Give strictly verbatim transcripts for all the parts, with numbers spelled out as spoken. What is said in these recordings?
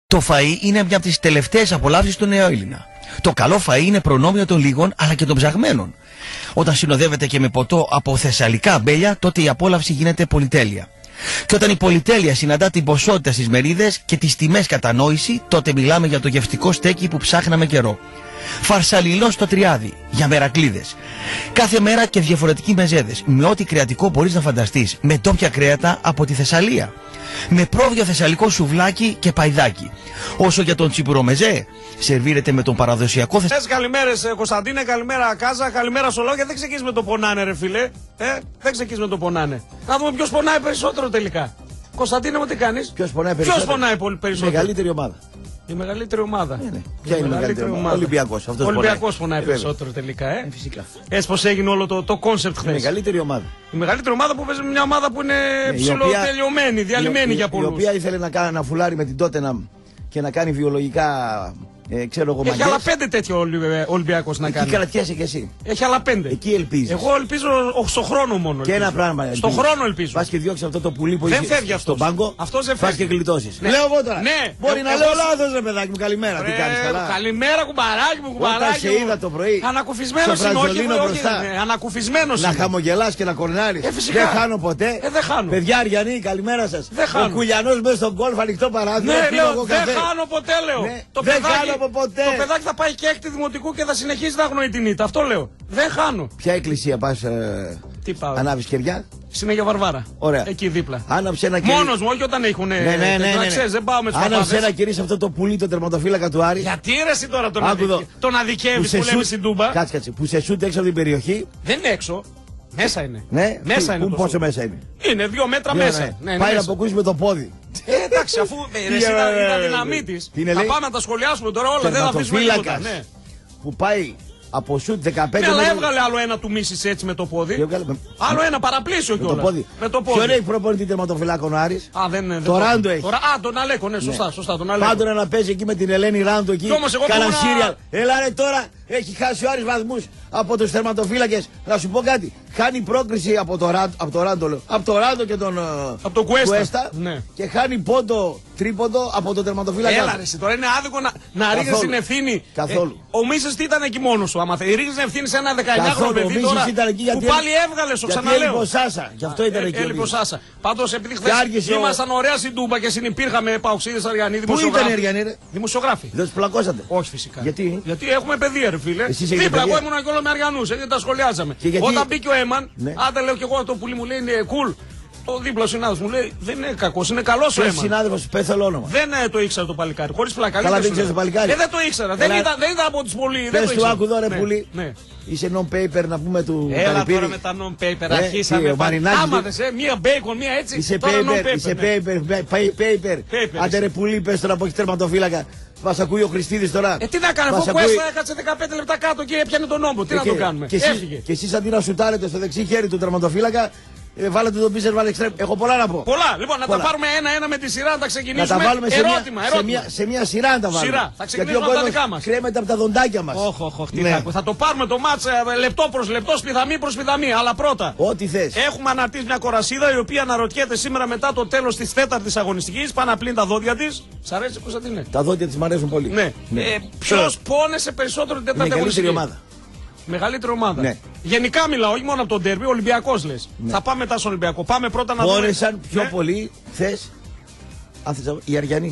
Το φαΐ είναι μια από τις τελευταίες απολαύσεις του νεοέλληνα. Το καλό φαΐ είναι προνόμιο των λίγων αλλά και των ψαγμένων. Όταν συνοδεύεται και με ποτό από θεσσαλικά αμπέλια, τότε η απόλαυση γίνεται πολυτέλεια. Και όταν η πολυτέλεια συναντά την ποσότητα στις μερίδες και τις τιμές κατανόηση, τότε μιλάμε για το γευστικό στέκι που ψάχναμε καιρό. Φαρσαλιλό στο Τριάδι, για μερακλίδες. Κάθε μέρα και διαφορετικοί μεζέδες, με ό,τι κρεατικό μπορείς να φανταστείς, με ντόπια κρέατα από τη Θεσσαλία. Με πρόβιο θεσσαλικό σουβλάκι και παϊδάκι. Όσο για τον τσιπουρομεζέ, σερβίρεται με τον παραδοσιακό θεσσαλικό. Καλημέρες Κωνσταντίνε, καλημέρα Κάζα, καλημέρα Σολόγια. Δεν ξεκινήσει με το πονάνε, ρε φίλε. Ε, δεν ξεκινήσει με το πονάνε. Να δούμε ποιος πονάει περισσότερο τελικά. Κωνσταντίνε μου, τι κάνεις? Ποιος πονάει περισσότερο? Ποιος πονάει πολύ περισσότερο? Η μεγαλύτερη ομάδα. Η μεγαλύτερη ομάδα. Ναι, ναι. Ποια είναι η μεγαλύτερη ομάδα? Ο Ολυμπιακός. Ο Ολυμπιακός πονάει περισσότερο τελικά, ε. ε φυσικά. Έτσι πως έγινε όλο το, το κόνσεπτ χθες. Η μεγαλύτερη ομάδα. Η μεγαλύτερη ομάδα που παίζει μια ομάδα που είναι ναι, ψηλοτελειωμένη, διαλυμένη για πολλούς. Η οποία ήθελε να, κάνει, να φουλάρει με την Τότεναμ και να κάνει βιολογικά. Ε, ξέρω εγώ, έχει άλλα πέντε τέτοιο Ολυμπιακός να κάνει. Εκεί κρατιέσαι κι εσύ. Έχει άλλα πέντε. Εκεί ελπίζεις. Εγώ ελπίζω στο χρόνο μόνο. Και ένα πράγμα. Ελπίζεις. Στο χρόνο ελπίζω. Πας και διώξεις αυτό το πουλί που δεν είσαι φεύγει αυτός. στον πάγκο. Αυτός δεν φεύγει. Πας και γλιτώσεις. Ναι. Λέω εγώ τώρα. Ναι. Μπορεί ε, να εγώ... λέω λάθος, ρε παιδάκι μου. Καλημέρα. Ρε, τι κάνεις καλά? Καλημέρα, κουμπαράκι μου, κουμπαράκι. Όταν σε είδα το πρωί. Ανακουφισμένος είναι, όχι, όχι. Ανακουφισμένος. Να χαμογελάς και να κορνάρεις. Δεν χάνω ποτέ. Παιδιά Αριανή, καλημέρα σας. Ο Κουλιανός μέσα στον γκολφ ανοιχτό παράθυρο. Δεν χάνω ποτέ, λέω. Το παιδάκι θα πάει και έκτη δημοτικού και θα συνεχίσει να αγνοεί την ήττα. Αυτό λέω. Δεν χάνω. Ποια εκκλησία πας? Ε, Τι πάω? Ανάβεις κεριά? Συνέχεια Βαρβάρα. Ωραία. Εκεί δίπλα. Άναψε ένα κερί. Μόνος μου, όχι όταν έχουν. Ναι, ναι, ναι, ναι, ναι. Ξέρεις, δεν πάω με τους Άναψε ένα κερί σε αυτό το πουλί, το τερματοφύλακα του Άρη. Γιατί ρε εσύ τώρα τον, αδικ... τον αδικεύεις που, που λέμε στην Τούμπα? Κάτσε, κάτσε. Που σε σούτε έξω από την περιοχή. Δεν είναι έξω. Μέσα είναι. Ναι, μέσα είναι. Πού, πόσο είναι. Μέσα είναι? Είναι δύο μέτρα δύο, μέσα. Ναι. Ναι, πάει μέσα. να αποκούσει με το πόδι. Ε, εντάξει, αφού είναι δυναμή της. Θα πάμε να τα σχολιάσουμε τώρα όλα. Δεν θα αφήσουμε τίποτα. Που πάει από σουτ δεκαπέντε. Ναι, αλλά έβγαλε άλλο ένα του Μίσης έτσι με το πόδι. Έβγαλε... Άλλο ένα παραπλήσιο κιόλας. Με το πόδι. Ποιον έχει προπονητή τερματοφυλάκων ο Άρης? Α, δεν είναι. Το Ράντο έχει. Α, τον Αλέκο, ναι, σωστά, σωστά. Τον Αλέκο. Πάντονα να παίζει εκεί με την Ελένη Ράντο εκεί. Κάνα σύριαλ. Έλα ρε τώρα, έχει χάσει ο Άρης βαθμούς από τους τερματοφύλακες. Να σου πω κάτι. Χάνει πρόκριση από το Ράντο, από το Ράντο, από το Ράντο και τον από το Κουέστα. Ναι. Και χάνει πόντο τρίποντο από το τερματοφύλακα. Έλα ρε, τώρα είναι άδικο να, να ρίχνεις την ευθύνη. Καθόλου. Ε, ο Μίσης τι ήταν εκεί μόνος σου? Άμα ρίχνεις την ευθύνη σε ένα δεκαεννιάχρονο παιδί τώρα, που πάλι έβγαλε, σου ξαναλέω. Έλειπε ο Σάσα. Γι' αυτό ήταν εκεί. Έλειπε ο Σάσα. Πάντως επειδή χθες ήμασταν ωραία στην Τούμπα και συνυπήρχαμε παοξίδες Αριανοί δημοσιογράφοι. Πού ήταν οι Αριανοί? Δημοσιογράφοι. Δεν τους πλακώσατε? Όχι φυσικά. Γιατί? Γιατί έχουμε παιδεία, ρε φίλε. Δίπλα, εγώ ήμουν και όλο με Αριανούς, γιατί τα σχολιάζαμε. Όταν μπήκε ο Έμαν, άντε λέω κι εγώ το πουλί μου λέει είναι cool. Ο δίπλα συνάδελφος μου λέει δεν είναι κακός, είναι καλός ο Έμαν. Συνάδελφος, πες άλλο όνομα. Δεν ε, το ήξερα το παλικάρι, χωρίς πλάκα. Καλά, δεν ξέρεις το παλικάρι. Ε, δεν το ήξερα, δεν ήταν, δεν ήταν από τις πολύ. Πες του άκου εδώ ρε ναι, πουλί. Ναι. Είσαι non-paper να πούμε του Έλα Καλυπήρη. τώρα με τα non-paper, αρχίσαμε. Άμαδες, ε, μία bacon, μία έτσι. Είσαι paper, είσαι paper. Άντε ρε πουλί, πες τώρα που έχει τερματοφύλακα. Μας ακούει ο Χριστίδης τώρα. Ε, τι να κάνουμε, αφού Κουέστα έκατσε δεκαπέντε λεπτά κάτω και έπιανε τον νόμο. Τι να το κάνουμε. Έφυγε. Και εσείς αντί να σουτάρετε στο δεξί χέρι του τερματοφύλακα, Ε, βάλετε τον πίσερ, βάλε εξτρέμ. Έχω πολλά να πω. Πολλά. Λοιπόν, να πολλά. τα πάρουμε ένα-ένα με τη σειρά, να τα ξεκινήσουμε. Να τα βάλουμε ερώτημα, σε, μια, ερώτημα. σε, μια, σε μια σειρά να τα βάλουμε. Σειρά. Θα ξεκινήσουμε από τα δικά μας. Κρέμεται από τα δοντάκια μας. Όχι, όχι, όχι. Ναι. Θα το πάρουμε το μάτς λεπτό προς λεπτό, σπιδαμή προς σπιδαμή. Αλλά πρώτα. Ό,τι θες. Έχουμε αναρτήσει μια κορασίδα η οποία αναρωτιέται σήμερα μετά το τέλος της τέταρτης αγωνιστικής. Πάνω να πλύνει τα δόντια της. Σ' αρέσει, Κωνσταντίνε? Τα δόντια της μ' αρέσουν πολύ. Ναι. ναι. Ε, Ποιος πόνεσε περισσότερο την τέταρτη αγωνιστική? ομάδα. Μεγαλύτερη ομάδα. Ναι. Γενικά μιλάω, όχι μόνο από τον ντέρμπι, Ολυμπιακός λες. Ναι. Θα πάμε μετά στον Ολυμπιακό. Πάμε πρώτα να δούμε. Πόνεσαν πιο ναι. πολύ χθες οι Αριανοί.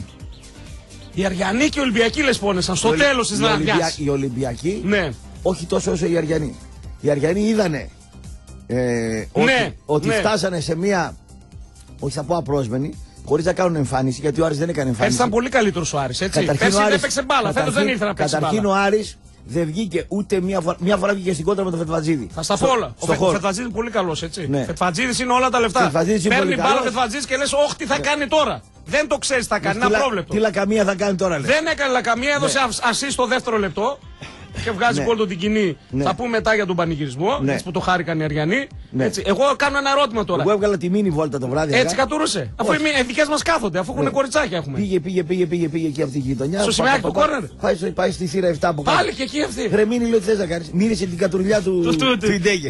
Οι Αριανοί και οι Ολυμπιακοί λες πόνεσαν στο τέλος της βραδιάς. Οι Ολυμπιακοί, ναι. όχι τόσο όσο οι Αριανοί. Οι Αριανοί είδανε ε, ότι, ναι. ότι ναι. φτάσανε σε μια, όχι θα πω απρόσμενη, χωρίς να κάνουν εμφάνιση, γιατί ο Άρης δεν έκανε εμφάνιση. Έτσι ήταν πολύ καλύτερος ο Άρης, έτσι. Πέρσι δεν έπαιξε μπάλα, φέτος δεν ήρθε να παίξει μπάλα. Καταρχήν ο Άρης δεν βγήκε ούτε μία φορά, μία φορά βγήκε στην κόντρα με τον Φετβατζίδη. Θα στα πω όλα. Ο Φε, Φετβατζίδης είναι πολύ καλός, έτσι. Ναι. Φετβατζίδης είναι όλα τα λεφτά. Παίρνει μπάλα ο Φετβατζίδης και λες, όχι τι θα ναι. κάνει τώρα. Δεν το ξέρεις τι θα κάνει, είναι απρόβλεπτο. Τι λακαμία θα κάνει τώρα, λέει. Δεν έκανε λακαμία, έδωσε ναι. ασίστ στο δεύτερο λεπτό. Είχε βγάζει γκολ ναι. την κοινή. Ναι. Θα πούμε μετά για τον πανηγυρισμό. Ναι. Έτσι που το χάρηκαν οι Αριανοί. Ναι. Έτσι. Εγώ κάνω ένα ερώτημα τώρα. Εγώ έβγαλα τη μίνι βόλτα το βράδυ. Έτσι κατούρωσε. Αφού οι δικέ μα κάθονται, αφού έχουν ναι. κοριτσάκια έχουμε. Πήγε, πήγε, πήγε, πήγε, πήγε εκεί αυτή η γειτονιά. Στο σημαίακι του κόρνερ. Πάει στη θύρα επτά που πάλι και εκεί αυτή. Ρε μίνι λέει τι θε να κάνει. Μύρισε την κατουρλιά του Ιντέγε.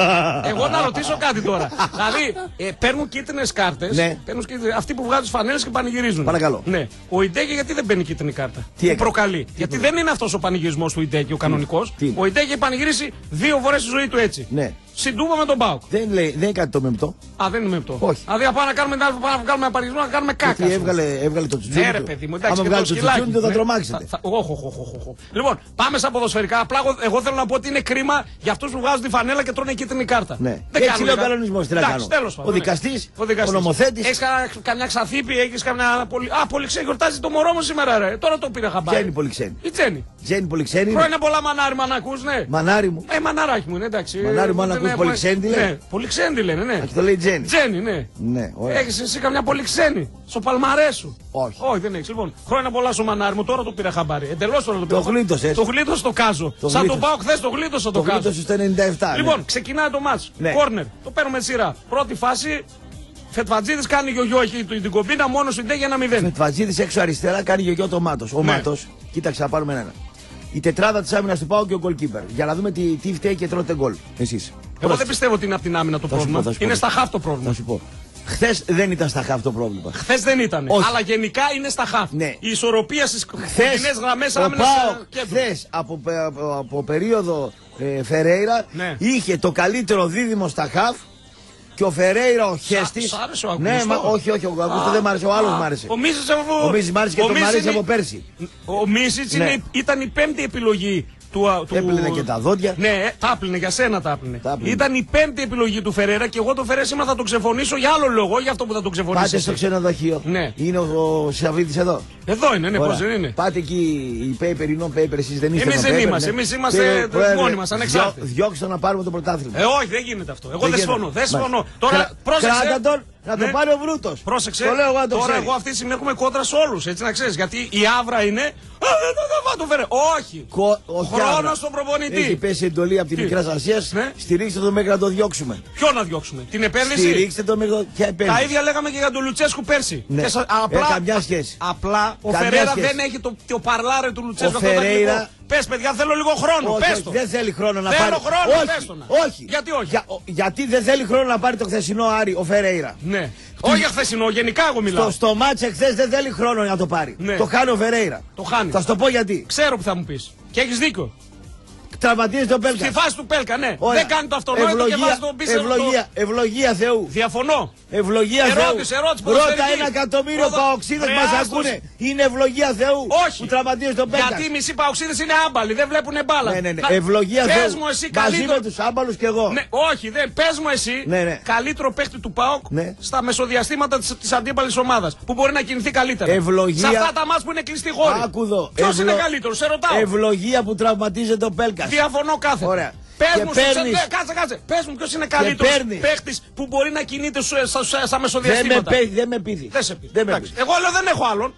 Εγώ να ρωτήσω κάτι τώρα. Δηλαδή παίρνουν κίτρινε κάρτε. Αυτοί που βγάζουν φανέλε και πανηγυρίζουν. Παρακαλώ. Ο Ιντέγε γιατί δεν παίρνει κίτρινη κάρτα. Τι προκαλεί. Γιατί δεν είναι αυτό ο πανηγυρισμό του Ιντέγε ο κανονικό. Ο Ιντέγε πανηγυρίσει δύο φορέ στη ζωή του έτσι. Συντούβα με τον Πάοκ. Δεν λέει, δεν είναι κάτι το μεμπτό. Α, δεν είναι μεμπτό. Όχι. Δηλαδή, πάμε να κάνουμε ένα πανηγυρισμό, να κάνουμε κάκα. Γιατί έβγαλε, έβγαλε το τσουτσούνι. Ναι, ρε παιδί μου, εντάξει. Αν βγάλει το τσουτσούνι, δεν θα τρομάξετε. Όχι, όχι, όχι. Λοιπόν, πάμε στα ποδοσφαιρικά. Απλά εγώ θέλω να πω ότι είναι κρίμα για αυτού που βγάζουν τη φανέλα και τρώνε κίτρινη κάρτα. Ναι. Έτσι λέει ο κανονισμό. Τι να κάνω. Ο δικαστή, ο νομοθέτη. Έχει καμιά ξαθήπη, έχει καμιά. Α, πολύ ξένη γιορτάζει το μωρό μου σήμερα, ρε. Τώρα το πήρα χαμπάρι. Τζένι πολύ ξένη. Η Τζένι. Τζένι πολύ ξένη. Χρόνια πολλά μανάρι μου να ακού, ναι. Μανάρι μου. Ε, μαναράκι μου, εντάξει. Μανάρι μου να ακού πολύ ξένη. Ναι, πολύ ξένη λένε, ναι. Και το λέει Τζένι. Τζένι, ναι. ναι Έχεις εσύ καμιά πολύ ξένη στο παλμαρέ σου. Όχι. Όχι, δεν έχεις. Λοιπόν, χρόνια πολλά στο μανάρι μου, τώρα το πήρα χαμπάρι. Εντελώς τώρα το πήρα. Το γλίτωσε. Το γλίτωσε το κάζο. Το Σαν το πάω χθες το γλίτωσε το, το κάζο. Το γλίτωσε στο ενενήντα επτά. Λοιπόν, ναι. ξεκινάει το μάτς. Ναι. Κόρνερ. Το παίρνουμε σειρά. Πρώτη φάση. Φετβατζίδης κάνει γιογιό εκεί την κομπίνα μόνο σου για ένα μηδέν. Φετβατζίδης έξω αριστερά κάνει γιογιό το Μάτος. Ο ναι. Μάτος, κοίταξε να πάρουμε ένα. Η τετράδα της άμυνας του Πάου και ο goalkeeper. Για να δούμε τι, τι φταίει και τρώτε γκολ. Εσείς. Εγώ δεν πιστεύω ότι είναι από την άμυνα το θα πρόβλημα. Πω, είναι στα χαφ το πρόβλημα. Θα σου πω. Χθες δεν ήταν στα χαφ το πρόβλημα. Χθες δεν ήταν. Όχι. Αλλά γενικά είναι στα χαφ. Ναι. Η ισορροπία στις κοντινές γραμμές άμυνας. Χθες από, από, από περίοδο ε, Φερέιρα ναι. είχε το καλύτερο δίδυμο στα χαφ. Και ο Φερέιρα, ο Χέστης. Σ' άρεσε ο Αγκούστο. Ναι, μα, όχι, όχι, ο Αγκούστο δεν μ' άρεσε, ο άλλος μ' άρεσε. Ο Μίσιτς ο Μίσιτς μ' άρεσε και τον μ' άρεσε από πέρσι. Ο Μίσιτς ναι. ήταν η πέμπτη επιλογή του. του... Έπλυνε και τα δόντια. Ναι, τα άπλυνε, για σένα τα άπλυνε. Ήταν η πέμπτη επιλογή του Φερέιρα και εγώ το Φερέιρα σήμερα θα τον ξεφωνήσω για άλλο λόγο, για αυτό που θα τον ξεφωνήσω. Πάτε στο ξενοδοχείο. Ναι. Είναι ο, ο Σαββίδης εδώ. Εδώ είναι, ναι, πώς δεν είναι. Πάτε εκεί οι paper, οι non-paper, εσείς δεν είστε. Εμείς δεν είμαστε, εμείς είμαστε μόνοι μας, ανεξάρτητοι. Διώξτε να πάρουμε το πρωτάθλημα. Ε, όχι, δεν γίνεται αυτό. Εγώ δεν συμφωνώ. Δεν συμφωνώ. Τώρα πρόσεξε. Να το πάρει ο Βρούτος. Πρόσεξε. Το λέω εγώ, το τώρα εγώ αυτή τη στιγμή έχουμε κόντρα σε όλους, έτσι να ξέρεις. Γιατί η άβρα είναι. Α, δεν το φέρε. Όχι. Χρόνο στον προπονητή. Έχει πέσει εντολή από τη Μικράς Ασίας. Ναι. Στηρίξτε το μέχρι να το διώξουμε. Ποιο να διώξουμε, την επένδυση. Στηρίξτε το μέχρι ποια επένδυση. Τα ίδια λέγαμε και για τον Λουτσέσκου πέρσι. Ναι. Σα... Απλά, ε, καμιά σχέση. Απλά ο καμιά Φερέιρα σχέση. δεν έχει το, το παρλάρε του Λουτσέσκου. Ο Φερέιρα. Πες παιδιά, θέλω λίγο χρόνο. Όχι, πες το. Δεν θέλει χρόνο να θέλω πάρει. Χρόνο, όχι, πες το να. όχι. Γιατί όχι. Για, ο, γιατί δεν θέλει χρόνο να πάρει το χθεσινό Άρη ο Φερέιρα. Ναι. Όχι για χθεσινό, γενικά εγώ μιλάω. Στο, στο μάτσε χθες δεν θέλει χρόνο να το πάρει. Ναι. Το χάνει ο Φερέιρα. Το χάνει. Θα σου το πω γιατί. Ξέρω που θα μου πεις. Και έχεις δίκιο. Τραυματίζεται ο Πέλκα. Στη φάση του Πέλκα, ναι. Ωραία. Δεν κάνει το αυτονόητο ευλογία, και βάζει τον πίσω. Ευλογία, ευλογία Θεού. Διαφωνώ. Ευλογία ερώτηση, Θεού. Ερώτηση, Πρώτα ένα εκατομμύριο παοξίδες μας ακούνε. Είναι ευλογία Θεού. Όχι. Που τραυματίζεται ο Πέλκα. Γιατί οι μισοί παοξίδες είναι άμπαλοι, δεν βλέπουν μπάλα. Ναι, ναι, ναι. Ευλογία Θεού. Πες μου εσύ καλύτερο. Μαζί με τους άμπαλους και εγώ. Ναι, όχι, δεν. Πες μου εσύ ναι, ναι. καλύτερο παίχτη του ΠΑΟΚ ναι. στα μεσοδιαστήματα της αντίπαλης ομάδας. Που μπορεί να κινηθεί καλύτερα. Ευλογία. Σε αυτά τα μάτς που είναι κλειστή χώρη. Άκουδο. Ποιος είναι καλύτερος, σε ρωτάω. Ευλογία που τραυματίζεται ο Πέλκα. Διαφωνώ κάθετα. Ωραία. Πες μου, παίρνεις... σε... κάτσε, κάτσε. Πες μου ποιος είναι καλύτερος παίχτης που μπορεί να κινείται στα μεσοδιαστήματα. Δεν με, δεν με πείθει. Δεν σε πείθει. Εγώ λέω δεν έχω άλλον.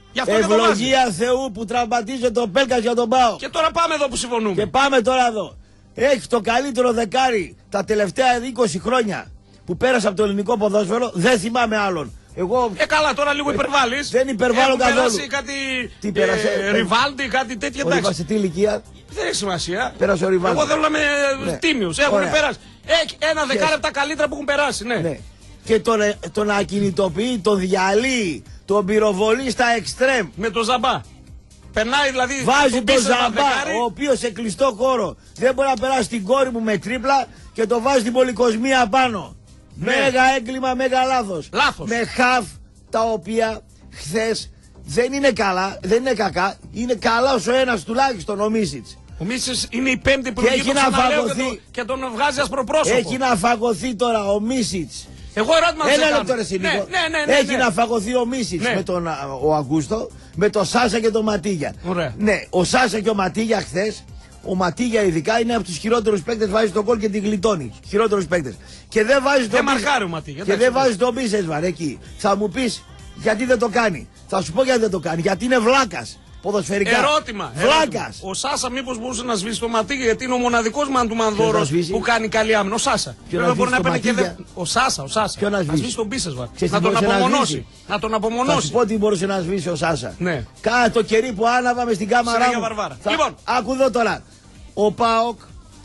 Ευλογία Θεού που τραυματίζεται ο Πέλκας για τον ΠΑΟΚ. Και τώρα πάμε εδώ που συμφωνούμε. Και πάμε τώρα εδώ. Έχει το καλύτερο δεκάρι τα τελευταία είκοσι χρόνια που πέρασε από το ελληνικό ποδόσφαιρο. Δεν θυμάμαι άλλον. Εγώ... Ε, καλά, τώρα λίγο υπερβάλλεις. Δεν υπερβάλλω καθόλου. Πέρασε κάτι. Τι πέρασε. Ε, Ριβάλντι, κάτι τέτοια. Ο Ριβάλντι σε τι ηλικία. Δεν έχει σημασία. Πέρασε ο Ριβάλντι. Εγώ θέλω να είμαι ναι. τίμιος. Έχουν Ωραία. περάσει. Έχει ένα yes. δεκάρι από τα καλύτερα που έχουν περάσει. Ναι. ναι. Και τον, τον ακινητοποιεί, τον διαλύει, τον πυροβολεί στα εξτρέμ. Με το Ζαμπά. Περνάει δηλαδή. Βάζει τον Ζαμπά, ο οποίος σε κλειστό χώρο δεν μπορεί να περάσει την κόρη μου με τρίπλα και το βάζει την πολυκοσμία πάνω. Ναι. Μέγα έγκλημα, μέγα λάθος. Λάθος. Με χαφ τα οποία χθες δεν είναι καλά, δεν είναι κακά, είναι καλά ως ο ένας τουλάχιστον ο Μίσιτς. Ο Μίσιτς είναι η πέμπτη επιλογή του ξαναλέω και, το, και τον βγάζει ασπροπρόσωπο. Έχει να φαγωθεί τώρα ο Μίσιτς. Εγώ ερώτημα Ένα λεπτό ρε Σινίκο. Ναι, ναι, ναι, ναι, Έχει ναι. να φαγωθεί ο Μίσιτς ναι. με τον ο Αγκούστο, με τον Σάσα και τον Ματίγια. Ωραία. Ναι, ο Σάσα και ο Ματίγια χθες. Ο Ματίγια ειδικά είναι από τους χειρότερους παίκτες, βάζει τον γκολ και την γλιτώνει. Χειρότερους παίκτες. Και δεν βάζει τον Μίσιτς. Και δεν βάζει τον Μίσιτς εκεί. Θα μου πεις γιατί δεν το κάνει. Θα σου πω γιατί δεν το κάνει. Γιατί είναι βλάκας. ποδοσφαιρικά. Ερώτημα. Βλάκας. Ο Σάσα μήπως μπορούσε να σβήσει το ματίγια, γιατί είναι ο μοναδικός μαν του Μανδόρος που κάνει καλή άμυνα. Ο Σάσα. Βέβαια μπορεί να παίρνει και δε... Ο Σάσα, ο Σάσα. Ποιο να σβήσει. Να σβήσει τον Μπίσεσβαρ. Να τον απομονώσει. Να τον απομονώσει. Θα σου πω τι μπορούσε να σβήσει ο Σάσα. Ναι. Κάθε το κερί που άναβα με στην κάμαρά μου. Θα... Λοιπόν. Άκου εδώ τώρα. Ο ΠΑΟΚ,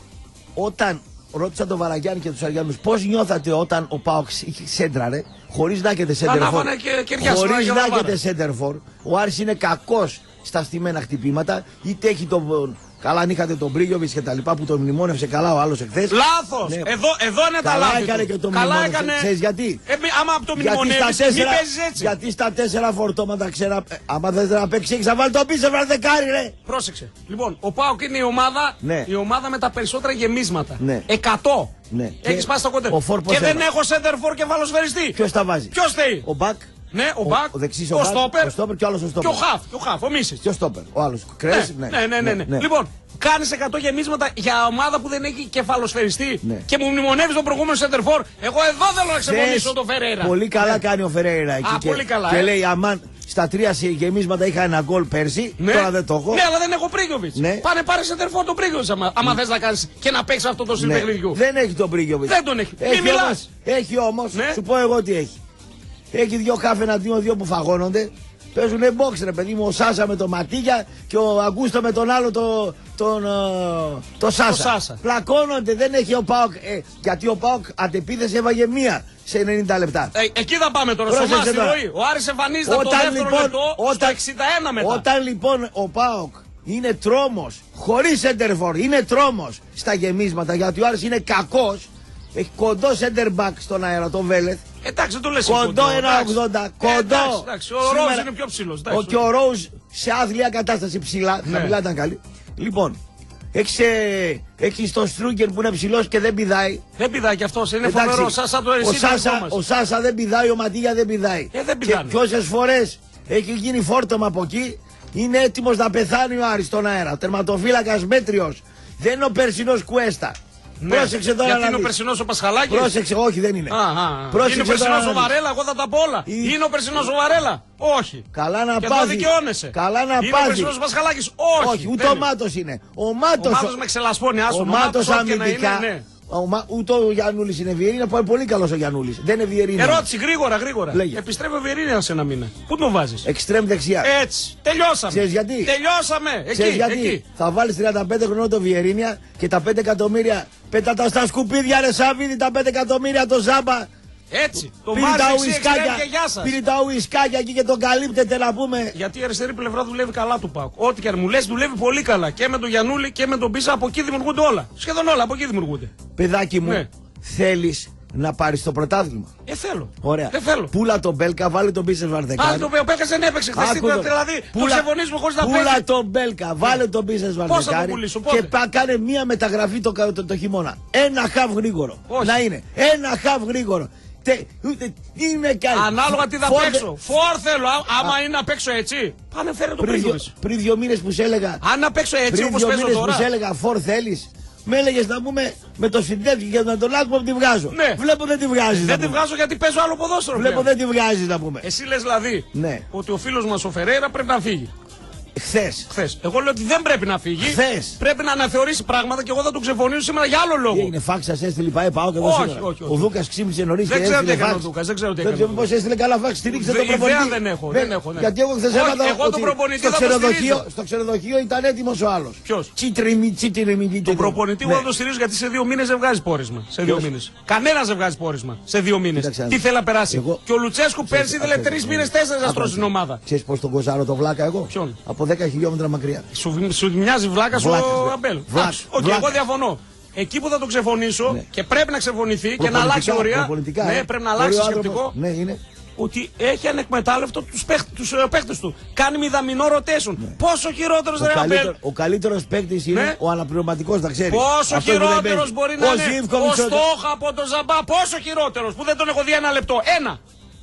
όταν ρώτησα τον Βαραγιάννη και τους Αριανούς πώς νιώθατε όταν ο ΠΑΟΚ σέντραρε, χωρίς να έχετε σέντερφορ. Χωρίς να έχετε σέντερφορ. Ο Άρης είναι κακός στα στημένα χτυπήματα, είτε έχει τον. Καλά, αν είχατε τον Μπρίγιοβιτς και τα λοιπά που τον μνημόνευσε καλά ο άλλος εχθές. Λάθος! Ναι. Εδώ, εδώ είναι τα λάθη. Καλά έκανε και τον καλά έκανε. Ξέρεις γιατί. Ε, άμα από το μνημονεύεις, μην παίζεις έτσι. Γιατί στα τέσσερα φορτώματα ξέρα. Άμα δεν θέλει να παίξει, έχεις να βάλει το πίσω, βάλει δεκάρι, ρε. Πρόσεξε. Λοιπόν, ο ΠΑΟΚ είναι η ομάδα, ναι. η ομάδα με τα περισσότερα γεμίσματα. Ναι. εκατό. Ναι. Έχεις πάει στο κοντέρ. Και δεν έχω center for και βαλοσφαιριστή. Ποιος τα βάζει. Ποιος θέλει. Ο Μπακ. Ναι, ο Μπακ, ο, ο, ο, ο Στόπερ, ο Στόπερ και ο άλλος ο Στόπερ. Και ο Χαφ, και ο Χαφ, ο Μίσης. Και ο Στόπερ, ο άλλος. Κρέας, ναι, ναι, ναι, ναι, ναι. ναι. Λοιπόν, κάνεις εκατό γεμίσματα για ομάδα που δεν έχει κεφαλοσφαιριστή ναι. και μου μνημονεύεις τον προηγούμενο center for. Εγώ εδώ θέλω να ξεφωνήσω τον Φερέιρα. Πολύ καλά ναι. κάνει ο Φερέιρα εκεί. Α, και, πολύ καλά. Και ε. λέει, αμάν, στα τρία γεμίσματα είχα ένα γκολ πέρσι. Ναι. Τώρα δεν το έχω. Ναι, αλλά δεν έχω Πρίγιοβιτς. Ναι. Πάνε πάρε center for τον Πρίγιοβιτς. Άμα, άμα θες να κάνεις και να παίξεις αυτό το στυλ ναι. παιχνιδιού. Δεν έχει τον Πρίγιοβιτς. Δεν τον έχει. Έχει Μη μιλάς. Έχει όμως, ναι. σου πω εγώ τι έχει. Έχει δύο χάφ εναντίον δύο που φαγώνονται. Παίζουνε box ρε παιδί μου, ο Σάσα με το Ματίγια και ο Αγκούστο με τον άλλο το, τον, το, το Σάσα. Το Σάσα. Πλακώνονται, δεν έχει ο ΠΑΟΚ. Ε, γιατί ο ΠΑΟΚ αντεπίθεση έβαγε μία σε ενενήντα λεπτά. Ε, εκεί θα πάμε τώρα, στο μάτι ροή. Ο Άρης εμφανίζεται από το δεύτερο λοιπόν, λεπτό όταν, στο εξήντα ένα μετά. Όταν λοιπόν ο ΠΑΟΚ είναι τρόμος, χωρίς σέντερφορ, είναι τρόμος στα γεμίσματα, γιατί ο Άρης είναι κακός. Έχει κοντό σέντερ μπακ στον αέρα, τον Βέλεθ. Εντάξει, το λες. Κοντό ένα ογδόντα. Κοντό. Εντάξει, εντάξει, ο Ρόουζ είναι πιο ψηλός. Ο, και ο Ρόουζ σε άθλια κατάσταση ψηλά. Ναι. Χαμηλά ήταν καλή. Λοιπόν, έχει έχεις τον Στρούγκερ που είναι ψηλός και δεν πηδάει. Δεν πηδάει κι αυτός, είναι φοβερό. Σάσα το ο, Σάσα, ο Σάσα δεν πηδάει, ο Ματίγια δεν πηδάει. Ε, δεν και πόσες φορές έχει γίνει φόρτωμα από εκεί, είναι έτοιμος να πεθάνει ο Άρης στον αέρα. Τερματοφύλακας μέτριος. Δεν είναι ο περσινός Κουέστα. Ναι. Πρόσεξε τώρα. Γιατί να είναι ο περσινός ο Πασχαλάκης. Πρόσεξε, όχι δεν είναι. Α, α, Πρόσεξε είναι ο περσινός ο Βαρέλα, εγώ θα τα πω όλα. Η... Είναι ο περσινός ο Βαρέλα. Όχι. Καλά να και πάθει. Και δικαιώνεσαι. Καλά να είναι πάθει. ο περσινός ο Πασχαλάκης. Όχι. Όχι, ούτε ο Μάτος είναι. Ο Μάτος, ο Μάτος με ξελασπώνει, άσο. Ο Μάτος αμυντικά. Ναι. Ούτε ο Γιαννούλης είναι Βιερίνια, που είναι πολύ καλός ο Γιαννούλης. Δεν είναι Βιερίνια. Ερώτηση γρήγορα, γρήγορα. Λέγε. Επιστρέφει ο Βιερίνια σε ένα μήνα. Πού τον βάζεις. Εξτρέμ δεξιά. Έτσι. Τελειώσαμε. Ξέρεις γιατί. Τελειώσαμε. Εκεί, Ξέρεις γιατί. Εκεί. Θα βάλεις τριάντα πέντε χρονών το Βιερίνια και τα πέντε εκατομμύρια πέτα τα στα σκουπίδια, ρε Σαββίδη, τα πέντε εκατομμύρια το Ζάμπα. Έτσι. Το βάζει και γεια σας. Πήρε τα ουισκάκια εκεί και τον καλύπτεται να πούμε. Γιατί η αριστερή πλευρά δουλεύει καλά του ΠΑΟΚ. Ό,τι και αν μου λες δουλεύει πολύ καλά. Και με τον Γιαννούλη και με τον Πίσα από εκεί δημιουργούνται όλα. Σχεδόν όλα από εκεί δημιουργούνται. Παιδάκι μου, ναι. Θέλεις να πάρεις το πρωτάθλημα. Ε, θέλω. Ωραία. Δεν θέλω. Πούλα τον Μπέλκα, βάλε τον Μπίσεσβαρ δεκάρι. Α, το Μπέλκα δεν έπαιξε χθες. Δηλαδή το ξεφωνήσουμε χωρίς να παίξει. Πούλα τον Μπέλκα, βάλε τον Μπίσεσβαρ δεκάρι. Πώς θα το πουλήσω, πότε. Και πά, κάνε μία μεταγραφή το, το, το χειμώνα. Ένα χαβ γρήγορο. Όχι. Να είναι. Ένα χαβ γρήγορο. Τε, ούτε, είναι κάτι. Ανάλογα τι θα Φόρτε... παίξω. Φορ θέλω. Α, άμα είναι να παίξω έτσι. Πάνε φέρε το πριν. Πριν δύο μήνες που σε έλεγα. Αν να παίξω έτσι όπως παίζω τώρα. Πριν δύο μήνες που σε έλεγα φορ θέλεις. Με έλεγες να πούμε με το συντεύχη και να τον λάκουμε τη βγάζω. Ναι. Βλέπω δεν τη βγάζεις. Δεν τη βγάζω γιατί παίζω άλλο ποδόσφαιρο. Βλέπω δεν τη βγάζεις να πούμε. Εσύ λες δηλαδή ναι. ότι ο φίλος μας ο Φερέιρα πρέπει να φύγει. Χθες. Χθες. Εγώ λέω ότι δεν πρέπει να φύγει. Χθες. Πρέπει να αναθεωρήσει πράγματα και εγώ θα τον ξεφωνήσω σήμερα για άλλο λόγο. Είναι φάξ, σας έστειλε πάει, πάω και εγώ όχι, σήμερα. όχι, όχι. Ο Δούκας ξύμισε νωρίς. Δεν ξέρω τι έκανε ο Δούκας. Δεν ξέρω τι έκανε. Δεν ξέρω πώς έστειλε καλά φάξ. Στηρίξτε τον προπονητή. Δεν έχω. Δεν έχω ναι. Γιατί εγώ χθες έμαθα. Εγώ τον προπονητή θα το στηρίζω. Στο ξενοδοχείο ήταν έτοιμος ο άλλος. Ποιος. Τσίτριμι, τσίτριμι. Τον προπονητή εγώ θα το στηρίζω γιατί σε δύο μήνες δεν βγάζει πόρισμα. Σε δύο μήνες. Κανένας δεν βγάζει πόρισμα σε δύο μήνες. Τι θέλει να περάσει. Και ο Λουτσέσκου πέρσι ήθελε τρεις μήνες τέσσερις να στρώσει την ομάδα. Ξέρεις πώς τον κοζάρω το βλάκα εγώ. Από δέκα χιλιόμετρα μακριά. Σου μοιάζει βλάκα ο Αμπέλ. Οκ, εγώ διαφωνώ. Εκεί που θα το ξεφωνήσω ναι. και πρέπει να ξεφωνηθεί και να αλλάξει ορία. Ναι, πρέπει να αλλάξει το σκεπτικό. Ναι, είναι. Ότι έχει ανεκμετάλλευτο τους παίχτες του. Κάνει μηδαμινό rotation. Ναι. Πόσο χειρότερος δεν είναι. Ο καλύτερος παίκτης είναι ναι. ο αναπληρωματικός, να ξέρεις. Πόσο χειρότερος μπορεί να είναι ο Στόχα από τον Ζαμπά. Πόσο χειρότερος που δεν τον έχω δει ένα λεπτό. Ένα.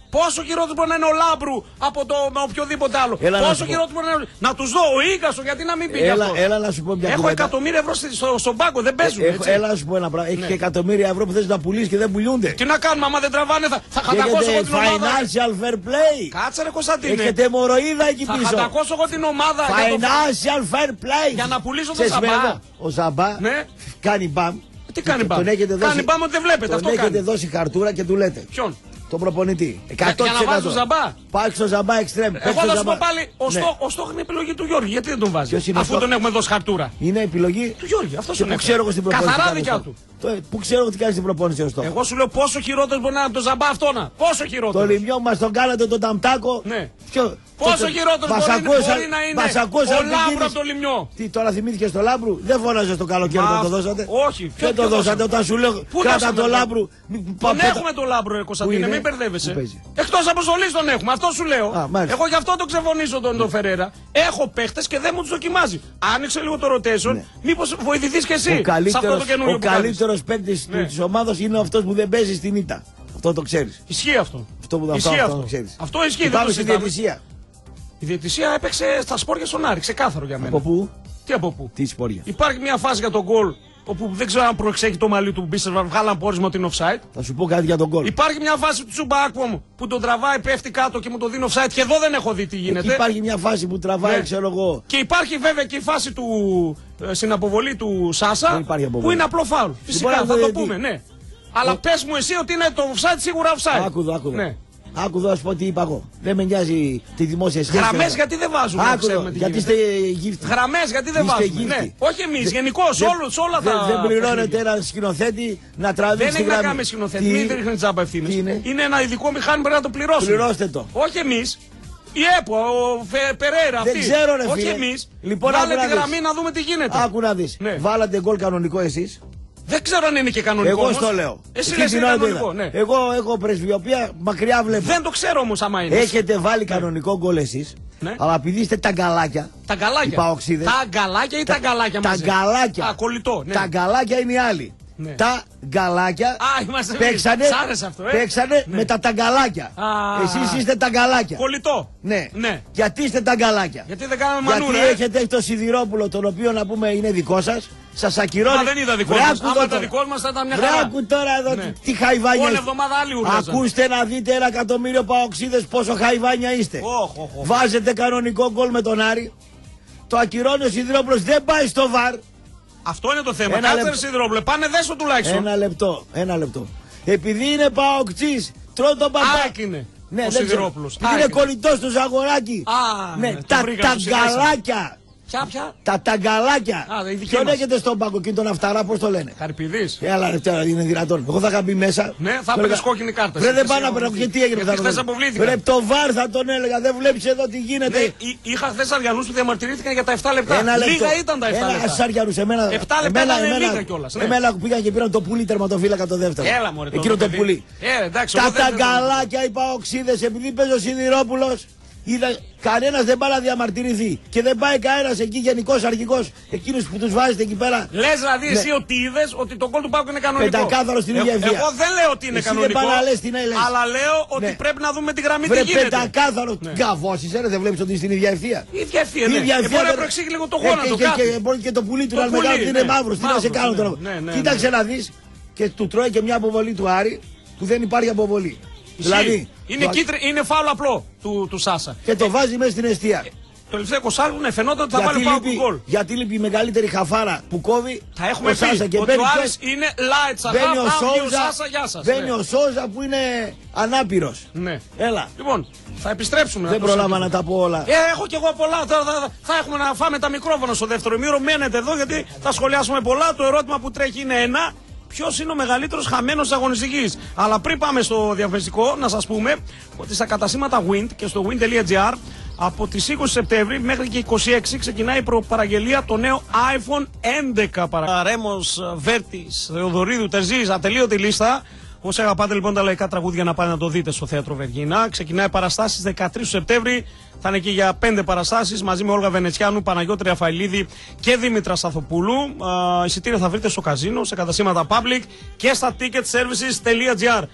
Πόσο χειρότερο μπορεί να είναι ο Λάμπρου από το με οποιοδήποτε άλλο. Έλα Πόσο χειρότερο μπορεί να είναι. Να του δω, ο Ίγκασο, γιατί να μην πει έλα, αυτό. Έλα να σου πω μια Έχω κουβέντα. εκατομμύρια ευρώ στο, στον πάγκο, δεν παίζουν. Έχω, έλα να σου πω ένα πράγμα. Έχει ναι. και εκατομμύρια ευρώ που θες να πουλήσει και δεν πουλούνται. Τι να κάνουμε, άμα δεν τραβάνε, θα, θα χατακώσω εγώ την ομάδα. Financial fair play. Κάτσε ρε Κωνσταντίνε. Έχετε μοροίδα εκεί πίσω. Θα χατακώσω εγώ την ομάδα. Financial fair play. Για να πουλήσω τον Ζαμπά. Ο Ζαμπά κάνει μπαμ. Τι κάνει μπαμ. Κάνει μπαμ ότι δεν βλέπετε. Αυτό κάνει. Τον έχετε δώσει χαρτούρα και του λέτε. Ποιον? Τον προπονητή. εκατό τοις εκατό. Για να βάζει τον Ζαμπά. Πάει στο Ζαμπά εξτρέμ. Εγώ θα σου πω πάλι, ο, ναι. στό, ο στόχο είναι η επιλογή του Γιώργη. Γιατί δεν τον βάζει? Αφού στόχ... τον έχουμε δώσει χαρτούρα. Είναι επιλογή του Γιώργη. Αυτό είναι. Πού ξέρω εγώ στην προπόνηση. Καθαρά δικιά του. Πού ξέρω εγώ τι κάνει στην προπόνηση ο στόχο. Εγώ σου λέω πόσο χειρότερο μπορεί να είναι το Ζαμπά αυτό να. Πόσο χειρότερο. Το λιμιό μα τον κάνατε τον Ταμτάκο. Ναι. Πόσο χειρότερο μπορεί να είναι ο Λάμπρου από το λιμιό. Τι τώρα θυμήθηκε το Λάμπρου? Δεν φώναζε το καλοκαίρι όταν το δώσατε. Όχι. Δεν το δώσατε όταν σου λέω κράτα το Λάμπρου. Τον έχουμε το Λάμπρου, ρε Κωνσταντίνε, μην μπερδεύεσαι. Εκτός αποστολής τον έχουμε, αυτό σου λέω. Εγώ γι' αυτό τον ξεφωνήσω τον Φερέρα. Έχω παίχτες και δεν μου τους δοκιμάζει. Άνοιξε λίγο το rotation, μήπως βοηθηθείς και εσύ σε αυτό το καινούριο. Ο καλύτερος παίκτης της ομάδας είναι αυτός που δεν παίζει στην ήττα. Αυτό το ξέρεις. Ισχύει αυτό. Αυτό που ισχύει αυτό. αυτό. Ξέρεις. Αυτό ισχύει. Πάμε στη διαιτησία. Η διαιτησία έπαιξε στα σπόρια στον Άρη, ξεκάθαρο για μένα. Από πού? Τι από πού? Τι σπόρια? Υπάρχει μια φάση για τον γκολ όπου δεν ξέρω αν προεξέχει το μαλλί του Μπίστερ, βγάλαν πόρισμα ότι είναι offside. Θα σου πω κάτι για τον γκολ. Υπάρχει μια φάση του Τσούμπα Άκπομ που τον τραβάει, πέφτει κάτω και μου το δίνει offside και εδώ δεν έχω δει τι γίνεται. Εκεί υπάρχει μια φάση που τραβάει, ναι. ξέρω εγώ. Και υπάρχει βέβαια και η φάση του ε, στην αποβολή του Σάσα που είναι απλό φάουλ. Φυσικά λοιπόν, θα το πούμε, ναι. Αλλά πες μου εσύ ότι είναι το offside σίγουρα offside. Άκουδο, άκουδο. Ναι. Άκου εδώ, α πω τι είπα εγώ. Δεν με νοιάζει τη δημόσια σχέση. Γραμμές γιατί δεν βάζουμε. Άκου γιατί είστε γύφτη. Γραμμές γιατί δεν βάζουμε. Ναι. Όχι εμείς, γενικώς όλα τα. Δεν πληρώνετε έναν σκηνοθέτη να τραβήξει. Δεν έχει να κάνει με σκηνοθέτη. Μην ρίχνει τζάμπα ευθύνες. Είναι ένα ειδικό μηχάνημα πρέπει να το πληρώσουμε. Πληρώστε το. Όχι εμείς. Η ΕΠΟ, ο Περέρα αυτή. Δεν ξέρω, ρε όχι φίλε. εμείς. Λοιπόν, βάλε τη γραμμή να δούμε τι γίνεται. Άκου να δεις. Ναι. Βάλατε γκολ κανονικό εσείς. Δεν ξέρω αν είναι και κανονικό. Εγώ στο λέω. Εσύ λες είναι κανονικό. Ναι. Εγώ έχω πρεσβειοποία, μακριά βλέπω. Δεν το ξέρω όμως άμα είναι. Έχετε βάλει κανονικό γκολ εσείς. Ναι. Αλλά επειδή είστε τα γκαλάκια. Τα γκαλάκια. Τα γκαλάκια ή τα γκαλάκια μαζί. Τα γκαλάκια. Α, κολλητό. Ναι. Τα γκαλάκια είναι οι άλλοι. Ναι. Τα γκαλάκια παίξανε, αυτό, ε? παίξανε ναι. με τα ταγκαλάκια. Εσείς είστε τα γκαλάκια. Κολλητό. Ναι. ναι. Γιατί είστε τα γκαλάκια? Γιατί δεν κάναμε μανούρα. Γιατί ε? έχετε το Σιδηρόπουλο, τον οποίο να πούμε είναι δικό σας. Σας ακυρώνει. Μα δεν ήταν δικό μας. Άμα ήταν δικό μας θα ήταν μια χαρά. Βράκου τώρα εδώ ναι. τι χαϊβάνια. Όλη εβδομάδα άλλη ουράζαν. Ακούστε να δείτε ένα εκατομμύριο παοξίδες πόσο χαϊβάνια είστε. Oh, oh, oh. Βάζετε κανονικό γκολ με τον Άρη. Το ακυρώνει ο Σιδηρόπουλος, δεν πάει στο βαρ. Αυτό είναι το θέμα. Κάτσε ρε Σιδηρόπουλε, πάνε δέσο τουλάχιστον. Ένα λεπτό, ένα λεπτό. Επειδή είναι παοξής, τρώει τον παπά. Άκ είναι. Ναι, ο Σιδηρόπουλος. Είναι κολλητός του Ζαγοράκη. Α, ναι, ναι, τα ταγκαλάκια. Ποια, ποια? Τα ταγκαλάκια. Ποιον έχετε στον πάγκο και τον Αφταρά, πώς το λένε? Καρυπηδής. Έλα, ρε, είναι δυνατόν. Εγώ θα είχα μπει μέσα. Ναι, θα έπαιρνες κόκκινη κάρτα. Δεν πάω να παίρνω. Και τι έγινε? Χθες αποβλήθηκα. Ρε, το βαρ θα τον έλεγα. Δεν βλέπεις εδώ τι γίνεται. Ναι, είχα χθες Αριανούς που διαμαρτυρήθηκαν για τα επτά λεπτά. Λίγα ήταν τα επτά λεπτά. Ένα Αριανούς, εμένα. επτά λεπτά ήταν λίγα κιόλας. Εμένα που πήγαν και πήραν το πουλί τερματοφύλακα το δεύτερο. Έλα μωρέ. Εκείνο το πουλί. Τα ταγκαλάκια οι παοξίδες επειδή παίζει ο Σιδηρόπουλος. Είδα, κανένας δεν πάει να διαμαρτυρηθεί. Και δεν πάει κανένας εκεί γενικός αρχικός, εκείνους που τους βάζετε εκεί πέρα. Λες δηλαδή ναι. εσύ ότι είδες ότι το γκολ του Πάουκ είναι κανονικό? Πεντακάθαρο στην ίδια ευθεία. Εγώ δεν λέω ότι είναι εσύ κανονικό. Δεν λες, τι να λες. Αλλά λέω ότι ναι. πρέπει να δούμε τη γραμμή Βρε, τι γίνεται. Πεντακάθαρο. Ναι. Γκαβώσεις, ρε, δεν βλέπεις ότι είναι στην ίδια ευθεία. Η ίδια ευθεία. Ναι. ίδια ευθεία. Μπορεί να προεξήγει λίγο το γόνατο. Μπορεί και το πουλί του να μεγάλο είναι μαύρο. Τι να σε κάνω τώρα. Κοίταξε να δεις και του τρώει και μια αποβολή του Άρη που δεν υπάρχει αποβολή. Δηλαδή, είναι, το... κίτρι, είναι φάουλ απλό του, του Σάσα. Και το βάζει μέσα στην εστία. Ε, το τελευταίο εικοσάρι ναι, φαινόταν ότι θα βάλει φάουλ του γκολ. Γιατί λείπει η μεγαλύτερη χαφάρα που κόβει. Θα έχουμε ο Σάσα πει και ότι ο Άρης είναι light σαν μπαίνει ο Σάσα, γεια σας. Μπαίνει ναι. ο Σόζα που είναι ανάπηρος. Ναι. Έλα. Λοιπόν, θα επιστρέψουμε. Δεν προλάβα να τα πω όλα. Ε, έχω κι εγώ πολλά. Θα, θα, θα έχουμε να φάμε τα μικρόφωνα στο δεύτερο ημίρο. Μένετε εδώ γιατί θα σχολιάσουμε πολλά. Το ερώτημα που τρέχει είναι ένα. Ποιος είναι ο μεγαλύτερος χαμένος της αγωνιστικής? Αλλά πριν πάμε στο διαφημιστικό, να σας πούμε ότι στα καταστήματα Wind και στο wind.gr από τις είκοσι Σεπτέμβρη μέχρι και είκοσι έξι ξεκινάει η προπαραγγελία το νέο άιφον έντεκα. Ρέμος, Βέρτης, Θεοδωρίδου, Τερζής, ατελείωτη λίστα. Όσοι αγαπάτε λοιπόν τα λαϊκά τραγούδια να πάτε να το δείτε στο Θέατρο Βεργίνα. Ξεκινάει παραστάσεις δεκατρείς Σεπτέμβρη. Θα είναι εκεί για πέντε παραστάσεις μαζί με Όλγα Βενετσιάνου, Παναγιώτη Ραφαηλίδη και Δήμητρα Σαθοπούλου. Uh, εισιτήρια θα βρείτε στο καζίνο, σε καταστήματα public και στα ticketservices.gr.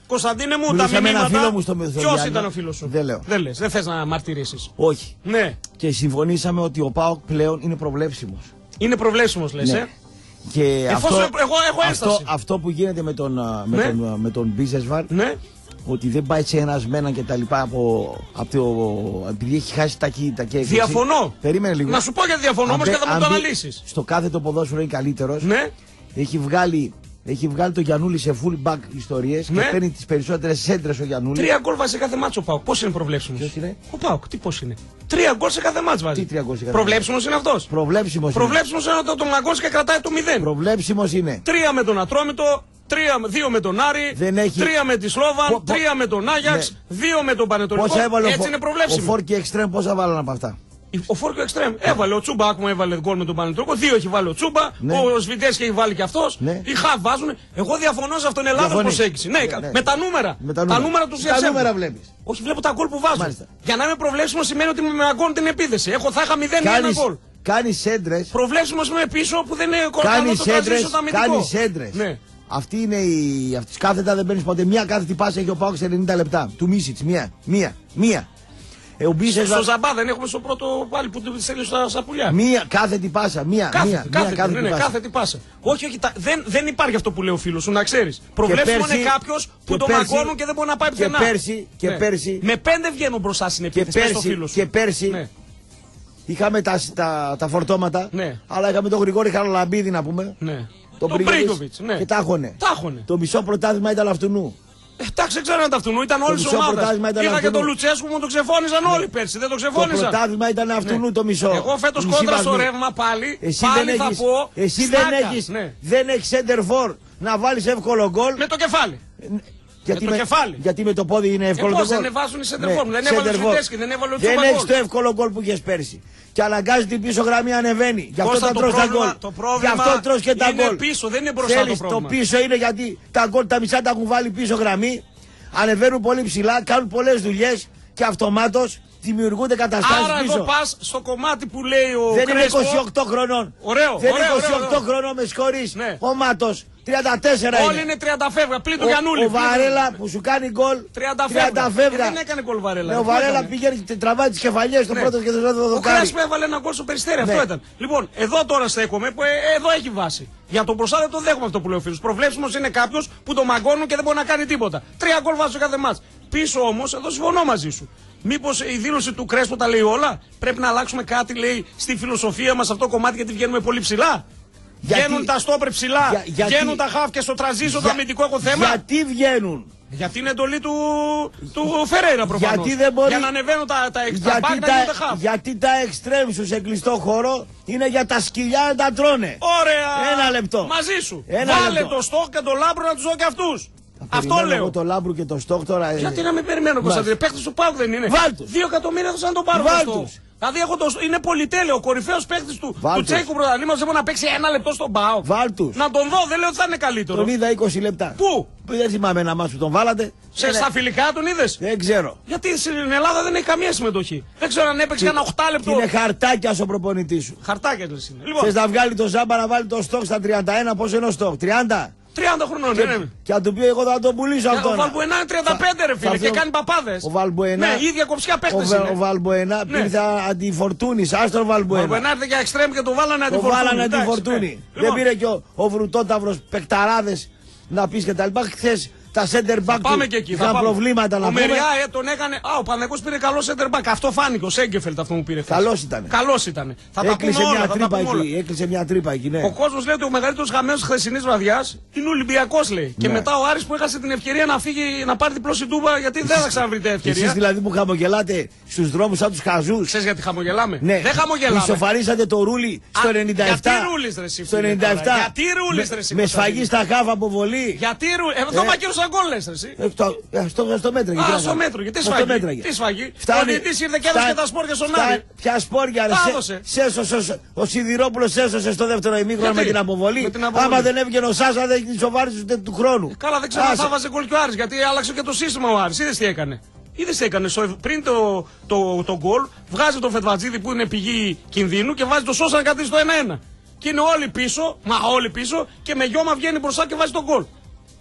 Κωνσταντίνε μου, τα μηνύματα. Ποιος ήταν ο φίλος σου? Δεν λέω. Δεν λες, δεν θες να μαρτυρήσεις? Όχι. Ναι. Και συμφωνήσαμε ότι ο ΠΑΟΚ πλέον είναι προβλέψιμος. Είναι προβλέψιμος, λες, ναι. ε? Και αυτό, εγώ έχω ένσταση. Αυτό, αυτό που γίνεται με τον, με ναι. τον, με τον Μπίζεσβαρ, ναι. ότι δεν πάει σε ένας μέναν και τα λοιπά από, από το, επειδή έχει χάσει τα κοίτα. Διαφωνώ. Περίμενε λίγο. Να σου πω γιατί διαφωνώ όμως και θα μου το αναλύσεις. Στο κάθε το ποδόσφαιρο είναι καλύτερος. Ναι. Έχει βγάλει, έχει βγάλει το Γιαννούλη σε full back ιστορίες, ναι. Και παίρνει τις περισσότερες σέντρες ο Γιαννούλη. Τρία γκολ βάζει σε κάθε μάτσο ο ΠΑΟΚ. Πώς είναι προβλέψιμος? Ποιος είναι? Ο ΠΑΟΚ, τι πώς είναι? Τρία γκολ σε κάθε μάτσο βάζει. Τι τρία γκολ σε κάθε προβλέψιμος είναι αυτός? Προβλέψιμος. Προβλέψιμος είναι όταν τον μαγκώσει και κρατάει το μηδέν. Προβλέψιμος είναι. Τρία με τον Ατρόμητο. Τρία, δύο με τον Άρη, έχει... τρία με τη Σλόβαν, πο, πο... τρία με τον Άγιαξ, ναι. δύο με τον Πανετολικό. Έτσι ο... είναι προβλέψιμο. Ο Φόρκι Εξτρέμ πόσα βάλαν από αυτά? Ο Φόρκι Εξτρέμ έβαλε, ο Τσούμπα άκουμα έβαλε γκολ με τον Πανετολικό. Δύο έχει βάλει ο Τσούμπα, ναι. Ο Σβιντέσκι έχει βάλει και αυτός. Ναι. Οι Χαβ βάζουν. Εγώ διαφωνώ σε αυτόν την Ελλάδα προσέγγιση. Ναι, ναι, με τα νούμερα. Με τα νούμερα, τα νούμερα του διαψεύδουν. Τα νούμερα βλέπεις. Όχι, βλέπω τα γκολ που βάζουν. Μάλιστα. Για να είμαι προβλέψιμο σημαίνει ότι με αγκώνουν την επίθεση. Έχω, θα είχα μηδέν ένα γκολ. Κάνει σέντρες. Προβλέψιμο με πίσω που δεν είναι καλό το τραζίσιο τα μυντικό. Κάνει σέντρες. Αυτή είναι η. Αυτή κάθετα δεν παίρνει ποτέ. Μία κάθετη πάσα έχει ο ΠΑΟΚ σε ενενήντα λεπτά. Του Μίσιτς. Μία. Μία. Μία. Ε, ο Μπίσες, στο Ζαμπά δεν έχουμε στο πρώτο πάλι που του στέλνει στα, στα πουλιά. Μία κάθετη πάσα. Μία. Κάθε, μία, κάθετη, μία κάθετη, ναι, ναι, πάσα. κάθετη πάσα. Όχι, όχι τα, δεν, δεν υπάρχει αυτό που λέει ο φίλος σου, να ξέρεις. Προβλέψιμο είναι κάποιος που το μαγκώνουν και δεν μπορεί να πάει πουθενά. Και πέρσι. Και ναι. πέρσι με πέντε βγαίνουν μπροστά στην επίθεση. Και πέρσι. Ναι. Είχαμε τα, τα, τα φορτώματα. Ναι. Αλλά είχαμε τον Γρηγόρη Χαραλαμπίδη να πούμε. Ναι. Τον Μπρίγκοβιτς, ναι. Και τάχωνε. τάχωνε. Το μισό πρωτάθλημα ήταν αυτού. Εντάξει, δεν ξέρω αν ήταν αυτού, ήταν όλη η ομάδα. Είχα και τον Λουτσέσκου που μου το ξεφώνησαν όλοι πέρσι, δεν το ξεφώνησαν. Το πρωτάθλημα ήταν αυτού ναι. Το μισό. Εγώ φέτος κόντρα στο ρεύμα πάλι. Εσύ πάλι δεν θα έχεις, πω. Εσύ δεν έχεις, ναι. δεν έχεις center for να βάλεις εύκολο γκολ. Με το κεφάλι. Γιατί με, με, το κεφάλι. Γιατί με το πόδι είναι εύκολο γκολ. Δεν βάζουν οι center for. Δεν έβαλε ο Σβιντέσκι, δεν έβαλε ο Τσούμπα. Δεν έχεις το εύκολο γκολ που είχες πέρσι. Και αναγκάζει την πίσω γραμμή ανεβαίνει. Γι' αυτό τα τρως τα γκολ. Γι' αυτό τρως και τα γκολ. Είναι πίσω, δεν είναι μπροστά το πρόβλημα. Το πίσω είναι γιατί τα γκολ τα μισά τα έχουν βάλει πίσω γραμμή. Ανεβαίνουν πολύ ψηλά, κάνουν πολλές δουλειές και αυτομάτως δημιουργούνται καταστάσεις άρα πίσω. Άρα εδώ πας στο κομμάτι που λέει ο δεν Κρέσπο. Είναι είκοσι οκτώ χρονών. Ωραίο, δεν ωραίο, είναι είκοσι οκτώ ωραίο, ωραίο. χρονών με συγχωρείς. Ναι. Ο Μάτος τριάντα τέσσερα όλοι είναι. Όλοι είναι τριάντα φεύγα, πλην του Γιαννούλη. Ο Βαρέλα που σου κάνει γκολ τριάντα φεύγα. Δεν έκανε γκολ Βαρέλα. Ναι, ο Βαρέλα πήγαινε και τραβάει τις κεφαλιές στο ναι. πρώτο και στο δεύτερο δοκάρι. Ο Κρέσπο έβαλε ένα γκολ στο Περιστέρι, ναι. Αυτό ήταν. Λοιπόν, εδώ τώρα στέκομαι που ε, εδώ έχει βάση. Για τον μπροστά δεν το δέχομαι αυτό που λέει ο φίλος. Προβλέψιμος είναι κάποιος που το μαγκώνουν και δεν μπορεί να κάνει τίποτα. Τρία γκολ βάζει σε κάθε μάτς. Πίσω όμως, εδώ συμφωνώ μαζί σου. Μήπως η δήλωση του Κρέσπο τα λέει όλα. Πρέπει να αλλάξουμε κάτι, λέει, στη φιλοσοφία μας αυτό το κομμάτι γιατί βγαίνουμε πολύ ψηλά. Γιατί... Βγαίνουν τα στόπερ ψηλά. Για, γιατί... Βγαίνουν τα χαφ και στο τραζίσιο για... το αμυντικό έχω θέμα. Γιατί βγαίνουν. Γιατί είναι εντολή του, του Φερέιρα προφανώς. Γιατί δεν μπορεί... Για να ανεβαίνουν τα, τα εξτρά μπακ να γίνονται χαφ. Γιατί τα εξτρέμ σου σε κλειστό χώρο είναι για τα σκυλιά να τα τρώνε. Ωραία. Ένα λεπτό. Μαζί σου. Ένα Βάλε λεπτό. Το στόχ και το Λάμπρο να τους δω και αυτούς. Αυτό λέω. Εγώ το Λάμπρου και το Στόχ τώρα. Γιατί να μην περιμένω Κωνσταντίνε. Παίχτες του ΠΑΟΚ δεν είναι. Βάλτους. Δύο εκατομμύρια θα το πάρω. Βάλτους. Δηλαδή έχω το, είναι πολυτέλειο. Ο κορυφαίος παίχτης του, του Τσέικου πρωταθλήματος δεν μπορεί να παίξει ένα λεπτό στον ΠΑΟΚ. Βάλτους. Να τον δω, δεν λέω ότι θα είναι καλύτερο. Τον είδα είκοσι λεπτά. Πού? Δεν θυμάμαι ένα μάτσο που τον βάλατε. Σε είναι... στα φιλικά τον είδες? Δεν ξέρω. Γιατί στην Ελλάδα δεν έχει καμία συμμετοχή. Δεν ξέρω αν έπαιξε ένα οκτώ λεπτό. Είναι χαρτάκια ο προπονητής σου. Χαρτάκια λες είναι. Λοιπόν. Θες να βγάλει το Ζάμπα να βάλει το Στόχ στα τριάντα ένα, πόσο είναι ο Στόχ? τριάντα. τριάντα χρονών, και, ναι, ναι. Και αν του πει εγώ θα τον πουλήσω αυτό. Ο Βαλμποενά είναι τριάντα πέντε ρε φίλε και κάνει παπάδες. Ο Βαλμποενά. Ναι, ίδια κοψιά παίχτες είναι. Ο Βαλμποενά πήρθε αντιφορτούνης, άστρο Βαλμποενά. Ο Βαλμποενά ήρθε για εξτρέμ και το βάλανε αντιφορτούνη. Το βάλανε αντιφορτούνη. Δεν πήρε και ο Βρουτόταυρος παικταράδες να πεις και τα λοιπά. Χθες τα center back πάμε του και εκεί, είχαν προβλήματα να πούμε. Ο Μεριά ε, τον έκανε. Α, ο Παναγιώτης πήρε καλό center back. Αυτό φάνηκε. Ο Σέγκεφελτ αυτό μου πήρε. Καλός ήταν. Καλός ήταν. Θα έκλεισε, τα πούμε μια όλα, τρύπα θα τα πούμε εκεί, έκλεισε μια τρύπα εκεί. Ναι. Ο κόσμος λέει ότι ο μεγαλύτερος χαμένος της χθεσινής βραδιάς είναι ο Ολυμπιακός λέει. Ναι. Και μετά ο Άρης που έχασε την ευκαιρία να φύγει να πάρει διπλό στην Τούμπα γιατί δεν θα ξαναβρείτε ευκαιρία. Εσείς δηλαδή που χαμογελάτε στους δρόμους σαν τους χαζούς. Ξέρεις γιατί χαμογελάμε? Ναι. Δεν χαμογελάμε. Ισοφαρίσατε το ρούλι στο ενενήντα επτά. Γιατί ρούλις ρε εσύ? Στο ενενήντα επτά. Γιατί ρούλις ρε εσύ? Με σφαγή στα χάφα από βολή. Γιατί ρούλις? Εδώ μακύρωσαν γκολ λες ρε εσύ. Στο, στο μέτρο. Α, στο μέτρο. Γιατί σφαγή. Τι σφαγή. Ο διαιτητής ήρθε και έδωσε και τα σπόρια στον Άρη. Ποια σπόρια ρε. Σε έσωσε. Ο Σιδηρόπουλος έσωσε στο δεύτερο ημίχρονο με την αποβολή. Άμα δεν έβγαινε ο Σάσα δεν σοβάρισε ούτε του χρόνου. Καλά, δεν ξέρω αν θα βάζει γκολ και ο Άρης γιατί άλλαξε και το σύστημα ο Άρης. Είδες τι έκανε. Είδες τι έκανε. Πριν το, το, το γκολ βγάζει τον Φετβατζίδη που είναι πηγή κινδύνου και βάζει το Σόσα να κρατήσει το ένα ένα. Και είναι όλοι πίσω, μα όλοι πίσω και με γιώμα βγαίνει μπροστά και βάζει τον γκολ.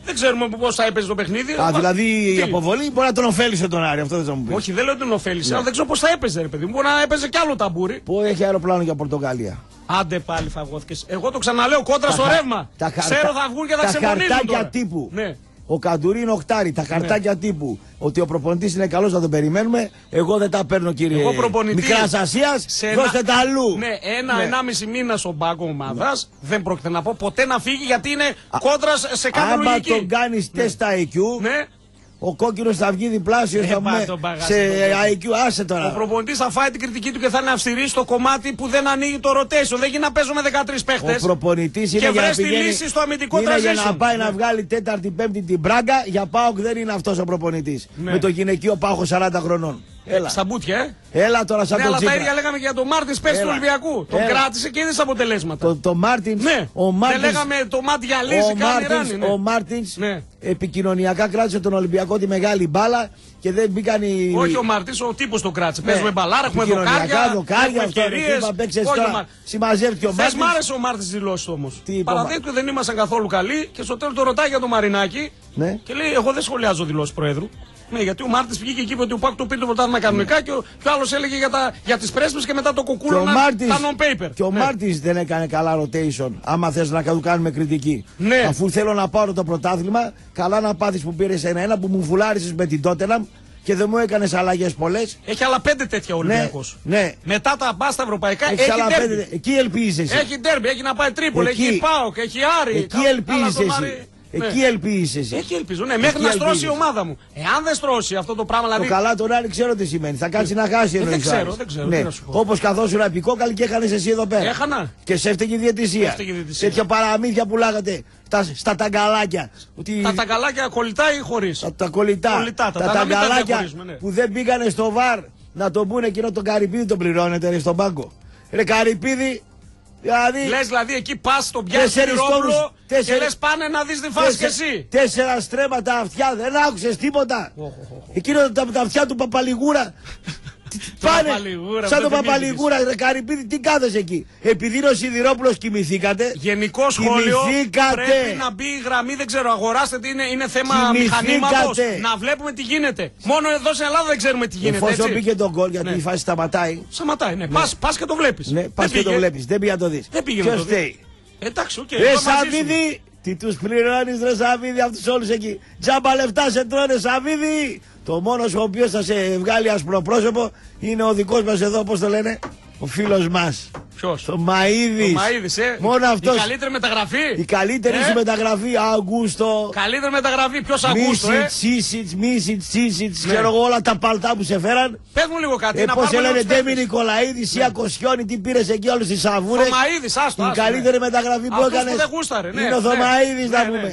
Δεν ξέρουμε πώς θα έπαιζε το παιχνίδι. Α, δηλαδή η αποβολή μπορεί να τον ωφέλησε τον Άρη, αυτό δεν θα μου πει. Όχι, δεν λέω ότι τον ωφέλησε, αλλά δεν ξέρω πώς θα έπαιζε, ρε παιδί μου. Μπορεί να έπαιζε κι άλλο ταμπούρι. Πού έχει αεροπλάνο για Πορτογαλία. Άντε πάλι φαγώθηκες. Εγώ το ξαναλέω κόντρα στο ρεύμα. Ξέρω θα βγουν και θα ξεμονίζουν. Τα χαρτάκια τύπου. Ναι. Ο Καντουρί είναι οχτάρι, τα χαρτάκια ναι. τύπου. Ότι ο προπονητής είναι καλός να τον περιμένουμε. Εγώ δεν τα παίρνω, κύριε. Εγώ Μικράς Ασίας, δώστε τα αλλού. Ναι, ένα, ναι. ενάμιση μήνα στον πάγκο ομάδας. Ναι. Δεν πρόκειται να πω ποτέ να φύγει γιατί είναι κόντρα σε κάθε άμα λογική. Άμα τον κάνεις ναι. τεστ άι κιου. Ναι. Ο κόκκινος θα βγει διπλάσιο ε, με, σε άι κιου, άσε τώρα. Ο προπονητής θα φάει την κριτική του και θα είναι αυστηρή στο κομμάτι που δεν ανοίγει το rotation. Δεν γίνει να παίζουμε δεκατρείς παίχτες. Ο προπονητής είναι και για να πηγαίνει, λύση στο αμυντικό είναι για να πάει ναι. να βγάλει τέταρτη πέμπτη την Μπράγκα. Για ΠΑΟΚ δεν είναι αυτός ο προπονητής. Ναι. Με το γυναικείο ΠΑΟΚ σαράντα χρονών. Έλα. Στα μπούτια, ε. Έλα τώρα σαν ναι, τον αλλά Τσίπρα. τα ίδια λέγαμε και για τον Μάρτιν πέρσι του Ολυμπιακού. Τον Έλα. κράτησε και είδε αποτελέσματα. Το, το Μάρτιν. Ναι. Ο Μάρτινς, δεν λέγαμε το μάτι γυαλίζει κάτι ναι. Ο Μάρτιν ναι. επικοινωνιακά κράτησε τον Ολυμπιακό τη μεγάλη μπάλα και δεν μπήκαν οι. Όχι ο Μάρτιν, ο τύπος το κράτησε. Ναι. Παίζουμε μπαλάρα, έχουμε δοκάρια. δοκάρια ευκαιρίες. Συμμαζεύτηκε ο Μάρτιν. Θε μ' άρεσε ο Μάρτιν δηλώσει όμω. Παραδέχτηκε δεν ήμασταν καθόλου καλοί και στο τέλο το ρωτάει για το Μαρινάκι και λέει: εγώ δεν σχολιάζω δηλώσει Προέδρου. Ναι, γιατί ο Μάρτιν βγήκε εκεί ότι ο Πάκ το πήρε το πρωτάθλημα κανονικά και ο άλλο έλεγε για, τα, για τις πρέσβες και μετά το κοκκούλο να τα non-paper. Και ο ναι. Μάρτιν δεν έκανε καλά rotation. Άμα θες να του κάνουμε κριτική. Ναι. Αφού θέλω να πάρω το πρωτάθλημα, καλά να πάθεις που πήρες ένα-ένα που μου φουλάρισες με την Τότεναμ και δεν μου έκανες αλλαγές πολλές. Έχει άλλα πέντε τέτοια ο Ολυμπιακός. Ναι, ναι. Μετά τα μπάστα ευρωπαϊκά έχει, έχει άλλα πέντε. Εκεί ελπίζεσαι. Έχει ντέρμπι, έχει να πάει Τρίπολη, έχει ΠΑΟΚ, έχει Άρη. Εκεί ελπίζεσαι. Εκεί ναι. ελπίζεις εσύ. Εκεί ελπίζω, ναι, μέχρι να στρώσει η ομάδα μου. Εάν δεν στρώσει αυτό το πράγμα, δηλαδή. Το καλά τον Άρη ξέρω τι σημαίνει. Θα κάτσει να χάσει εννοείς. Δεν ξέρω, δεν ξέρω. Ναι. Όπως καθόσουν επικόκαλη και έχανες εσύ εδώ πέρα. Έχανα. Και σε έφταιγε η διαιτησία. Τέτοια παραμύθια που λάγατε στα, στα ταγκαλάκια. Ότι... Τα ταγκαλάκια κολλητά ή χωρίς. Τα, τα κολλητά. κολλητά τα τα, τα ταγκαλάκια ναι. που δεν πήγανε στο βαρ να τον πούνε εκείνο τον Καρυπίδη τον πληρώνετε ρε στον πάγκο. Ρε Καρυπίδη. Δηλαδή, λες δηλαδή εκεί πας στον πιάσεις Ρόπλο και λες πάνε να δεις τη φάση κι εσύ. Τέσσερα στρέμματα αυτιά, δεν άκουσες τίποτα. Oh, oh, oh. Εκείνο τα, τα αυτιά του Παπαλιγούρα. Πάνε σαν τον Παπαλιγούρα, ρε Καρυπίδη, τι κάθεσαι εκεί. Επειδή είναι ο Σιδηρόπουλος κοιμηθήκατε. Γενικό σχόλιο πρέπει να μπει η γραμμή, δεν ξέρω, αγοράστε τι είναι, είναι θέμα μηχανήματος. Να βλέπουμε τι γίνεται. Μόνο εδώ στην Ελλάδα δεν ξέρουμε τι γίνεται. Εφόσον πήγε τον γκολ, γιατί η φάση σταματάει. Σταματάει, ναι. Πας και το βλέπεις. Ναι, πας και το βλέπεις. Δεν πήγε να το δεις. Δεν πήγε να το δεις. Εντάξει, οκ. Ρε Σαββίδη, τι τους πληρώνεις ρε Σαββίδη αυτούς όλους εκεί. Τζάμπα λεφτά σε τρώνε Σαββίδη. Το μόνος ο οποίος θα σε βγάλει ασπροπρόσωπο είναι ο δικός μας εδώ, πώς το λένε, ο φίλος μας. Ποιος? Το Μαΐδης. Το Μαΐδης, ε. Μόνο αυτός. Η καλύτερη μεταγραφή. Η καλύτερη ε? σου μεταγραφή, Αγκούστο. Καλύτερη μεταγραφή, ποιος Αγκούστο, ε. Σίσιτς, Μίσιτς, Σίσιτς, ξέρω εγώ όλα τα παλτά που σε φέραν. Πες μου λίγο κάτι. Ε, πώς σε λένε, Ντέμι Νικολαίδης, ή Ακοσιόνη, τι πήρες εκεί όλους τις σαβούρες. Ο Μαΐδης, άστο. Η καλύτερη μεταγραφή που έκανες. Είναι ο Θωμαΐδης να πούμε.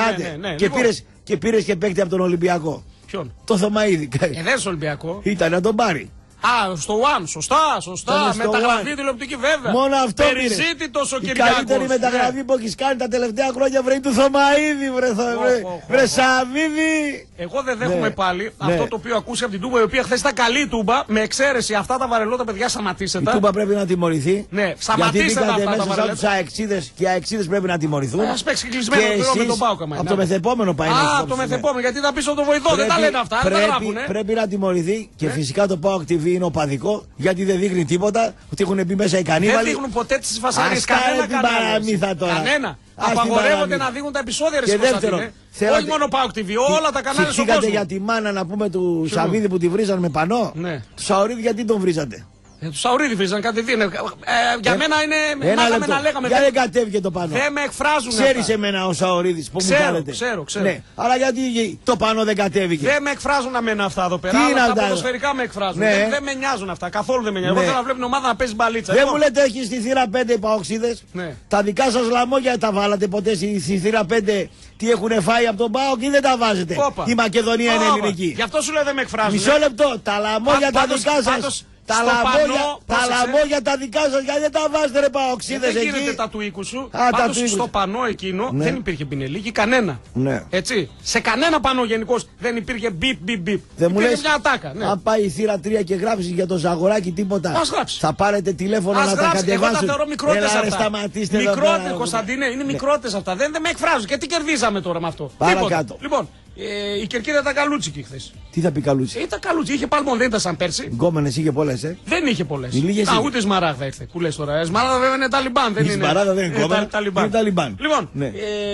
Και πήρες και παίκτη από τον Ολυμπιακό. Ποιον? Το Θωμαΐδη. Ε, δεν είναι Ολυμπιακό. Ήταν να τον πάρει. Α, στο One, σωστά, σωστά. Μεταγραφή τηλεοπτική βέβαια. Μόνο αυτό πήρε. Περιζήτητος ο Κυριάκος. Η καλύτερη μεταγραφή που έχεις κάνει τα τελευταία χρόνια βρε του Θωμαΐδη, βρε, βρε, βρε Σαββίδη. Εγώ δεν δέχομαι πάλι αυτό το οποίο ακούσει από την Τούμπα, η οποία χθες ήταν καλή η Τούμπα, με εξαίρεση αυτά τα βαρελότα παιδιά σταματήστε τα. Η Τούμπα πρέπει να τιμωρηθεί. Ναι, σταματήστε τα. Γιατί μέσα σαν τους αεξίδες και οι αεξίδες πρέπει να τιμωρηθούν. Ας παίξει κλεισμένο με τον Πάουκα. Από το μεθεπόμενο πάει. Α, από το μεθεπόμενο, γιατί θα πεις ότι το βοηθό, δεν τα λένε αυτά. Πρέπει να τιμωρηθεί και φυσικά το Πάουκ τι βι είναι οπαδικό. Γιατί δεν δείχνει τίποτα, ότι έχουν μπει μέσα οι κανίβαλοι. Δεν δείχνουν ποτέ τις φασαρίες, κανένα κανένα. Κανένα. Απαγορεύονται να δείχνουν τα επεισόδια ρε Κωνσταντίνε. Όχι μόνο Πάουκ τι βι, όλα τα κανάλια στον κόσμο. Για τη μάνα να πούμε του Σαββίδη που τη βρίζαν με πανό. Του Σαωρίδη γιατί τον βρίζατε. Ε, του Σαουρίδη βρίζαν κατευθείαν. Ε, για ε, μένα είναι. Ένα λεπτό. Να λέγαμε. Για δεν κατέβηκε το πανό. Δεν με εκφράζουν. Ξέρεις εμένα ο Σαουρίδης που ξέρω, μου κάνετε. Ξέρω, ξέρω. Ναι. Αλλά γιατί το πανό δεν κατέβηκε. Δεν με εκφράζουν εμένα αυτά εδώ πέρα. Τι αλλά τα ποδοσφαιρικά με εκφράζουν. Ναι. Δεν, δεν με νοιάζουν αυτά. Καθόλου δεν με νοιάζουν. Ναι. Εγώ θέλω να βλέπω την ομάδα να παίζει μπαλίτσα. Δεν μου λέτε έχει στη θύρα πέντε οι παοξίδες. Ναι. Τα δικά σας λαμόγια τα βάλατε ποτέ στη θύρα πέντε. Τι έχουν φάει από τον ΠΑΟΚ ή δεν τα βάζετε. Όπα. Η Μακεδονία Όπα. Είναι ελληνική. Γι' αυτό σου λέω δεν με εκφράζουν. Μισό λεπτό. Τα λαμόγια τα δικά σας. Τα λαμπόγια, τα λαμπόγια τα δικά σας, γιατί δεν τα βάζετε ρε παοξίδες εκεί. Δεν γίνεται τα του οίκου σου. Α, πάντως στο πανό εκείνο ναι. δεν υπήρχε πινελίκι κανένα. Ναι. Έτσι. Σε κανένα πανό γενικώς δεν υπήρχε μπιπ μπιπ μπιπ. Δεν μου λες, μια ατάκα. Ναι. Αν πάει η θύρα τρία και γράψει για το Ζαγοράκι τίποτα. Ας γράψει. Θα πάρετε τηλέφωνο να τα κατεβάσουν. Εγώ τα θεωρώ μικρότερες αυτά. Μικρότερες, Κωνσταντίνε, είναι μικρότερες αυτά. Δεν με εκφράζουν. Και τι κερδίζαμε τώρα με αυτό. Παρακάτω. Λοιπόν. Ε, η Κερκίδα ήταν καλούτσικη χθες. Τι θα πει καλούτσι. Ήταν καλούτσι, είχε παλμόν, δεν ήταν σαν πέρσι. Γκόμενες είχε πολλές, ε. Δεν είχε πολλές. Α, ούτε Σμαράγδα ήρθε. Που λες τώρα. Σμαράγδα βέβαια είναι Ταλιμπάν. Δεν η είναι. Σμαράγδα δεν είναι γκόμενα. Είναι Ταλιμπάν. Λοιπόν, ναι. ε,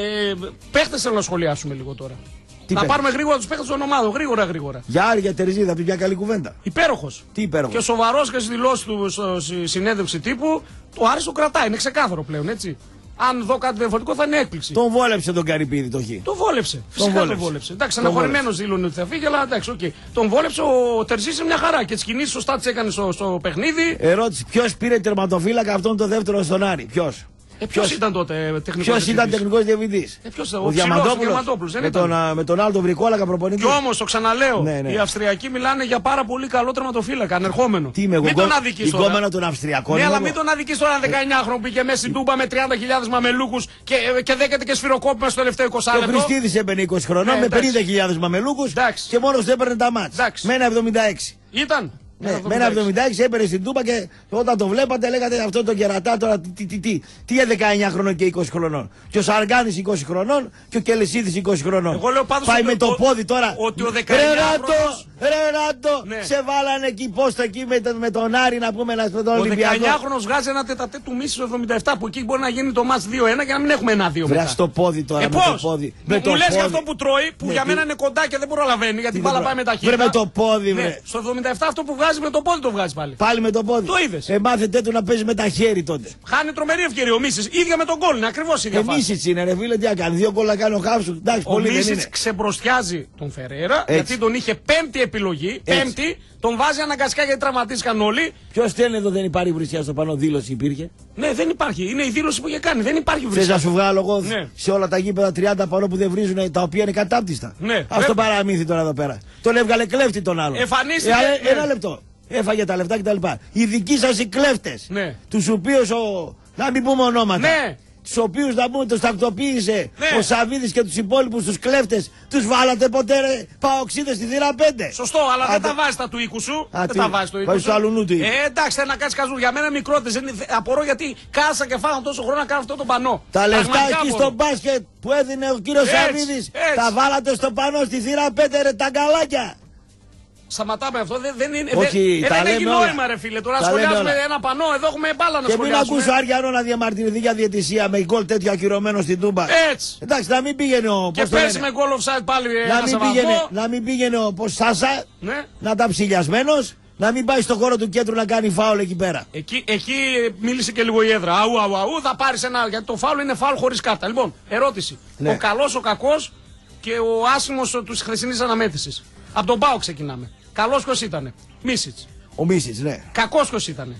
παίχτες θέλω να σχολιάσουμε λίγο τώρα. Τι να πες. πάρουμε γρήγορα τους παίχτες των ομάδων. Γρήγορα, γρήγορα. Για Άρη, για Τερζίδα, πει μια καλή κουβέντα. Υπέροχος. Τι υπέροχος. Και σοβαρός και στις δηλώσεις του στη συνέντευξη τύπου. Το Άρης το κρατάει. Είναι ξεκάθαρο πλέον, έτσι. Αν δω κάτι διαφορετικό θα είναι έκπληξη. Τον βόλεψε τον Καρυπίδη το χ. Τον βόλεψε. Φυσικά τον βόλεψε. βόλεψε. Εντάξει, αναχωρημένος δήλωνε ότι θα φύγει, αλλά εντάξει, okay. Τον βόλεψε ο Τερζής σε μια χαρά και τις κινήσεις σωστά τις έκανε στο, στο παιχνίδι. Ερώτηση: ποιος πήρε τερματοφύλακα αυτόν το δεύτερο στον Άρη, ποιος. Ε, ποιος ήταν τότε τεχνικός Ποιος ήταν τεχνικός διευθυντής. Ε, ποιος ήταν, ο, ο Διαμαντόπουλος. Δεν με, ήταν. τον, με τον άλλο τον Βρικόλακα προπονητή. Και όμως το ξαναλέω, ναι, ναι. οι Αυστριακοί μιλάνε για πάρα πολύ καλό τερματοφύλακα, ανερχόμενο. Τι είμαι εγώ, μην τον αδικείς τώρα. Γκόμενα των Αυστριακών. Ναι, αλλά μην τον αδικείς τώρα ένα δεκαεννιάχρονο που πήγε μέσα στην Τούμπα με τριάντα χιλιάδες μαμελούκους και, και δέκεται και σφυροκόπημα στο τελευταίο είκοσι λεπτό. Ο Χριστίδης έμπαινε είκοσι χρονών με πενήντα χιλιάδες μαμελούκους και μόνος του έπαιρνε τα μάτς. Με ένα εβδομήντα έξι. Ήταν. Ναι, με ένα εβδομήντα έξι έπαιρνε στην Τούμπα και όταν το βλέπατε λέγατε αυτό το κερατά τώρα τι, τι, τι, τι, τι είναι δεκαεννιά χρονών και είκοσι χρονών. Και ο Σαργάνης είκοσι χρονών και ο Κελεσίδης είκοσι χρονών. Εγώ λέω πάντως πάει με το ο, πόδι τώρα. Ότι ο δεκαεννιάχρονος... Ρενάτο, ναι. Σε βάλανε εκεί πόστο εκεί με, με τον Άρη να πούμε να στον Ολυμπιακό. Ο δεκαεννιάχρονος βγάζει ένα τετατέ του Μίση στο εβδομήντα επτά που εκεί μπορεί να γίνει το μάτς δύο ένα και να μην έχουμε ένα δύο μετά. Βρέα στο πόδι τώρα. Ε, με το πόδι. Με μου, το μου λες πόδι. για αυτό που τρώει που ναι, για μένα είναι κοντά και δεν προλαβαίνει γιατί η μπάλα πάει με τα χέρια. Βρε με το πόδι, βρε. Ναι, στο εβδομήντα επτά αυτό που βγάζει με το πόδι το βγάζει πάλι. Πάλι με το πόδι. Το είδες. Ε, μάθετε του να παίζει με τα χέρι τότε. Χάνει τρομερή ευκαιρία ο Μίσης. ίδια με τον γκολ. Είναι ακριβώς η ίδια φάση. Μίσης είναι, ρε φίλε, τι έκανε. Δύο γκολ να κάνει ο Χάψου. Εντάξει, πολύ δεν είναι. Ο Μίσης ξεμπροστιάζει τον Φεραίρα γιατί τον είχε πέμπτη επιλογή. Πέμπτη, τον βάζει αναγκαστικά γιατί τραυματίστηκαν όλοι. Ποιο στέλνει εδώ δεν υπάρχει βρισιά στο πάνω, δήλωση υπήρχε. Ναι, δεν υπάρχει. Είναι η δήλωση που είχε κάνει. Δεν υπάρχει βρισιά. Θες να σου βγάλω εγώ ναι. σε όλα τα γήπεδα τριάντα πάνω που δεν βρίζουν τα οποία είναι κατάπτυστα. Ναι. Α το παραμύθι τώρα εδώ πέρα. Τον έβγαλε κλέφτη τον άλλο. Εμφανίστηκε. Ε, ναι. Ένα λεπτό. Έφαγε τα λεφτά κτλ. Οι δικοί σας οι κλέφτες. Ναι. Τους οποίους ο. Να μην πούμε ονόματα. Ναι. Τους οποίους να πούμε τους τακτοποίησε ναι. ο Σαββίδης και τους υπόλοιπους τους κλέφτες. Τους βάλατε ποτέ ρε παοξίδες στη θύρα πέντε. Σωστό, αλλά Α, δεν τα βάζει τα του οίκου σου. Α, δεν τι, τα βάζει το οίκου σου. Αλλού του ε, εντάξει, θέλει να κάνει καζού. Για μένα μικρότερες. Απορώ γιατί κάσα και φάγαν τόσο χρόνο να κάνουν αυτό το πανό. Τα λεφτά εκεί στο μπάσκετ που έδινε ο κύριος Σαββίδης τα βάλατε στο πανό στη θύρα πέντε ρε τα γκαλάκια. Σταματάμε αυτό, δεν, δεν είναι. Όχι, δεν, τα δεν έχει όλα. νόημα, ρε φίλε. Τώρα σχολιάζουμε ένα πανό, εδώ έχουμε μπάλα να και σχολιάσουμε. Και μην ακούσω Άριανό να διαμαρτυρηθεί για διαιτησία με γκολ τέτοιο ακυρωμένο στην Τούμπα. Έτσι. Εντάξει, να μην πήγαινε ο. Και πέσει με γκολ offside πάλι να μην, πήγαινε, να μην πήγαινε ο πως Σάσα, ναι. Να ήταν ψηλιασμένος, να μην πάει στο χώρο του κέντρου να κάνει φάουλ εκεί πέρα. Εκεί, εκεί μίλησε και λίγο η έδρα. Αου, αου, αου, θα πάρει ένα. Γιατί το φάουλ είναι φάουλ χωρίς κάρτα. Λοιπόν, ερώτηση. Ναι. Ο καλός, ο κακός και ο άσημος του χθεσινής αναμέτρησης. Από τον Πάο ξεκινάμε. Καλός ποιος ήτανε. Μίσιτς. Ο Μίσιτς, ναι. Κακός ποιος ήτανε.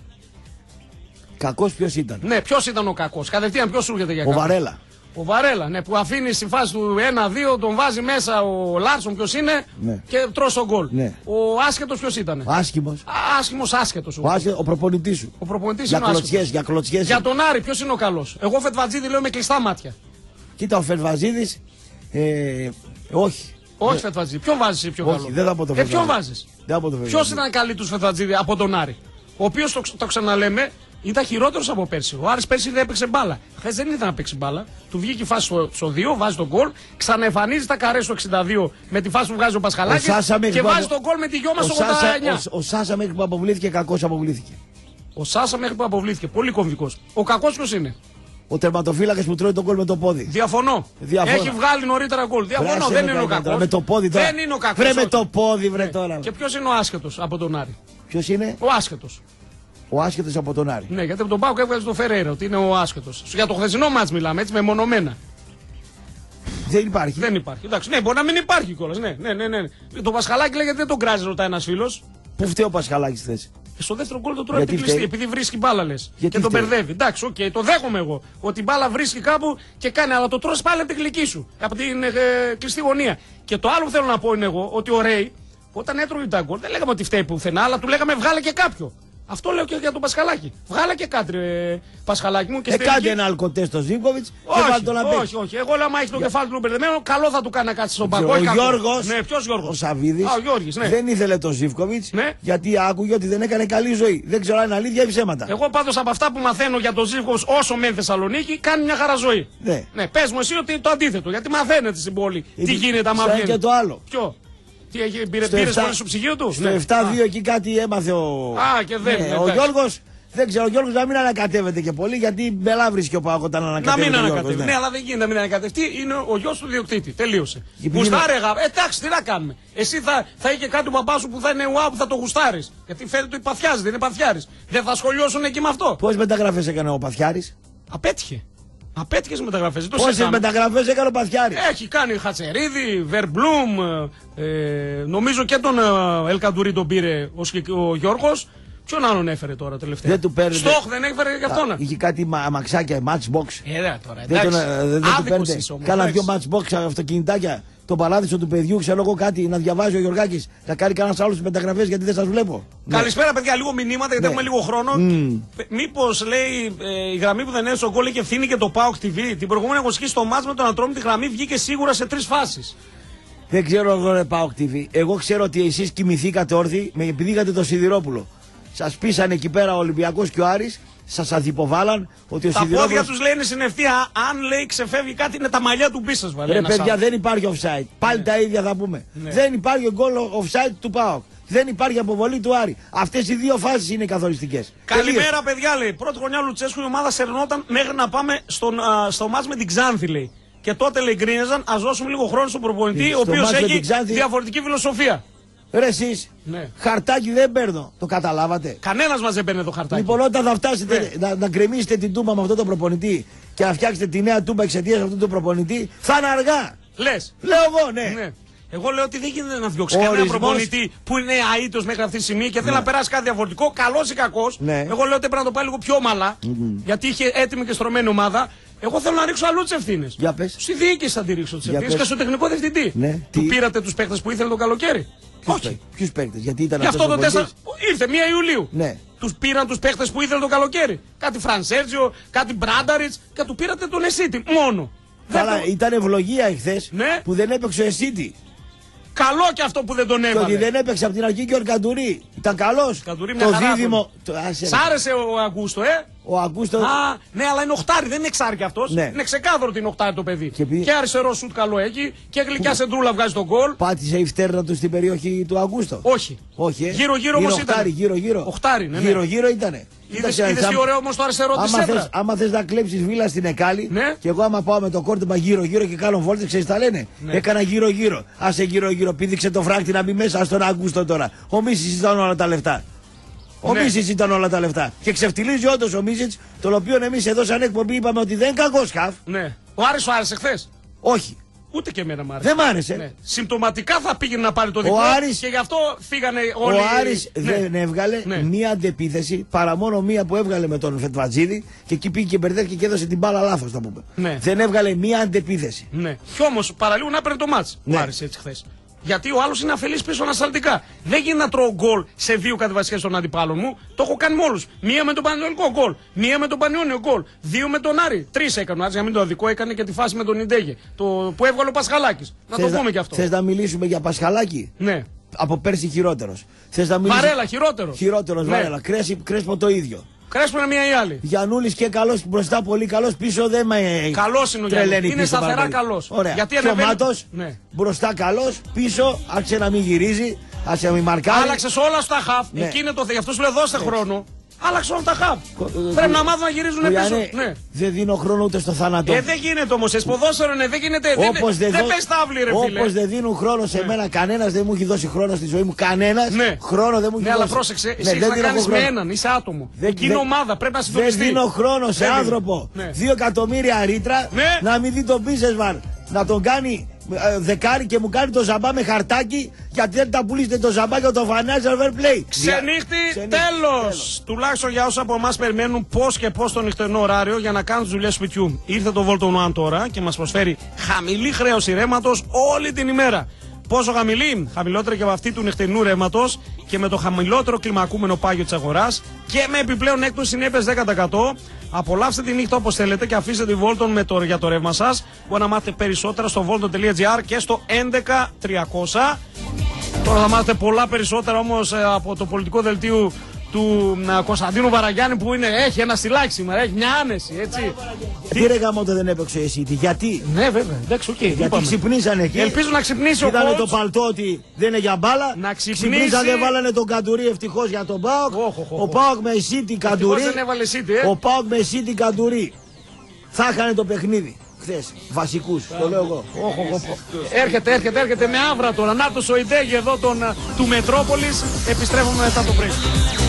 Κακός ποιος ήταν. Ναι, ποιος ήταν ο κακός. Κατευθείαν ποιος σου έρχεται για ο κακός. Ο Βαρέλα. Ο Βαρέλα, ναι, που αφήνει στη φάση του ένα δύο, τον βάζει μέσα ο Λάρσον ποιος είναι ναι. Και τρως τον γκολ. Ναι. Ο άσχετος ποιος ήτανε. Ο άσχημος. Άσχημος, άσχετος. Ο, άσχε, ο προπονητής σου. Ο προπονητής για είναι κλωτσιές, για κλωτσιές. Για τον Άρη ποιος είναι ο καλός. Εγώ Φετβατζίδη λέω με κλειστά μάτια. Κοίτα ο Φετβατζίδης, ε, όχι. Όχι Φετβατζίδη. Ποιον βάζεις εσύ πιο όχι, καλό. Δεν θα πω το ε, ποιον βάζεις. Ποιος ήταν καλή του Φετβατζίδη από τον Άρη. Ο οποίος το, το ξαναλέμε ήταν χειρότερος από πέρσι. Ο Άρης πέρσι δεν έπαιξε μπάλα. Χθες δεν ήθελε να παίξει μπάλα. Του βγήκε η φάση στο, στο δύο, βάζει τον γκολ. Ξαναεμφανίζει τα καρέ στο εξήντα δύο με τη φάση που βγάζει ο Πασχαλάκης. Και βάζει απο... τον γκολ με τη γιο μας στο ογδόντα εννιά. Ο, ο, ο Σάσα μέχρι που αποβλήθηκε, κακός αποβλήθηκε. Ο Σάσα μέχρι που αποβλήθηκε. Πολύ κομβικός. Ο κακός ποιος είναι. Ο τερματοφύλακας που τρώει τον γκολ με το πόδι. Διαφωνώ. Διαφωνώ. Έχει βγάλει νωρίτερα γκολ. Διαφωνώ. Βρε, δεν είναι ο κακός. Με το πόδι τώρα. Δεν είναι ο κακός. Βρε με το πόδι, βρε ναι. τώρα. Και ποιος είναι ο άσχετος από τον Άρη. Ποιος είναι. Ο άσχετος. Ο άσχετος από τον Άρη. Ναι, γιατί από τον Πάοκ έβγαλε τον Φεραίρα ότι είναι ο άσχετος. Για το χθεσινό μάτς μιλάμε έτσι μεμονωμένα. Δεν υπάρχει. Δεν υπάρχει. Εντάξει, ναι, μπορεί να μην υπάρχει κιόλας. Ναι, ναι, ναι, ναι. Το Πασχαλάκι λέγεται δεν τον κράζει, ρωτάει ένας φίλος. Πού φταίει ο Πασχαλάκης θέση. Στο δεύτερο γκολ το τρώει από την κλειστή, επειδή βρίσκει μπάλα λες. Και τον μπερδεύει. Εντάξει, οκ, okay, το δέχομαι εγώ. Ότι η μπάλα βρίσκει κάπου και κάνει, αλλά το τρως πάλι από την κλική σου. Από την ε, κλειστή γωνία. Και το άλλο που θέλω να πω είναι εγώ ότι ο Ρέι, Όταν έτρωγε τα γκολ, δεν λέγαμε ότι φταίει πουθενά, αλλά του λέγαμε βγάλε και κάποιο. Αυτό λέω και για τον Πασχαλάκη. Βγάλε και κάτι, ε, Πασχαλάκη μου. Και ε, κάντε ένα αλκοτέ στο Ζίβκοβιτς και βάλτε τον απέξω. Όχι, όχι. Εγώ λέω, άμα έχει το κεφάλι του μπερδεμένο, καλό θα του κάνει να κάτσει στον πάγκο. Ο Γιώργος, ναι, ποιος Γιώργος? Ο Σαββίδης, Α, ο Γιώργης, ναι. δεν ήθελε τον Ζίβκοβιτς, ναι. γιατί άκουγε ότι δεν έκανε καλή ζωή. Δεν ξέρω αν είναι αλήθεια ή ψέματα. Εγώ πάντως από αυτά που μαθαίνω για τον Ζίβκοβιτς όσο μένει Θεσσαλονίκη, κάνει μια χαρά ζωή. Ναι. Ναι, πες μου εσύ ότι το αντίθετο, γιατί μαθαίνετε στην πόλη ε, τι γίνεται άμα βγαίνει. Και το άλλο. Ποιο? Τι έχει, πήρε πήρε στο ψυγείο του. Στο επτά δύο εκεί κάτι έμαθε ο. Α, και δεν. Ναι, ο Γιώργος. Δεν ξέρω, ο Γιώργος να μην ανακατεύεται και πολύ, γιατί μπελά βρίσκει ο Πάοκ όταν ανακατεύεται. Να μην ανακατεύει. Ναι. ναι, αλλά δεν γίνεται να μην ανακατευτεί. Είναι ο γιος του διοκτήτη. Τελείωσε. Γουστάρεγα. Ε, εντάξει, τι να κάνουμε. Εσύ θα, θα έχει και κάτι ο παπά σου που θα είναι ουά που θα το γουστάρει. Γιατί φαίνεται ότι παθιάζει, δεν είναι παθιάρη. Δεν θα σχολιώσουν εκεί με αυτό. Πόσες μεταγραφές έκανε ο Παθιάρης? Απέτυχε. Απέτυχε σε μεταγραφές. Πόσες μεταγραφές έκανε ο Παθιάρης? Έχει κάνει Χατσερίδη, Βερμπλούμ. Ε, νομίζω και τον Ελκαντουρί τον πήρε ο, ο Γιώργος. Ποιον άλλον έφερε τώρα τελευταία? Δεν του παίρνετε. Στόχ δεν έφερε και αυτόν. Είχε κάτι μα, αμαξάκια, matchbox. Ε, δε, τώρα, δεν τον, δεν του παίρνετε. Κάνα δυο matchbox αυτοκινητάκια. Το παράδεισο του παιδιού, ξέρω εγώ κάτι να διαβάζει ο Γιωργάκης. Να κάνει κανένα άλλο μεταγραφές γιατί δεν σας βλέπω. Καλησπέρα, παιδιά. Λίγο μηνύματα γιατί ναι. έχουμε λίγο χρόνο. Mm. Μήπως λέει ε, η γραμμή που δεν έδωσε ο γκολ έχει ευθύνη και το ΠΑΟΚ τι βι? Την προηγούμενη αγωνιστική στο μάτς με τον Ατρόμητη γραμμή βγήκε σίγουρα σε τρεις φάσεις. Δεν ξέρω εγώ ρε ΠΑΟΚ τι βι. Εγώ ξέρω ότι εσείς κοιμηθήκατε όρθιοι επειδή είχατε το Σιδηρόπουλο. Σας πείσανε εκεί πέρα ο Ολυμπιακός και ο Άρης, σας αντιποβάλαν ότι ο τα Σιδηρόπουλος... πόδια τους λένε στην ευθεία, αν λέει ξεφεύγει κάτι είναι τα μαλλιά του πίσας βάλε. Ρε παιδιά άλλο. Δεν υπάρχει offside, πάλι ναι. τα ίδια θα πούμε. Ναι. Δεν υπάρχει γκολ offside του ΠΑΟΚ. Δεν υπάρχει αποβολή του Άρη. Αυτές οι δύο φάσεις είναι καθοριστικές. Καλημέρα παιδιά λέει, πρώτη χρονιά Λουτσέσκου η ομάδα σερνόταν μέχρι να πάμε στον, α, στο μάτς με την Ξάνθη λέει. Και τότε λέει γκρίνιαζαν, ας δώσουμε λίγο χρόνο στον προπονητή, ο οποίος έχει Ξάνθη... διαφορετική φιλοσοφία. Ρε εσείς, ναι. χαρτάκι δεν παίρνω. Το καταλάβατε? Κανένας μας δεν παίρνει το χαρτάκι. Λοιπόν, όταν θα φτάσετε ναι. να, να γκρεμίσετε την τούμπα με αυτόν τον προπονητή και να φτιάξετε τη νέα τούμπα εξαιτίας αυτού του προπονητή, θα είναι αργά. Λες. Λέω εγώ, ναι. ναι. Εγώ λέω ότι δεν γίνεται να διώξει κανένα προπονητή που είναι αήτος μέχρι αυτή τη στιγμή και θέλει ναι. να περάσει κάτι διαφορετικό, καλός ή κακός. Ναι. Εγώ λέω ότι πρέπει να το πάει λίγο πιο ομαλά, mm -hmm. γιατί είχε έτοιμη και στρωμένη ομάδα. Εγώ θέλω να ρίξω αλλού τις ευθύνες. Για πες. Στη διοίκηση θα τη ρίξω τις ευθύνες και στο τεχνικό διευθυντή. Ναι. Του τι... πήρατε τους παίκτες που ήθελε το καλοκαίρι? Όχι. Ποιους παίκτες? Γιατί ήταν αυτό το τέσσερα. Ήρθε μία Ιουλίου. Ναι. Τους πήραν τους παίκτες που ήθελε το καλοκαίρι. Κάτι Φρανσέρτζιο, κάτι Μπράνταριτς και του πήρατε τον Εσίτη μόνο. Καλά, το... ήταν ευλογία εχθές ναι. που δεν έπαιξε ο Εσίτη. Καλό και αυτό που δεν τον έβαλε. Και ότι δεν έπαιξε από την αρχή και ο Καντουρί. Ήταν καλός. Το δίδυμο. Σ' άρεσε ο Αγκούστο, ε? Ο Αγκούστο. Α, ναι, αλλά είναι οχτάρι, δεν είναι εξάρι κι αυτός. Ναι. Είναι ξεκάθαρο ότι είναι οχτάρι το παιδί. Και, πι... και αριστερό σουτ καλό έχει και γλυκιά σεντρούλα βγάζει τον γκολ. Πάτησε η φτέρνα του στην περιοχή του Αγκούστο. Όχι. Όχι ε. Γύρω-γύρω όμως ήταν. Γύρω-γύρω. Οχτάρι, ναι. Γύρω-γύρω ήτανε. Είδες τι ωραίο όμως το αριστερό της έδρα. Άμα θες να κλέψεις βίλα στην Εκάλη, ναι. και εγώ άμα πάω με το κόρτεμα γύρω-γύρω και κάνω βόλτες, ξέρεις τα λένε. Ναι. Έκανα γύρω-γύρω. Άσε γύρω-γύρω, πήδηξε το φράκτη να μπει μέσα στον Αγκούστο τώρα. Ο Μίσης ήταν όλα τα λεφτά. Ο ναι. Μίσης ήταν όλα τα λεφτά. Και ξεφτιλίζει όντως ο Μίσης, τον οποίο εμείς εδώ σαν εκπομπή είπαμε ότι δεν είναι κακός χαφ. Ναι. Ο Άρης σου άρεσε χθες? Όχι. Ούτε και εμένα μ' άρεσε. Δεν μ' άρεσε. Ναι. Συμπτωματικά θα πήγαινε να πάρει το διπλό Άρης... και γι' αυτό φύγανε όλοι. Ο Άρης ναι. δεν έβγαλε ναι. μία αντεπίθεση παρά μόνο μία που έβγαλε με τον Φετβατζίδη και εκεί πήγε και μπερδεύτηκε και έδωσε την μπάλα λάθος, θα πούμε. Ναι. Δεν έβγαλε μία αντεπίθεση. Ναι. Κι όμως παραλίγο να παίρνει το μάτς. Ναι. Μου άρεσε έτσι χθες. Γιατί ο άλλος είναι αφελής πίσω ανασταλτικά. Δεν γίνεται να τρώω γκολ σε δύο κατεβασικές των αντιπάλων μου. Το έχω κάνει με όλους. Μία με τον Πανιωνικό γκολ. Μία με τον Πανιόνιο γκολ. Δύο με τον Άρη. Τρεις έκανε ο Άρης, για μην το αδικό, έκανε και τη φάση με τον Ιντέγε. Το που έβγαλε ο Πασχαλάκης. Να θες το πούμε κι αυτό. Θες να μιλήσουμε για Πασχαλάκη? Ναι. Από πέρσι χειρότερος. Θες να μιλήσουμε... Βαρέλα, χειρότερος. Χειρότερος, ναι. Βαρέλα. Κρέσπο το ίδιο. Κρέσπο είναι μία ή άλλη. Γιαννούλης και καλός μπροστά, πολύ καλός πίσω, δεν με καλός είναι ο Γιαννούλης. Είναι σταθερά καλός. Ωραία. Γιατί και ανεβαίνει... ο Μάτος ναι. μπροστά καλός, πίσω άρχισε να μην γυρίζει, άρχισε να μην μαρκάρει. Άλλαξες όλα στα χαφ. Ναι. Εκεί είναι το γι' αυτό σου λέω δώστε ναι. χρόνο. Άλλαξε όλα τα χαφ. Ε, Πρέπει ε, να μάθουν να γυρίζουν ε, πίσω. Ναι. Ναι. Δεν δίνω χρόνο ούτε στο θάνατο. Ε, δεν γίνεται όμως. Σε ποδόσφαιρο ναι, δεν γίνεται. Όπως δεν, δεν δω... πες τάβλη, ρε φίλε. Όπως δεν δίνουν χρόνο σε ναι. μένα, κανένας δεν μου έχει δώσει χρόνο στη ζωή μου. Κανένας ναι. χρόνο δεν μου έχει ναι, δώσει. Αλλά πρόσεξε, εσύ ναι, να κάνεις με έναν, είσαι άτομο. Εκείνη ομάδα πρέπει να συντονιστεί. Δεν δίνω χρόνο σε άνθρωπο. Δύο εκατομμύρια ρήτρα να μην δει τον Μπίσεσμαν να τον κάνει δεκάρι και μου κάνει το ζαμπά με χαρτάκι γιατί δεν τα πουλήσετε το ζαμπά και το financial fair play. Ξενύχτη, τέλος! Τουλάχιστον για όσους από εμάς περιμένουν πώς και πώς το νυχτερινό ωράριο για να κάνουν τις δουλειές σπιτιού. Ήρθε το Volton One τώρα και μας προσφέρει χαμηλή χρέωση ρέματος όλη την ημέρα. Πόσο χαμηλή? Χαμηλότερα και από αυτή του νυχτερινού ρεύματος και με το χαμηλότερο κλιμακούμενο πάγιο της αγοράς και με επιπλέον έκπτωση συνέπειες δέκα τοις εκατό. Απολαύστε τη νύχτα όπως θέλετε και αφήστε τη Volton με το, για το ρεύμα σας. Μπορείτε να μάθετε περισσότερα στο volton τελεία gr και στο έντεκα τριακόσια. Τώρα θα μάθετε πολλά περισσότερα όμως από το πολιτικό δελτίο του uh, Κωνσταντίνου Βαραγιάννη που είναι, έχει ένα στυλάκι σήμερα, έχει μια άνεση, έτσι. Τι ρε γαμώτο δεν έπαιξε εσύ, γιατί? Ναι, βέβαια, εντάξει, οκ. Okay, γιατί είπαμε. Ξυπνήσανε εκεί. Ελπίζω να ξυπνήσει ο Είδανε το παλτό ότι δεν είναι για μπάλα. Να ξυπνήσει. Ξυπνήσανε, βάλανε τον Καντουρί ευτυχώς για τον ΠΑΟΚ. Oh, oh, oh, oh. Ο ΠΑΟΚ με City Καντουρί. Δεν έβαλε City, ε. Ο ΠΑΟΚ με City Καντουρί. Θα είχανε το παιχνίδι. Χθες, βασικούς, το λέω εγώ. Oh, oh, oh. Έρχεται, έρχεται, έρχεται με άβρα τώρα. Νάτος ο Ιντέγη εδώ τον, του Μετρόπολης. Επιστρέφουμε μετά το break.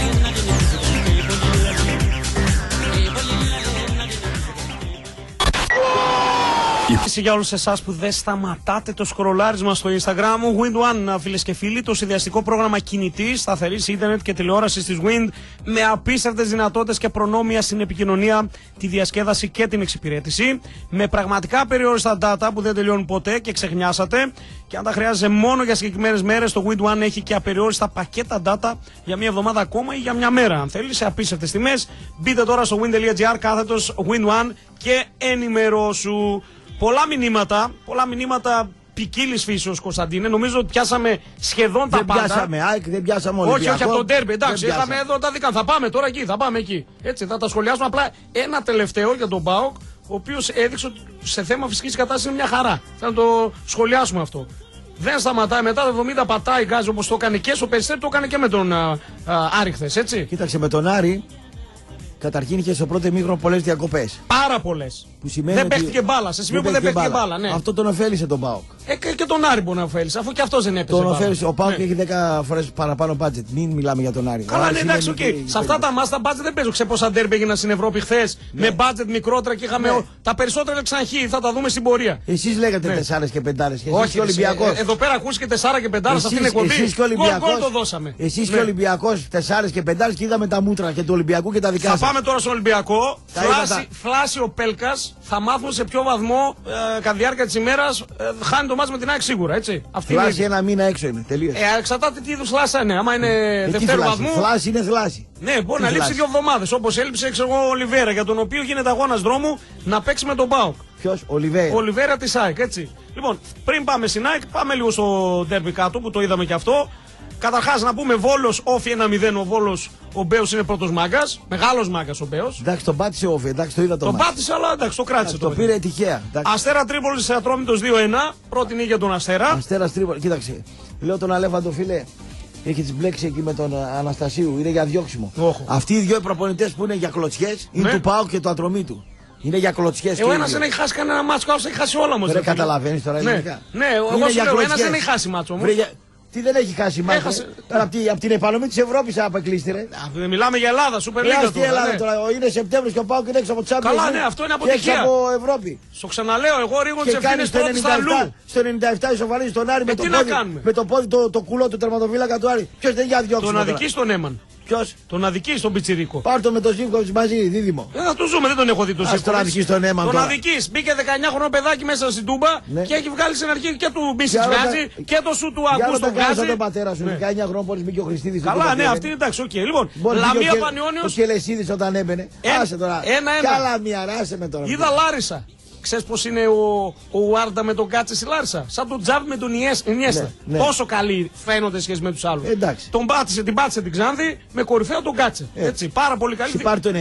Για όλους εσάς που δεν σταματάτε το σκρολάρισμα στο Instagram μου, Wind One, φίλες και φίλοι, το συνδυαστικό πρόγραμμα κινητής, σταθερής ίντερνετ και τηλεόρασης της Wind με απίστευτες δυνατότητες και προνόμια στην επικοινωνία, τη διασκέδαση και την εξυπηρέτηση, με πραγματικά περιόριστα data που δεν τελειώνουν ποτέ και ξεχνιάσατε, και αν τα χρειάζεσαι μόνο για συγκεκριμένες μέρες, το Wind One έχει και απεριόριστα πακέτα data για μια εβδομάδα ακόμα ή για μια μέρα. Αν θέλεις, σε απίστευτες τιμές, μπείτε τώρα στο wind τελεία gr κάθετος Wind One και ενημερώσου. Πολλά μηνύματα, πολλά μηνύματα ποικίλης φύσεως, Κωνσταντίνε. Νομίζω ότι πιάσαμε σχεδόν δεν τα πάντα. Δεν πιάσαμε ΑΕΚ, δεν πιάσαμε Ολυμπιακό. Όχι, όχι από τον ντέρμπι. Εντάξει, είχαμε εδώ τα δικά. Θα πάμε τώρα εκεί, θα πάμε εκεί. Έτσι, θα τα σχολιάσουμε. Απλά ένα τελευταίο για τον ΠΑΟΚ, ο οποίος έδειξε ότι σε θέμα φυσικής κατάστασης είναι μια χαρά. Θα το σχολιάσουμε αυτό. Δεν σταματάει, μετά το εβδομήντα πατάει γκάζι όπως το έκανε και στο Περιστέρι, το έκανε και με τον α, α, Άρη χθες, έτσι. Κοίταξε, με τον Άρη. Καταρχήν είχε στο πρώτο ημίχρονο πολλές διακοπές. Πάρα πολλές. Δεν ότι... παίχτηκε μπάλα. Σε σημείο που δεν παίχτηκε μπάλα. μπάλα ναι. Αυτό τον ωφέλησε τον ΠΑΟΚ. Ε, και τον Άρη μπορεί να ωφέλησε, αφού και αυτός δεν έπαιζε. Τον ωφέλησε. Ο ΠΑΟΚ ναι. έχει δέκα φορές παραπάνω budget. Μην μιλάμε για τον Άρη. Καλά, ναι, εντάξει, οκ. Okay. Σε αυτά τα μάστα budget δεν παίζουν. Ξέρω πόσα ντέρμπι έγιναν στην Ευρώπη χθες ναι. με budget μικρότερα και είχαμε. Ναι. Τα περισσότερα ξαναχεί. Θα τα δούμε στην πορεία. Εσείς λέγατε ναι. τεσσάρες και πεντάρες. Όχι, και Ολυμπιακός. Εδώ πέρα ακούστηκε τεσσάρα και πεντάρες αυτή την εκπομπή. Εσείς και Ολυμπιακός. Εσείς και Ολυμπιακός τεσσάρες και πεντάρες και είδαμε τα μούτρα και του Ολυμπιακού και τα δικά σας. Θα πάμε τώρα στον Ολυμπιακό. Φλάσει, φλάσει ο Πέλκας, θα μάθουμε σε ποιο βαθμό ε, κατά τη διάρκεια της ημέρας ε, χάνει το μάτς με την ΑΕΚ σίγουρα, έτσι. Φλάσει ένα μήνα έξω είναι, τελείως. Ε, εξαρτάται τι είδους φλάση είναι, άμα είναι ε, δευτέρου βαθμού. Φλάση είναι φλάση. Ναι, μπορεί να λείψει δύο εβδομάδες, όπως έλειψε ξέρω, ο Ολιβέρα, για τον οποίο γίνεται αγώνας δρόμου να παίξει με τον ΠΑΟΚ. Ποιος, Ολιβέρα. Ολιβέρα της ΑΕΚ, έτσι. Λοιπόν, πριν πάμε στην ΑΕΚ, πάμε λίγο στο ντέρμπι κάτω που το είδαμε και αυτό. Καταρχάς να πούμε Βόλος Όφι ένα μηδέν, ο Βόλος, ο Μπέος είναι πρώτος μάγκας, μεγάλος μάγκας ο Μπέος. Εντάξει, τον πάτησε ο Όφι, εντάξει, το είδα το Τον πάτησε, αλλά εντάξει, το κράτησε. Εντάξει, το πήρε τυχαία. Εντάξει. Αστέρα Τρίπολης Ατρόμητος δύο ένα, πρώτη νίκη για τον Αστέρα. Αστέρας Τρίπολης, κοίταξε, λέω τον Αλέφαντο φίλε, έχει τις μπλέξει εκεί με τον Αναστασίου, είναι για διώξιμο. Oh. Αυτοί οι δύο προπονητές που είναι για κλωτσιές είναι ναι. του ΠΑΟΚ και του Ατρομήτου. Είναι για κλωτσιές. Ε, ο ένας δεν έχει χάσει κανένα μάτσο, ο άλλος έχει χάσει όλα όμως. Δεν καταλαβαίνεις τώρα ναι. ελληνικά. Ναι, εγώ σου λέω, ο ένας δεν έχει χάσει μάτσο όμως. Τι δεν έχει χάσει μάτσο. Έχασε... Τώρα από, τη, από την επανομή της Ευρώπης απεκλείστη ρε. Μιλάμε για Ελλάδα, Super League τώρα. Ελλάδα ναι. τώρα. Είναι Σεπτέμβριος και ο ΠΑΟΚ είναι έξω από Champions. Καλά, ναι, αυτό είναι αποτυχία. Έξω από Ευρώπη. Στο ξαναλέω, εγώ ρίγω τις ευθύνες πρώτης στα αλλού. Στο ενενήντα επτά ισοφαρίζει τον Άρη με, το πόδι, με το πόδι το, το κουλό του τερματοφύλακα του Άρη. Ποιος δεν για διώξει. Τον αδική στον Έμαν. Ποιος? Τον αδική στον Πιτσιρίκο. Πάρ' το με τον Ζήβκοβιτς μαζί, δίδυμο. Ε, θα το ζούμε, δεν τον έχω δει το Ζήβκοβιτς. Τον αδική στον Έμαν. Τον αδική μπήκε δεκαεννιά χρονών παιδάκι μέσα στην Τούμπα ναι. και έχει βγάλει στην αρχή και του Μπίσιτς βγάζει και το σου του Αγκούστο βγάζει. τον πατέρα σου, δεκαεννιά χρονών πολύ μπήκε ο Χριστίδης. Καλά, ναι, αυτή είναι εντάξει, οκ. Λοιπόν, Λαμία Πανιόνιος. Ο Κελεσίδης όταν έμπαινε. Άσε τώρα. Καλά μια ράσε με τώρα. Είδα Λάρισα. Ξέρεις πως είναι ο, ο Ουάρντα με τον Κάτσε στη Λάρισα. Σαν τον Τζάβι με τον Ινιέστα. Ναι, ναι. Πόσο καλοί φαίνονται σχέση με τους άλλους. Εντάξει. Τον πάτησε, την πάτησε την Ξάνθη με κορυφαίο τον Κάτσε. Έτσι. Έτσι. Πάρα πολύ καλή.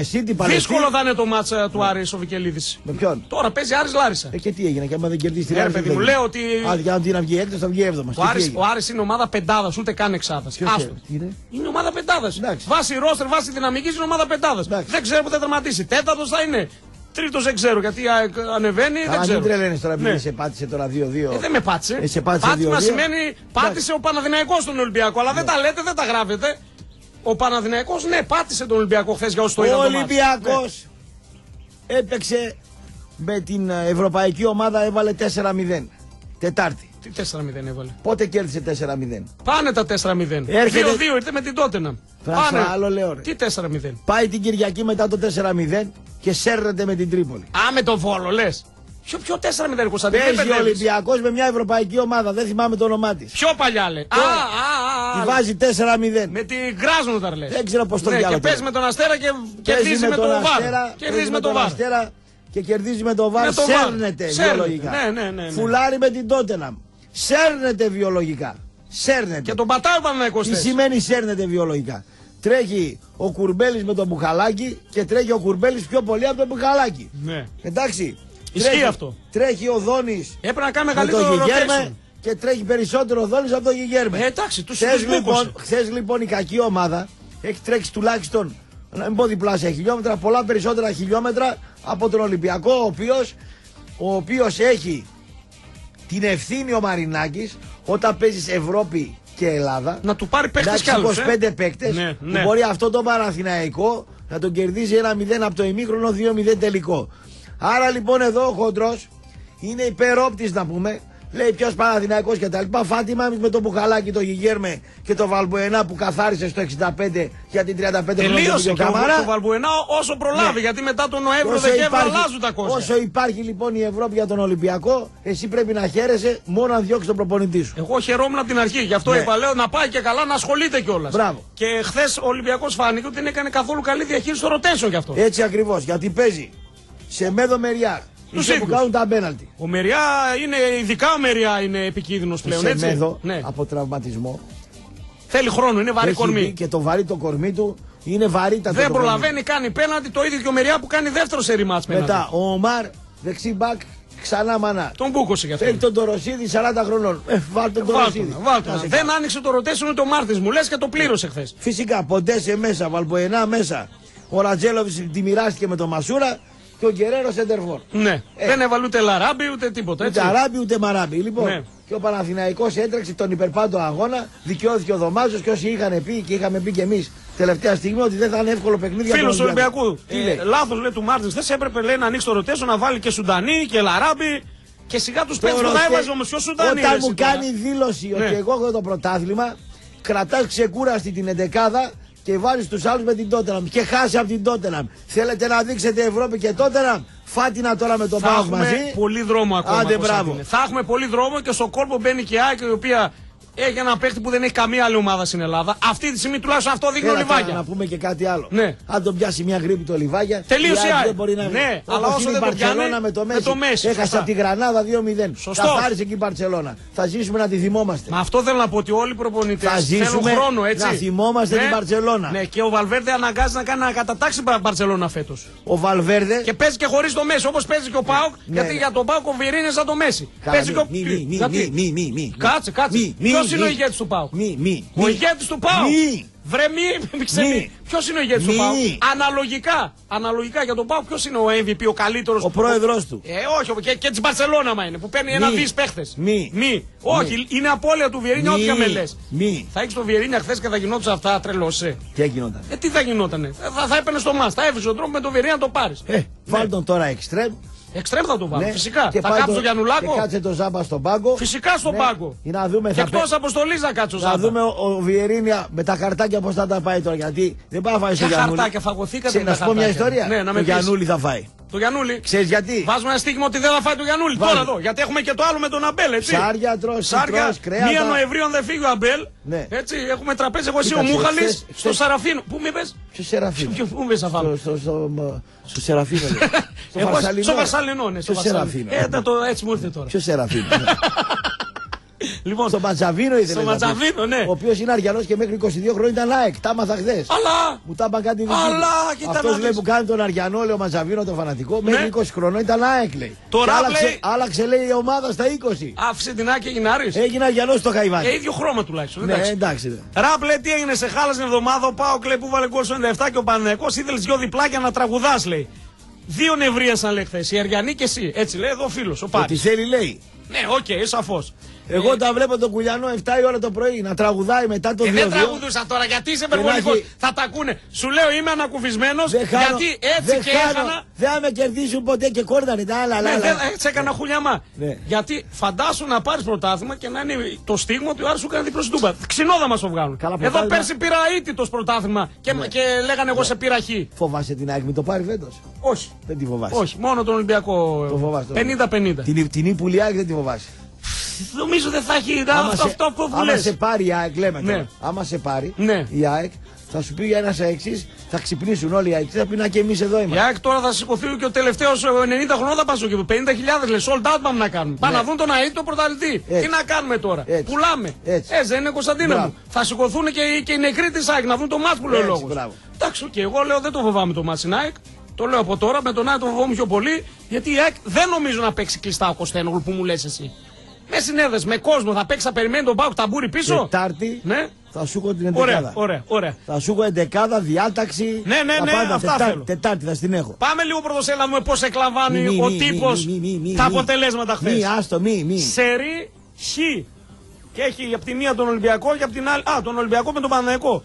Δύσκολο θα είναι το μάτσα του Άρη ο Βικελίδης. Με ποιον? Τώρα παίζει Άρης Λάρισα. Ε, και τι έγινε, και άμα δεν κερδίσει τη Λάρισα. Ναι, παιδί μου, λέω ότι. Αν να βγει έκτος θα βγει έβδομος. Ο Άρης είναι ομάδα πεντάδας, ούτε καν εξάδας. Είναι? είναι ομάδα πεντάδας. Βάσει ρόστερ, βάσει δυναμικής είναι ομάδα πεντάδας. Δεν ξέρω που θα τερματίσει. Τέταρτος θα είναι. Τρίτος δεν ξέρω γιατί ανεβαίνει. Α, δεν ξέρω. μην τρελαίνεις τώρα επειδή ναι. σε πάτησε τώρα δύο δύο. Ε, δεν με πάτησε. Ε, σε πάτησε Πάτημα σημαίνει πάτησε ο Παναθηναϊκός στον Ολυμπιακό. Αλλά ναι. δεν τα λέτε, δεν τα γράφετε. Ο Παναθηναϊκός ναι, πάτησε τον Ολυμπιακό χθες για όσο το είδαμε. Ο Ολυμπιακός ναι. έπαιξε με την ευρωπαϊκή ομάδα, έβαλε τέσσερα μηδέν. Τετάρτη. Τι τέσσερα μηδέν έβαλε. Πότε κέρδισε τέσσερα μηδέν. Πάνε τα τέσσερα μηδέν. δύο δύο ήρθε με την Τότεναμ. Πάνε. Άλλο λέω, ρε. Τι τέσσερα μηδέν. Πάει την Κυριακή μετά το τέσσερα μηδέν και σέρνεται με την Τρίπολη. Α, με τον Βόλο λες. Ποιο, ποιο τέσσερα μηδέν Κωνσταντίνε. Παίζει ο Ολυμπιακός με μια ευρωπαϊκή ομάδα, δεν θυμάμαι το όνομά της. Πιο παλιά λέει. Α, α, α, τη βάζει τέσσερα μηδέν. Με την Κράσνοδαρ λες. Δεν ξέρω πώς το ναι, διάλογο. Και παίζει με τον Αστέρα και κερδίζει με τον Βάρ. Κερδίζει με τον Βάρ. Και κερδίζει με τον Βάρ. Σέρνεται βιολογικά. Ναι, ναι, ναι, ναι. Φουλάρει με την Τότεναμ. Σέρνεται βιολογικά. Σέρνεται. Και τον πατάει ο Παναθηναϊκός. Τι σημαίνει σέρνεται βιολογικά. Τρέχει ο Κουρμπέλης με τον Μπουχαλάκη και τρέχει ο Κουρμπέλης πιο πολύ από τον Μπουχαλάκη. Ναι. Εντάξει. Ισχύει τρέχει, αυτό. Τρέχει ο Δόνης. Έπρεπε να κάνει μεγαλύτερο rotation. Και τρέχει περισσότερο ο Δόνης από τον Γιγέρμε. Ε, εντάξει, τους χθες λοιπόν, χθες λοιπόν η κακή ομάδα έχει τρέξει τουλάχιστον, να μην πω διπλάσια χιλιόμετρα, πολλά περισσότερα χιλιόμετρα από τον Ολυμπιακό, ο οποίος, ο οποίος έχει την ευθύνη ο Μαρινάκης όταν παίζεις Ευρώπη και Ελλάδα να του πάρει παίκτες κι άλλους. είκοσι πέντε παίκτες ναι, ναι. που μπορεί αυτό το Παναθηναϊκό να τον κερδίζει ένα μηδέν από το ημίχρονο, δύο μηδέν τελικό. Άρα λοιπόν εδώ ο Χοντρός είναι υπερόπτης να πούμε. Λέει ποιος Παναθηναϊκός και τα λοιπά. Φάτιμα εμείς με το Μπουχαλάκι, το Γιγέρμε και το Βαλμπουενά που καθάρισε στο εξήντα πέντε για την τριάντα πέντε χρόνια. Τελείωσε και το Βαλμπουενά όσο προλάβει, ναι. Γιατί μετά τον Νοέμβριο-Δεκέμβριο αλλάζουν τα κόστα. Όσο υπάρχει λοιπόν η Ευρώπη για τον Ολυμπιακό, εσύ πρέπει να χαίρεσαι μόνο αν διώξει τον προπονητή σου. Εγώ χαιρόμουν από την αρχή, γι' αυτό ναι. Είπα λέω να πάει και καλά να ασχολείται κιόλας. Μπράβο. Και χθες ο Ολυμπιακός φάνηκε ότι δεν έκανε καθόλου καλή διαχείριση στο rotation γι' αυτό. Έτσι ακριβώς, γιατί παίζει σε μέδο Μεριάρ. Τους που κάνουν τα πέναλτι. Ο Μεριά είναι, ειδικά ο Μεριά είναι επικίνδυνος πλέον. Σε έτσι. μέδο, ναι. Από τραυματισμό. Θέλει χρόνο, είναι βαρύ κορμί. Και το βαρύ το κορμί του είναι βαρύτατο. Δεν προλαβαίνει, κάνει πέναλτι, το ίδιο και ο Μεριά που κάνει δεύτερο σε ρημάτς πέναλτι. Μετά ο Ομάρ, δεξί μπακ, ξανά μανά. Τον μπούκωσε γι' αυτό. Έχει τον Τοροσίδη σαράντα χρονών. Ε, βάλ τον Τοροσίδη. Δεν άνοιξε το rotation ούτε ο Μάρτης μου, λες και το πλήρωσε χθες. Φυσικά, Ποντέσε μέσα, Βαλμποενά μέσα. Ο Ρατζέλοβιτς τη μοιράστηκε με τον Μασούρα. Και ο Γκερέρο Σεντερφόρ. Ναι. Ε. Δεν έβαλε ούτε Λαράμπι ούτε τίποτα. Ούτε έτσι. Αράμπι ούτε Μαράμπι. Λοιπόν, ναι. Και ο Παναθηναϊκός έτρεξε τον υπερπάντο αγώνα. Δικαιώθηκε ο Δωμάζος και όσοι είχαν πει και είχαμε πει και εμείς τελευταία στιγμή ότι δεν θα είναι εύκολο παιχνίδι. Φίλος του Ολυμπιακού. Ε, Λάθος λέει του Μάρτιν. Δεν έπρεπε λέει, να ανοίξει το ρωτέσο να βάλει και Σουντανί και Λαράμπι. Και σιγά του παίρνει που θα έβαζε όμως πιο Σουντανί. Όταν μου κάνει δήλωση ότι εγώ έχω το πρωτάθλημα, κρατάς ξεκούραστη την εντεκάδα. Και βάζει τους άλλους με την Τότεναμ και χάσει από την Τότεναμ. Θέλετε να δείξετε Ευρώπη και Τότεναμ. Φάτινα τώρα με τον Πάοκ μαζί. Θα έχουμε πολύ δρόμο ακόμα. Άντε, μπράβο. Θα έχουμε πολύ δρόμο και στο κόλπο μπαίνει και η ΑΕΚ, η οποία έχει ένα παίχτη που δεν έχει καμία άλλη ομάδα στην Ελλάδα. Αυτή τη στιγμή τουλάχιστον αυτό δείχνει ο Λιβάγια. Να πούμε και κάτι άλλο. Ναι. Αν τον πιάσει μια γρήπη το Λιβάγια. Τελείωσε η ΑΕΚ. Δεν μπορεί να βγει. Ναι, αλλά όσο δεν το πιάνει με το Μέση. Με το Μέση. Έχασε τη Γρανάδα δύο μηδέν. Σωστό. Καθάρισε εκεί η Μπαρτσελώνα. Θα ζήσουμε να τη θυμόμαστε. Μα αυτό θέλω να πω ότι όλοι οι προπονητές θα ζήσουμε χρόνο, έτσι. Να θυμόμαστε ναι. την Μπαρτσελώνα. Ναι, και ο Βαλβέρντε αναγκάζει να κάνει να κατατάξει την Μπαρτσελώνα φέτος. Ο Βαλβέρντε. Και παίζει και χωρίς το Μέση όπως παίζει και ο Πάοκ. Γιατί για τον Πάοκ ο Βιερίνη σαν το Μέση. Παίζει και ο. Κάτσε, κάτσε. Ποιο είναι ο ηγέτης του Πάοκ. Μη, μη, ο ηγέτης του ΠΑΟΚ. Βρε μη, μη. Ποιος είναι ο ηγέτης του ΠΑΟΚ. Αναλογικά, αναλογικά για τον ΠΑΟΚ ποιος είναι ο εμ βι πι, ο καλύτερος. Ο πρόεδρος του. Ε, όχι, και, και της Μπαρσελόνα μα είναι που παίρνει ένα δις παίχτες. Μη. Μη. Όχι, είναι απώλεια του Βιερίνια, όποια με λες. Μη. Θα έχεις τον Βιερίνια χθες και θα γινόταν αυτά, τρελώσε. Τι γινόταν. Ε, τι θα γινότανε. Θα, θα έπαιρνε στο μας, θα έβριζε τον τρόπο με τον Βιερίνια να το πάρεις. Ε, βάλ τον τώρα εξτρέμ. Εξτρέμ θα το βάλω, ναι. Φυσικά. Και θα κάψω τον Γιαννουλάκο. Και κάτσε το Ζάμπα στον πάγκο. Φυσικά στον ναι. πάγκο. Να δούμε, και εκτός πέ... αποστολής να κάτσω Ζάμπα. Να δούμε ο, ο Βιερίνια με τα χαρτάκια πώς θα τα πάει τώρα. Γιατί δεν πάει να φάει στο Γιαννούλη. Χαρτάκια, φαγωθήκατε. Να σου πω μια ιστορία. Ναι, να το Γιαννούλη θα φάει. Το Γιαννούλη. Ξέρεις γιατί. Βάζουμε ένα στίγμα ότι δεν θα φάει το Γιαννούλη. Τώρα εδώ. Γιατί έχουμε και το άλλο με τον Αμπέλ, έτσι. Σάρια, τρως, τρως, κρέατα. Μία Νοεμβρίου αν δεν φύγει ο Αμπέλ. Ναι. Έτσι, έχουμε τραπέζι. Εγώ εσύ ο Μούχαλης στο Σαραφίνο. Πού με πες. Στο Σεραφίνο. Πού με θα φάμε. Στο Σεραφίνο. Στο Βαρσαλινό, ναι. Στο Σεραφίνο. Έτσι μου ήρθε τώρα. Ποιο Σεραφίνο. Λοιπόν, στο Ματζαβίνο ήθελε. Στο Ματζαβίνο, ναι. Ο οποίος είναι Αριανός και μέχρι είκοσι δύο χρόνια ήταν ΑΕΚ. Τα άμαθα χθες. Αλλά! Μου τα είπαν κάτι δικό. Αλλά! Αυτός λέει που κάνει τον Αριανό, λέει ο Ματζαβίνο, το φανατικό. Μέχρι είκοσι χρονών ήταν ΑΕΚ, λέει. Τώρα άλλαξε, λέει... άλλαξε, λέει, η ομάδα στα είκοσι. Άφησε την ΑΕΚ και έγινε Άρης. Έγινε Αριανός στο Χαϊβάνι. Ε, ίδιο χρώμα τουλάχιστον. Ναι, εντάξει. εντάξει Ραπ λέει τι έγινε σε χάλασνη εβδομάδα. Ο Πάοκ λέει που βάλε γκολ στο ενενήντα επτά και ο Παναθηναϊκός ήθελε δυο διπλάκια να τραγουδάς, λέει. Δύο νευρίασαν λέει χθες. Η Αριανή και εσύ. Έτσι λέει εδώ ο φίλος, ο Πάρης. Ό,τι θέλει λέει. Ναι, οκ, okay, σαφώς. Εγώ τα βλέπω τον Κουλιανό επτά η ώρα το πρωί να τραγουδάει μετά το ε, δύο. Δεν τραγουδούσα τώρα γιατί είσαι υπερβολικός. Έχει... Θα τα ακούνε. Σου λέω είμαι ανακουφισμένος γιατί έτσι και έχανα. Δεν θα με κερδίσουν ποτέ και κόρδανε τα άλλα. Ναι, έτσι έκανα χουλιαμά. Ναι. Γιατί φαντάσου να πάρεις πρωτάθλημα και να είναι το στίγμα ότι ο Άρης σου έκανε δίπλα στην Τούμπα. Ξινόδα μας το βγάλουν. Εδώ πρωτάθλημα... πέρσι πήρα αίτητος πρωτάθλημα και, ναι. και λέγανε εγώ σε πήρα χ. Φοβάσαι την ΑΕΚ μην το πάρει φέτος? Όχι. Δεν τη φοβάσαι? Όχι, μόνο τον Ολυμπιακό. πενήντα πενήντα. Την, την Ipuli ΑΕΚ δεν τη φοβάσαι? Νομίζω δεν θα έχει αυτό, σε, αυτό που άμα λες. σε πάρει η ΑΕΚ, λέμε ναι. τώρα. Άμα σε πάρει ναι. η ΑΕΚ, θα σου πει για ένα εξής, θα ξυπνήσουν όλοι οι ΑΕΚ. Θα πει να και εμείς εδώ είμαστε. Η ΑΕΚ τώρα θα σηκωθεί και ο τελευταίος ενενήντα χρονών θα πάει στο κήπο. πενήντα χιλιάδες λες, sold out πάμε να κάνουμε. Ναι. Πάνε να δουν τον ΑΕΤ τον πρωταθλητή. Τι να κάνουμε τώρα? Έτσι. Πουλάμε. Έτσι, Έτσι δεν είναι Κωνσταντίνα μου. Θα σηκωθούν και, και οι νεκροί της ΑΕΚ να δουν το μάτς που λέει ο λόγος. Εντάξει, και εγώ λέω δεν το φοβάμαι το μάτς στην ΑΕΚ. Το λέω από τώρα, με τον ΑΕΚ το φοβάμαι πιο πολύ. Γιατί η ΑΕΚ δεν νομίζω να παίξει κλειστά ο Κωστένογλου που μου λες εσύ. Με συνέδρες, με κόσμο, θα παίξει, θα περιμένει τον Πάοκ ταμπούρι πίσω. Τετάρτη, ναι. θα σου έχω την εντεκάδα. Ωραία, ωραία, ωραία. Θα σου έχω εντεκάδα, διάταξη. Ναι, ναι, ναι, πάντα. αυτά Τετά, θέλω. Τετάρτη θα την έχω. Πάμε λίγο πρωτοσέλα να δούμε πώς εκλαμβάνει μη, μη, ο τύπος μη, μη, μη, μη, τα αποτελέσματα χθες. Μη, άστο, μη, μη. Σερί Χ. Και έχει από τη μία τον Ολυμπιακό και από την άλλη. Α, τον Ολυμπιακό με τον Παναθηναϊκό.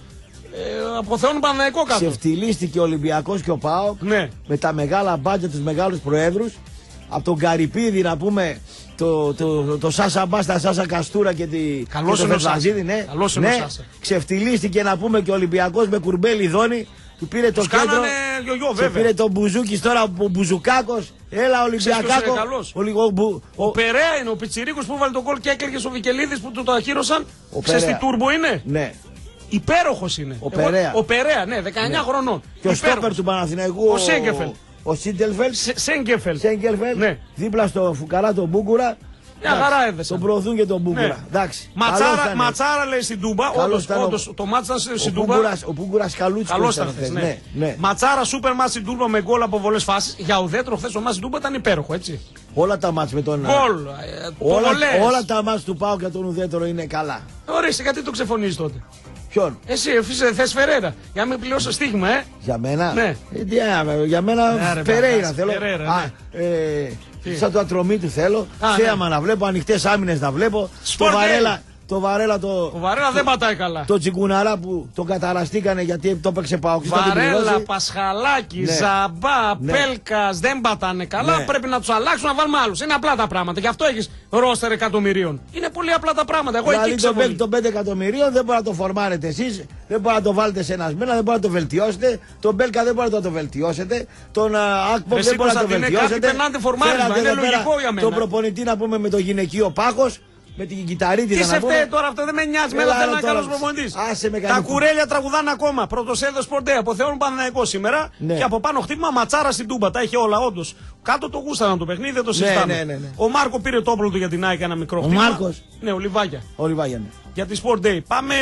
Ε, αποθεώνουν Παναθηναϊκό κάτω. Ξεφτυλίστηκε ο Ολυμπιακός και ο ΠΑΟΚ ναι. με τα μεγάλα μπάτια, τους μεγάλους προέδρους. Από τον Καρυπίδη να πούμε. Το, το, το, το Σάσα Μπάστα, Σάσα Καστούρα και, τη, και το Φετβαζίδη, ναι. Καλώς ναι. είναι Ξεφτυλίστηκε να πούμε και ο Ολυμπιακός με Κουρμπέλη Δόνη. Του πήρε το κέντρο. Κάνανε γιογιό, βέβαια. Και πήρε τον Μπουζούκης τώρα, ο Μπουζουκάκος. Έλα Ολυμπιακάκο. Ο, ο, ο, ο Περέα είναι ο Πιτσιρίκος που βάλει τον κόλ και έκλαιγε ο Βικελίδης που του το αχύρωσαν. Ξέρεις τι τούρμπο είναι? Ναι. Υπέροχος είναι. Ο Περέα. Ο Περέα, ναι, δεκαεννιά ναι. χρονών. Και ο στόπερ του Παναθηναϊκού. Ο Σέγκεφελ. Ο Σίντελφελ. Σέγκεφελ. Σέγκεφελ. Ναι. Δίπλα στο φουκαρά τον Μπούγκουρα. Μια χαρά έδεσαν. Τον προωθούν και τον Μπούγκουρα. Ναι. Εντάξει. Ματσάρα, ματσάρα λέει στην Τούμπα. Όντως, όντως, το μάτς ήταν στην Τούμπα. Ο Μπούγκουρας καλούτσικος. Καλώς ήταν χθες, ναι. Ναι, ναι. Ματσάρα σούπερ μάτς στην Τούμπα με γκολ από πολλές φάσεις. Για ουδέτερο χθες ο μάτς στην Τούμπα ήταν υπέροχο, έτσι. Όλα τα μάτς με τον. Γκολ. Όλα, όλα τα μάτς του Πάου για τον ουδέτερο είναι καλά. Ορίστε, γιατί το ξεφωνείς τότε? Ποιον? Εσύ, θες Φερέιρα. Για να μην πληρώσω στίγμα, ε. Για μένα. Ναι. Ε, για μένα Φερέιρα θέλω. Φερέιρα, Α, ναι. ε, σαν το ατρωμί του θέλω. Α, θέαμα ναι. να βλέπω, ανοιχτές άμυνες να βλέπω. Το Βαρέλα. Το Βαρέλα το. Ο Βαρέλα το, δεν πατάει καλά. Το τσιγκουναρά που το καταραστήκανε γιατί το έπαιξε Πάοκ. Βαρέλα, Πασχαλάκη, ναι. Ζαμπά, ναι. Πέλκας δεν πατάνε καλά. Ναι. Πρέπει να τους αλλάξουν να βάλουμε άλλους. Είναι απλά τα πράγματα. Γι' αυτό έχεις ρόστερ εκατομμυρίων. Είναι πολύ απλά τα πράγματα. Εγώ δηλαδή εκεί ξέρω. Το των πέντε εκατομμυρίων δεν μπορεί να το φορμάρετε εσείς. Δεν μπορεί να το βάλετε σε ένα σμένα, δεν μπορεί να το βελτιώσετε. Τον Μπέλκα δεν μπορεί να το βελτιώσετε. Τον Ακπομ δεν μπορεί να το βελτιώσετε. Είναι λογικό για μένα. Τον προπονητή να πούμε με το γυναικείο πάχος. Με την κυταρίτιδα. Τι σε φταίει τώρα αυτό, δεν με νοιάζει. Μένα θέλει να είναι καλό προπονητής. Τα κουρέλια τραγουδάνε ακόμα. Πρωτοσέλιδο Sport Day. Αποθεώνουν Παναθηναϊκό σήμερα. Ναι. Και από πάνω χτύπημα ματσάρα στην Τούμπα. Τα έχει όλα όντως. Κάτω το γούσταναν το παιχνίδι, δεν το συζητάμε. Ναι, ναι, ναι, ναι. Ο Μάρκο πήρε το όπλο του για την ΑΕΚ ένα μικρό χτύπημα. Ο Μάρκος. Ναι, ο Λιβάγια. Ο Λιβάγια, ναι. Για τη Sport Day. Πάμε.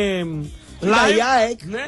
Live. Η ΑΕΚ ναι.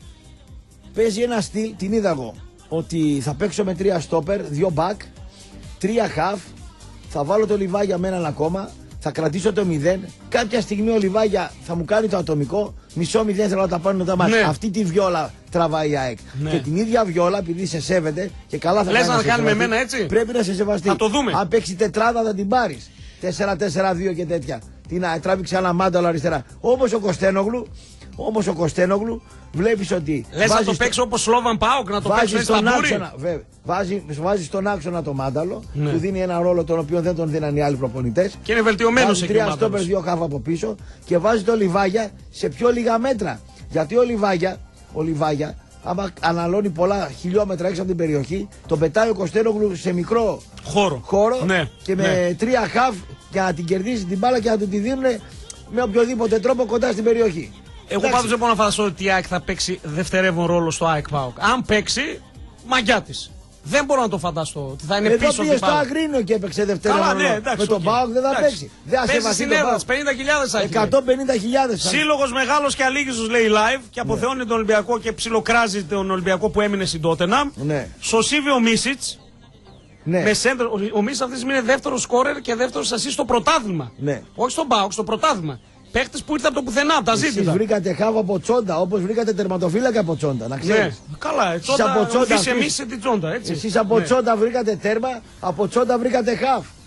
παίζει ένα στυλ, την είδα εγώ. Ότι θα παίξω με τρία στόπερ, δύο back, τρία half. Θα βάλω το Λιβάγια με έναν ακόμα. Θα κρατήσω το μηδέν. Κάποια στιγμή ο Λιβάγια θα μου κάνει το ατομικό. Μισό μηδέν θέλω να τα πάρουν τα μάτια. Ναι. Αυτή τη βιόλα τραβάει η ΑΕΚ. Ναι. Και την ίδια βιόλα, επειδή σε σέβεται και καλά θα λες κάνει. να κάνει με εμένα έτσι. Πρέπει να σε σεβαστεί. Θα το δούμε. Αν παίξει τετράδα θα την πάρει. τέσσερα τέσσερα δύο και τέτοια. Τι να τράβηξε ένα μάνταλο αριστερά. Όμως ο Κωστένογλου, όμως ο Κωστένογλου βλέπει ότι. Λες να το παίξει όπως Σλόβαν Πάοκ, να το παίξει στον άξονα. Βάζει, βάζει στον άξονα το μάνταλο, ναι. Του δίνει ένα ρόλο τον οποίο δεν τον δίνανε οι άλλοι προπονητές. Και είναι βελτιωμένος εκεί. Τρία στόπερ, δύο χάφα από πίσω και βάζει το Λιβάγια σε πιο λίγα μέτρα. Γιατί ο Λιβάγια, ο Λιβάγια άμα αναλώνει πολλά χιλιόμετρα έξω από την περιοχή, τον πετάει ο Κωστένογλου σε μικρό χώρο, χώρο ναι. Και με ναι. τρία χαφ για να την κερδίσει την μπάλα και να του τη δίνουν με οποιοδήποτε τρόπο κοντά στην περιοχή. Εγώ πάντως δεν μπορώ να φανταστώ ότι η ΑΕΚ θα παίξει δευτερεύον ρόλο στο ΑΕΚ ΠΑΟΚ. Αν παίξει, μαγιά της. Δεν μπορώ να το φανταστώ ότι θα είναι εδώ πίσω. Εδώ πήγε στο Αγρίνιο και έπαιξε δευτερεύον ρόλο. Ναι, εντάξει, με τον ΠΑΟΚ δεν θα εντάξει. παίξει. Δεν θα παίζει συνέδρας, πενήντα χιλιάδες εκατόν πενήντα χιλιάδες. Σύλλογος μεγάλος και αλήγιστος λέει live και αποθεώνει ναι. τον Ολυμπιακό και ψιλοκράζει τον Ολυμπιακό που έμεινε στην Τότεναμ. Ναι. Σωσίβει ο Μίσιτς. Ναι. Με σέντρο, ο, ο Μίσιτς αυτή τη στιγμή είναι δεύτερο σκόρερ και δεύτερο ασίστ στο πρωτάθλημα. Ναι. Όχι στον ΠΑΟΚ, στο πρωτάθλημα. Παίχτες που ήρθαν από το πουθενά, από τα ζήτητα. Εσείς βρήκατε χάβα από Τσόντα, όπως βρήκατε τερματοφύλακα από Τσόντα, να ξέρεις. Ναι. Καλά, Τσόντα, εμείς εμείς την Τσόντα, έτσι. Εσείς από ναι. Τσόντα βρήκατε τέρμα, από Τσόντα βρήκατε χάβ.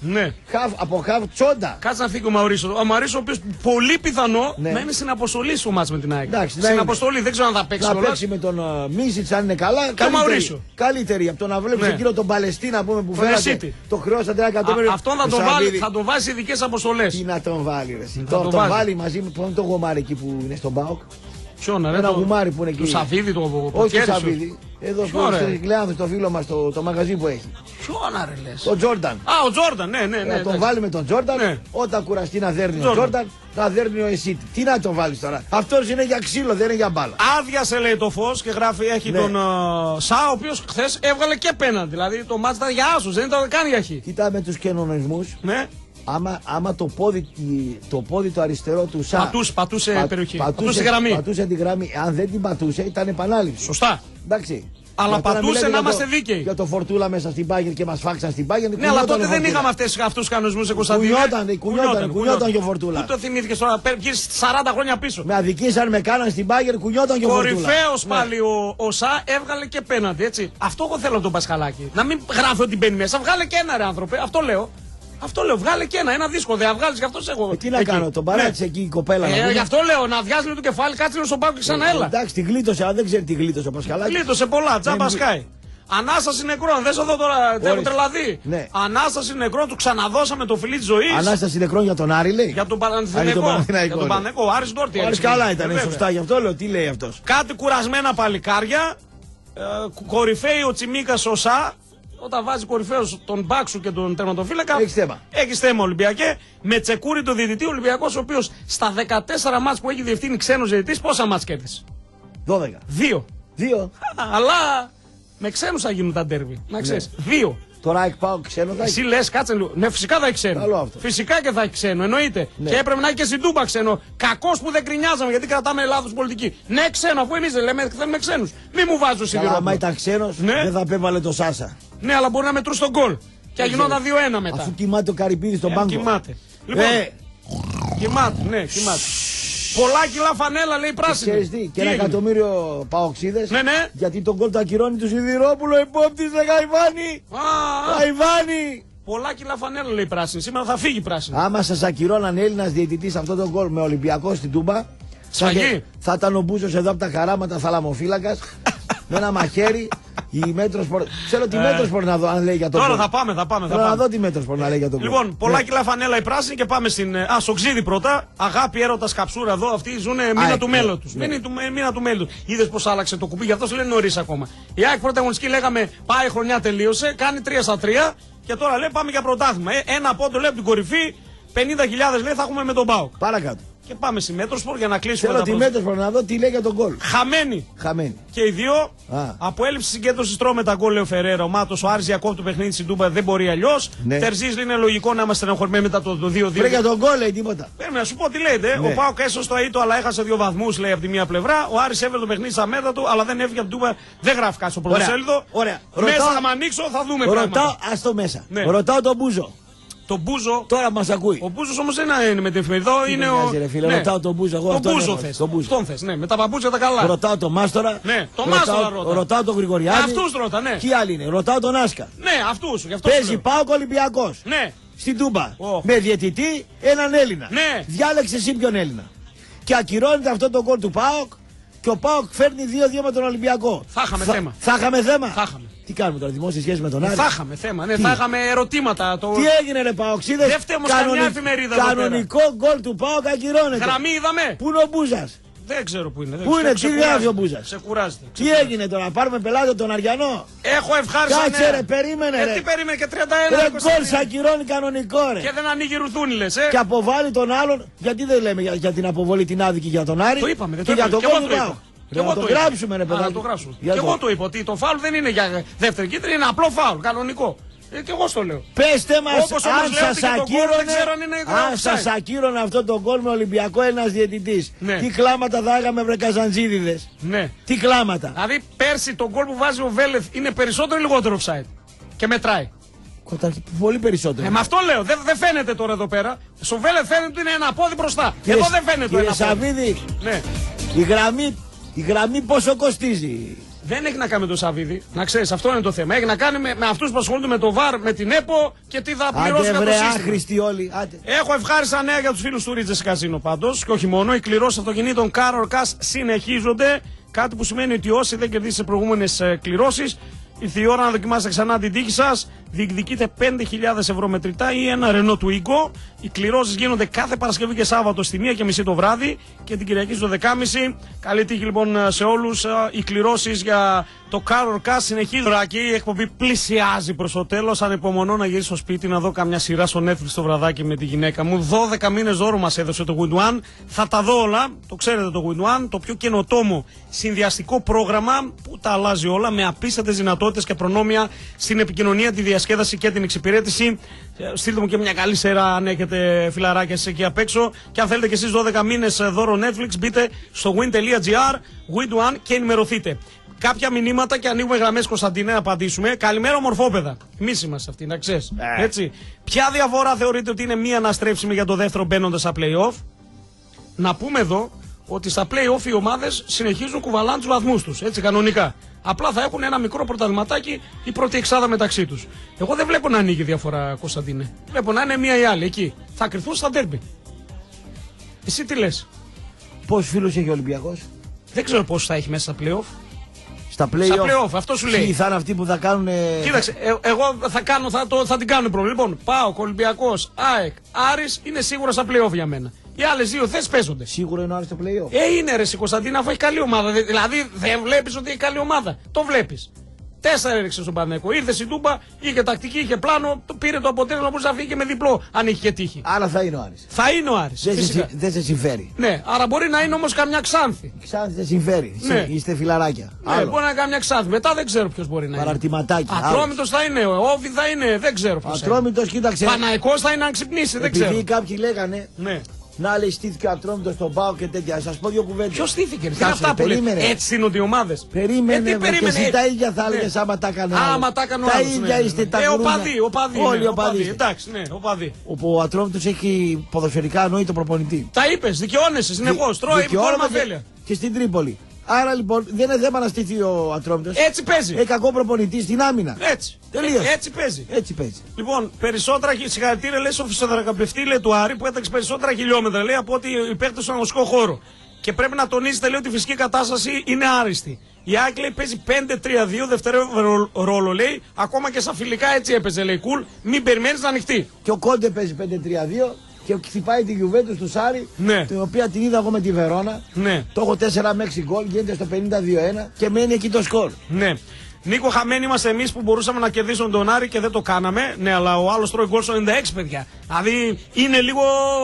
Ναι. Χαφ, από χαφ Τσόντα. Κάτσε να φύγει ο Μαουρίσιο. Ο Μαουρίσιο, ο οποίος πολύ πιθανό ναι. να είναι στην αποστολή στο μάτς με την ΑΕΚ. Εντάξει, στην αποστολή, δεν ξέρω αν θα παίξει. Να παίξει με τον uh, Μίσιτς αν είναι καλά. Και ο Μαουρίσιο. Καλύτερη από το να βλέπει ναι. εκείνο τον Παλαιστίνα πούμε, που φέρατε. Το χρεώσατε ένα εκατομμύριο. Αυτόν θα τον βάλει, θα τον βάζει σε ειδικές αποστολές. Τι να τον βάλει, ρε. Τον βάλει μαζί με τον γομάρι εκεί που είναι στον ΠΑΟΚ. Ποιον, ρε, ένα το... γουμάρι που είναι εκεί. Το Σαββίδι, το όχι το Σαββίδι. Εδώ στο Κλεάνθο, το φίλο μας, το, το μαγαζί που έχει. Ποιον, ρε λες. Το Τζόρνταν. Α, ο Τζόρνταν, ναι, ναι, ναι. Να τον βάλει με τον Τζόρνταν. Ναι. Όταν κουραστεί να δέρνει ο Τζόρνταν, να δέρνει ο Εσίτη. Τι να τον βάλει τώρα. Αυτός είναι για ξύλο, δεν είναι για μπάλα. Άδειασε λέει το φως και γράφει, έχει ναι. τον uh, Σα, ο οποίος χθες έβγαλε και πέναντι. Δηλαδή το μάτς ήταν για άσους, δεν ήταν καν για χ. Κοίτα με τους κανονισμούς. Ναι. Άμα, άμα το, πόδι, το πόδι το αριστερό του Σα πατούσε, πατούσε πα, περιοχή, πατούσε, πατούσε γραμμή. Πατούσε τη γραμμή. Αν δεν την πατούσε ήταν επανάληψη. Σωστά. Εντάξει. Αλλά πατούσε να είμαστε δίκαιοι. Για το Φορτούλα μέσα στην Πάγερ και μας φάξαν στην Πάγερ. Ναι, αλλά τότε δεν είχαμε αυτούς τους κανονισμούς σε Κωνσταντινό. Κουνιόταν, κουνιόταν, κουνιόταν και ο Φορτούλα. Πού το θυμήθηκες τώρα, πήγες σαράντα χρόνια πίσω. Με αδικήσαν, με κάναν στην Πάγερ, κουνιόταν και ο Φορτούλα. Κορυφαίος πάλι ο, ο Σα έβγαλε και πέναντι, έτσι. Αυτό εγώ θέλω τον Πασχαλάκη. Να μην γράφει ότι μπαίνει μέσα, βγάλε και ένα ρε άνθρωπε, αυτό λέω. Αυτό λέω, βγάλε και ένα, ένα δίσκο. Δεν βγάλει και αυτό εγώ. Ε, τι να εκεί. κάνω, τον παράτησε ναι. εκεί η κοπέλα. Ε, γι' αυτό λέω, να βιάζει λίγο το κεφάλι, κάτσε λίγο στον πάγκο και ξανά έλα. Εντάξει, τη γλίτωσε, αλλά δεν ξέρει τι γλίτωσε ο Πασχαλάκη. Γλίτωσε πολλά, τζάμπα σκάει. Ανάσταση νεκρών, δες εδώ τώρα, έχω τρελαθεί. Ναι. Ανάσταση νεκρών, του ξαναδώσαμε το φιλί τη ζωή. Ανάσταση νεκρών για τον Άρη, λέει. Για τον Παναθηναϊκό. Για τον Παναθηναϊκό, Άρης Ντόρτι. Άρης καλά ήταν, σωστά, γι' αυτό λέω, τι λέει αυτό. Κάτι κουρασμένα παλικάρια. Ε, κορυφαίοι ο Τσιμίκας ο Σα. Όταν βάζει κορυφαίος τον Μπάξου και τον τερματοφύλακα. Έχει θέμα. Έχει θέμα Ολυμπιακέ. Με τσεκούρι το διαιτητή Ολυμπιακός, ο οποίος στα δεκατέσσερα μάτς που έχει διευθύνει ξένος διαιτητής, πόσα μάτς κέρδισε. δώδεκα. Δύο. Δύο. Αλλά με ξένους θα γίνουν τα ντέρβι. Να ξέρεις. Ναι. Δύο. Τώρα εκπάω ξένο θα έχει. Εσύ λες, κάτσε λίγο. Ναι, φυσικά θα έχει ξένο. Φυσικά και θα έχει ξένο, εννοείται. Ναι. Και έπρεπε να έχει και στην Τούμπα ξένο. Κακός που δεν κρινιάζαμε γιατί κρατάμε λάθος πολιτική. Ναι, ξένο, αφού εμείς δεν λέμε θέλουμε ξένους. Μη μου βάζω σιδηρό. Άμα ήταν ξένος, ναι. δεν θα απέβαλε το Σάσα. Ναι, αλλά μπορεί να μετρούσε τον γκολ. Και θα γινόταν δύο ένα μετά. Αφού κοιμάται ο Καρυπίδης στον πάγκο. Κοιμάται. Λοιπόν, ε. κοιμάται, ναι, κοιμάται. Πολλά κιλά φανέλα λέει πράσινη. Ξέρεις τι, και ένα εκατομμύριο παοξίδες. Ναι, ναι. Γιατί τον γκολ το ακυρώνει του Σιδηρόπουλο, υπόπτης δε Γαϊβάνη. Γαϊβάνη. Πολλά κιλά φανέλα λέει πράσινη. Σήμερα θα φύγει πράσινη. Άμα σας ακυρώναν Έλληνας διαιτητής αυτό τον γκολ με Ολυμπιακό στην Τούμπα. Σφαγή. Θα ήταν ο Μπούζος εδώ από τα χαράματα θαλαμοφύλακας. Με ένα μαχαίρι. Η Μέτροσπορ. Ξέρω τι Μέτροσπορ να δω αν λέει για τον Τώρα γκολ. θα πάμε, θα πάμε. Θα Θέλω πάμε. να δω τι Μέτροσπορ να λέει για τον γκολ. Λοιπόν, πολλά κιλά φανέλα η πράσινη και πάμε στην. Α, στο Ξίδι πρώτα. Αγάπη, έρωτα, καψούρα εδώ. Αυτοί ζουν μήνα του μέλλον του. Μήνα του μέλλον του. Είδε πώ άλλαξε το κουμπί, γι' αυτό σου λένε νωρί ακόμα. Η ΑΕΚ πρωταγωνιστική λέγαμε πάει χρονιά τελείωσε, κάνει τρία στα τρία και τώρα λέει πάμε για πρωτάθλημα. Ε, ένα πόντο λέει από την κορυφή, πενήντα χιλιάδες λέει θα έχουμε με τον ΠΑΟΚ. Παρακάτω. Και πάμε στη Μέτροσπορ για να κλείσουμε. Θέλω τη Μέτροσπορ να δω τι λέει για τον γκολ. Χαμένη. Χαμένη. Και οι δύο Α. από έλλειψη συγκέντρωση τρώμε τα γκολ, λέει ο Φεραίρα. Ο Μάτος, ο Άρης διακόπτει το παιχνίδι στην Τούμπα, δεν μπορεί αλλιώ. Ναι. Τερζής είναι λογικό να είμαστε στεναχωρημένοι μετά το δύο δύο. Πρέπει για τον γκολ λέει τίποτα. Πρέπει να σου πω τι λέτε. Ναι. Ο Πάοκ έσωσε το αίτο, αλλά έχασε δύο βαθμούς, λέει από τη μία πλευρά. Ο Άρης έβγαλε το παιχνίδι στα μέτρα του, αλλά δεν έφυγε από την Τούμπα. Δεν γράφει κάτι στο πρωτοσέλιδο. Ωραία. Μέσα ρωτάω... θα ανοίξω, θα δούμε πράγματα. Ρωτάω, α το μέσα. Ναι. Ρωτάω τον Μπούζο. Το Μπούζο. Τώρα μας ακούει. Ο Μπούζος όμως δεν είναι με την εφημερίδα. Είναι ο. Ρε, φίλε, ναι. Ρωτάω τον Μπούζο. Εγώ τον Μπούζο θες. Τον θες, ναι. Με τα παπούτσια τα καλά. Ρωτάω τον Μάστορα. Ναι, τον Μάστορα ρωτάω. Ρωτάω τον Γρηγοριάδη. Αυτούς ρωτά, ναι. Ποιοι άλλοι είναι. Ρωτάω τον Άσκα. Ναι, αυτούς. Παίζει ΠΑΟΚ Ολυμπιακός. Ναι. Στην Τούμπα. Oh. Με διαιτητή έναν Έλληνα. Ναι. Διάλεξε εσύ ποιον Έλληνα. Και ακυρώνεται αυτό το γκολ του ΠΑΟΚ. Και ο ΠΑΟΚ φέρνει δύο δύο με τον Ολυμπιακό. Θα είχαμε θα, θέμα. Θα είχαμε θέμα. Θα είχαμε. Τι κάνουμε τώρα, δημόσια σχέση με τον Άρη. Θα είχαμε θέμα, ναι, θα είχαμε ερωτήματα. Το... Τι έγινε, ρε Παοξίδες. Δεν φταίει όμως καμιά εφημερίδα. Κανονικό γκολ του ΠΑΟΚ ακυρώνεται. Γραμμή είδαμε. Πού είναι ο Μπούζας. Δεν ξέρω πού είναι. Πού είναι, τι γράφει ο Μπούζας. Σε κουράζεται. Τι έγινε τώρα, πάρουμε πελάτη τον Αριανό. Έχω ευχάριστα. Κάτσε ρε, περίμενε. Ε, τι περίμενε και τριάντα ένα. Ρε γκολ σε ακυρώνει κανονικό ρε. Και δεν ανοίγει ρουθούνι λες, ε. Και αποβάλλει τον άλλον. Γιατί δεν λέμε για, για την αποβολή την άδικη για τον Άρη. Το είπαμε, δεν και το για τον γκολ του ΠΑΟΚ. Και εγώ το, το γράψουμε ρε παιδάκι. Το γράψουμε. Και εγώ το είπα ότι το φάουλ δεν είναι για δεύτερη κίτρινη, είναι απλό φάουλ, κανονικό. Ε, και εγώ στο λέω. Πέστε μας αν σας ακύρωνε, αν σας ακύρωνε αυτό το γκολ με Ολυμπιακό ένας διαιτητής. Ναι. Τι κλάματα θα έγαμε βρε Καζαντζίδιδες. Ναι. Τι κλάματα. Δηλαδή πέρσι το γκολ που βάζει ο Βέλεθ είναι περισσότερο ή λιγότερο offside. Και μετράει. Κοίταξε, πολύ περισσότερο. Ε, με αυτό λέω. Δεν δε φαίνεται τώρα εδώ πέρα. Στο Βέλεθ φαίνεται ότι είναι ένα πόδι μπροστά. Κύριε, εδώ δεν φαίνεται. Κύριε Σαββίδη, ναι. η γραμμή, η γραμμή πόσο κοστίζει. Δεν έχει να κάνει με το Σαββίδι. Να ξέρεις, αυτό είναι το θέμα. Έχει να κάνει με, με αυτούς που ασχολούνται με το βαρ, με την ΕΠΟ και τι θα πληρώσουν για το σύστημα. Όλοι. Άντε. Έχω ευχάριστα νέα για τους φίλους του Ρίτζες Καζίνο πάντως. Και όχι μόνο. Οι κληρώσεις αυτοκινήτων Car or Cash συνεχίζονται. Κάτι που σημαίνει ότι όσοι δεν κερδίσετε προηγούμενες ε, κληρώσεις, ήρθε η ώρα να δοκιμάσετε ξανά την τύχη σας. Διεκδικείτε πέντε χιλιάδες ευρώ μετρητά ή ένα Renault Twingo. Οι κληρώσεις γίνονται κάθε Παρασκευή και Σάββατο στη μία και μισή το βράδυ και την Κυριακή στο δέκα και μισή. Καλή τύχη λοιπόν σε όλους. Οι κληρώσεις για το Car or Cash συνεχίζουν. Η εκπομπή πλησιάζει προς το τέλος. Ανυπομονώ να γυρίσω στο σπίτι να δω καμιά σειρά στο Netflix το βραδάκι με τη γυναίκα μου. δώδεκα μήνες δώρο μας έδωσε το Wind One. Θα τα δω όλα. Το ξέρετε το Wind One. Το πιο καινοτόμο συνδυαστικό πρόγραμμα που τα αλλάζει όλα με απίστευτες δυνατότητες και προνόμια στην επικοινωνία, τη διασκέδαση και την εξυπηρέτηση. Στείλτε μου και μια καλή σειρά αν έχετε φιλαράκια εσείς εκεί απ' έξω. Και αν θέλετε και εσείς δώδεκα μήνες δώρο Netflix, μπείτε στο win τελεία gr, Wind One και ενημερωθείτε. Κάποια μηνύματα και ανοίγουμε γραμμές, Κωνσταντίνε, να απαντήσουμε. Καλημέρα, ομορφόπεδα. Εμείς είμαστε αυτοί, να ξέρεις. Ε. Έτσι. Ποια διαφορά θεωρείτε ότι είναι μία αναστρέψιμη για το δεύτερο μπαίνοντας στα play-off? Να πούμε εδώ ότι στα play-off οι ομάδες συνεχίζουν κουβαλάνε τους βαθμούς τους. Έτσι, κανονικά. Απλά θα έχουν ένα μικρό πρωταθληματάκι η πρώτη εξάδα μεταξύ τους. Εγώ δεν βλέπω να ανοίγει διαφορά, Κωνσταντίνε. Βλέπω να είναι μία ή άλλη εκεί. Θα κρυθούν στα ντέρμπι. Εσύ τι λες? Πόσους φίλους έχει ο Ολυμπιακός? Δεν ξέρω πόσους θα έχει μέσα στα play-off. Στα play-off, στα play-off, αυτό σου λέει. Ποιοι θα είναι αυτοί που θα κάνουν. Κοίταξε, ε, εγώ θα, κάνω, θα, το, θα την κάνω πρόβλημα. Λοιπόν, ΠΑΟΚ, Ολυμπιακός, ΑΕΚ, Άρης είναι σίγουρα στα play-off για μένα. Οι άλλες δύο θέσεις παίζονται. Σίγουρα είναι ο Άρης στο play-off. Ε, είναι ρε Κωνσταντίνα, αφού έχει καλή ομάδα. Δηλαδή δεν βλέπεις ότι έχει καλή ομάδα. Το βλέπεις. Τέσσερα έριξε στον Παναθηναϊκό. Ήρθε στην Τούμπα, είχε τακτική, είχε πλάνο, πήρε το αποτέλεσμα που θα φύγει και με διπλό, αν είχε και τύχη. Άρα θα είναι ο Άρης. Θα είναι ο Άρης. Δεν σε, δε σε συμφέρει. Ναι, άρα μπορεί να είναι όμως καμιά Ξάνθη. Ξάνθη δεν συμφέρει. Ναι. Είστε φιλαράκια. Ναι, άλλο. Μπορεί να είναι καμιά Ξάνθη. Μετά δεν ξέρω ποιος μπορεί να είναι. Παραρτηματάκι. Ατρόμητος θα είναι, Όβι θα είναι, δεν ξέρω ποιος. Ατρόμητος, κοίταξε. Παναϊκός θα είναι αν ξυπνήσει, δεν ξέρω. Επειδή κάποιοι λέγανε. Ναι. Να λέει στήθηκε ο Ατρόμητος στον ΠΑΟΚ και τέτοια. Σας πω δύο κουβέντες. Ποιος στήθηκε, τι είναι αυτά που λέει. Έτσι είναι ότι οι ομάδες. Περίμενε, ε, περίμενε. Και εσύ τα ίδια θα έλεγες ναι. άμα τα έκανε. Άμα τα έκανε τα ίδια ναι, είστε ναι. τα ε, οπαδί, οπαδί. Όλοι ναι, οπαδί. οπαδί. Εντάξει, ναι, οπαδί. Όπου ο Ατρόμητος έχει ποδοσφαιρικά ανόητο προπονητή. Τα είπες, δικαιώνεσαι συνεχώς. Τρώει κόρμα βέλεια. Και στην Τρίπολη. Άρα λοιπόν δεν είναι θέμα να στηθεί ο Ατρόμητος. Έτσι παίζει. Έχει κακό προπονητή στην άμυνα. Έτσι. Τελείως. Έτσι παίζει. Έτσι παίζει. Λοιπόν, περισσότερα συγχαρητήρια λέει στο φυσιοθεραπευτή λέει, του Άρη που έταξε περισσότερα χιλιόμετρα λέει, από ότι οι παίκτες στον αγωνιστικό χώρο. Και πρέπει να τονίζετε λέει, ότι η φυσική κατάσταση είναι άριστη. Η ΑΕΚ λέει παίζει πέντε τρία δύο δευτερεύον ρόλο λέει. Ακόμα και στα φιλικά έτσι έπαιζε λέει. Κουλ, μην περιμένεις να ανοιχτεί. Και ο Κόντε παίζει πέντε τρία δύο. Και χτυπάει τη Γιουβέντους του Σάρι, ναι. την οποία την είδα εγώ με τη Βερόνα. Ναι. Το έχω τέσσερα με έξι γκολ, γίνεται στο πενήντα δύο ένα και μένει εκεί το σκορ. Ναι. Νίκο, χαμένοι είμαστε εμείς που μπορούσαμε να κερδίσουμε τον Άρη και δεν το κάναμε. Ναι, αλλά ο άλλος τρώει γκολ στο ενενήντα έξι, παιδιά. Δηλαδή είναι λίγο